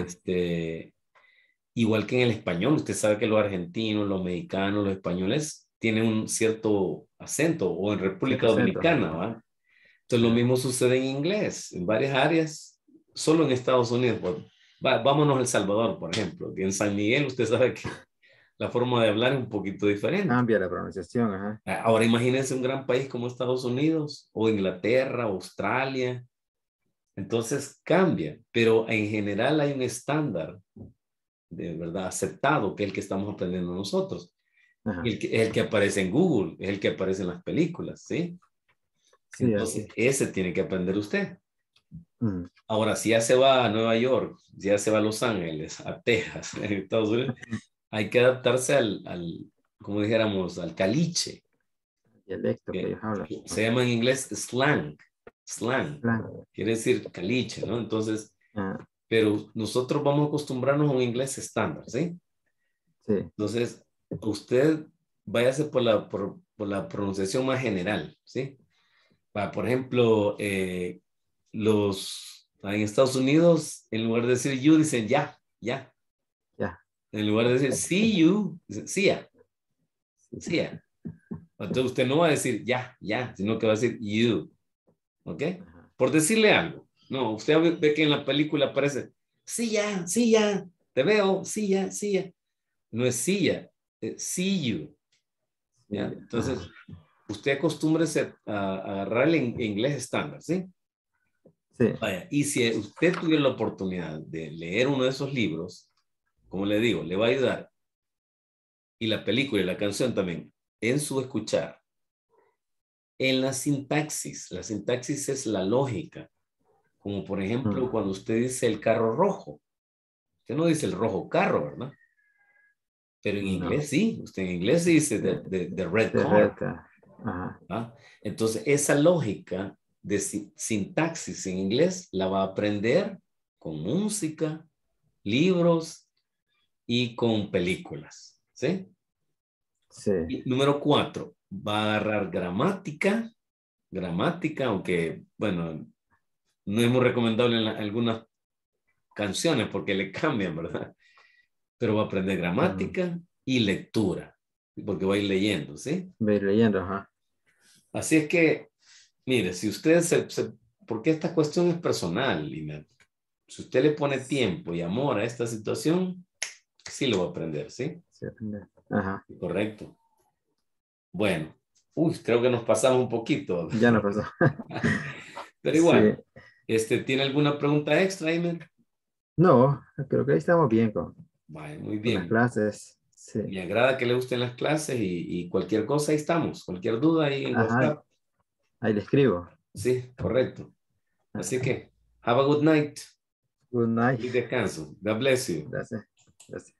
Igual que en el español, usted sabe que los argentinos, los mexicanos, los españoles tienen un cierto acento, o en República Dominicana, ¿va? Entonces lo mismo sucede en inglés, en varias áreas, solo en Estados Unidos. Pues, vámonos a El Salvador, por ejemplo, que en San Miguel usted sabe que la forma de hablar es un poquito diferente. Cambia la pronunciación, ajá. Ahora imagínense un gran país como Estados Unidos, o Inglaterra, Australia. Entonces cambia, pero en general hay un estándar de verdad aceptado, que es el que estamos aprendiendo nosotros. El que aparece en Google, es el que aparece en las películas, ¿sí? Entonces, ese tiene que aprender usted. Ahora, si ya se va a Nueva York, si ya se va a Los Ángeles, a Texas, en Estados Unidos, hay que adaptarse como dijéramos, al caliche. Dialecto que ellos hablan. Se llama en inglés slang. Quiere decir caliche, ¿no? Entonces, pero nosotros vamos a acostumbrarnos a un inglés estándar, ¿sí? Sí. Entonces, usted váyase por la pronunciación más general, ¿sí? Por ejemplo, en Estados Unidos, en lugar de decir you, dicen ya. En lugar de decir see you, dicen see ya. Entonces usted no va a decir ya, sino que va a decir you. ¿Ok? Por decirle algo. No, usted ve que en la película aparece sí ya, te veo, sí ya. No es sí ya, es see you. ¿Ya? Entonces, usted acostúmbrese a agarrar el inglés estándar, ¿sí? Sí. Vaya, y si usted tuviera la oportunidad de leer uno de esos libros, como le digo, le va a ayudar. Y la película y la canción también, en su escuchar. En la sintaxis es la lógica. Como por ejemplo, cuando usted dice el carro rojo. Usted no dice el rojo carro, ¿verdad? Pero en inglés sí. Usted en inglés dice the red car. ¿Ah? Entonces, esa lógica de sintaxis en inglés la va a aprender con música, libros y con películas. ¿Sí? Sí. Y número 4, va a agarrar gramática, aunque, bueno, no es muy recomendable en algunas canciones porque le cambian, ¿verdad? Pero va a aprender gramática y lectura, porque va a ir leyendo, ¿sí? Va a ir leyendo, ajá. Así es que, mire, si usted porque esta cuestión es personal, Lina. Si usted le pone tiempo y amor a esta situación, sí lo va a aprender, ¿sí? Sí, aprender. Ajá. Correcto. Bueno, creo que nos pasamos un poquito. Ya nos pasó. Pero igual, ¿tiene alguna pregunta extra, Aimer? No, creo que ahí estamos bien Vale, muy bien. Las clases. Sí. Me agrada que le gusten las clases y cualquier cosa ahí estamos. Cualquier duda ahí en WhatsApp. Ahí le escribo. Sí, correcto. Así que, have a good night. Good night. Y descanso. God bless you. Gracias.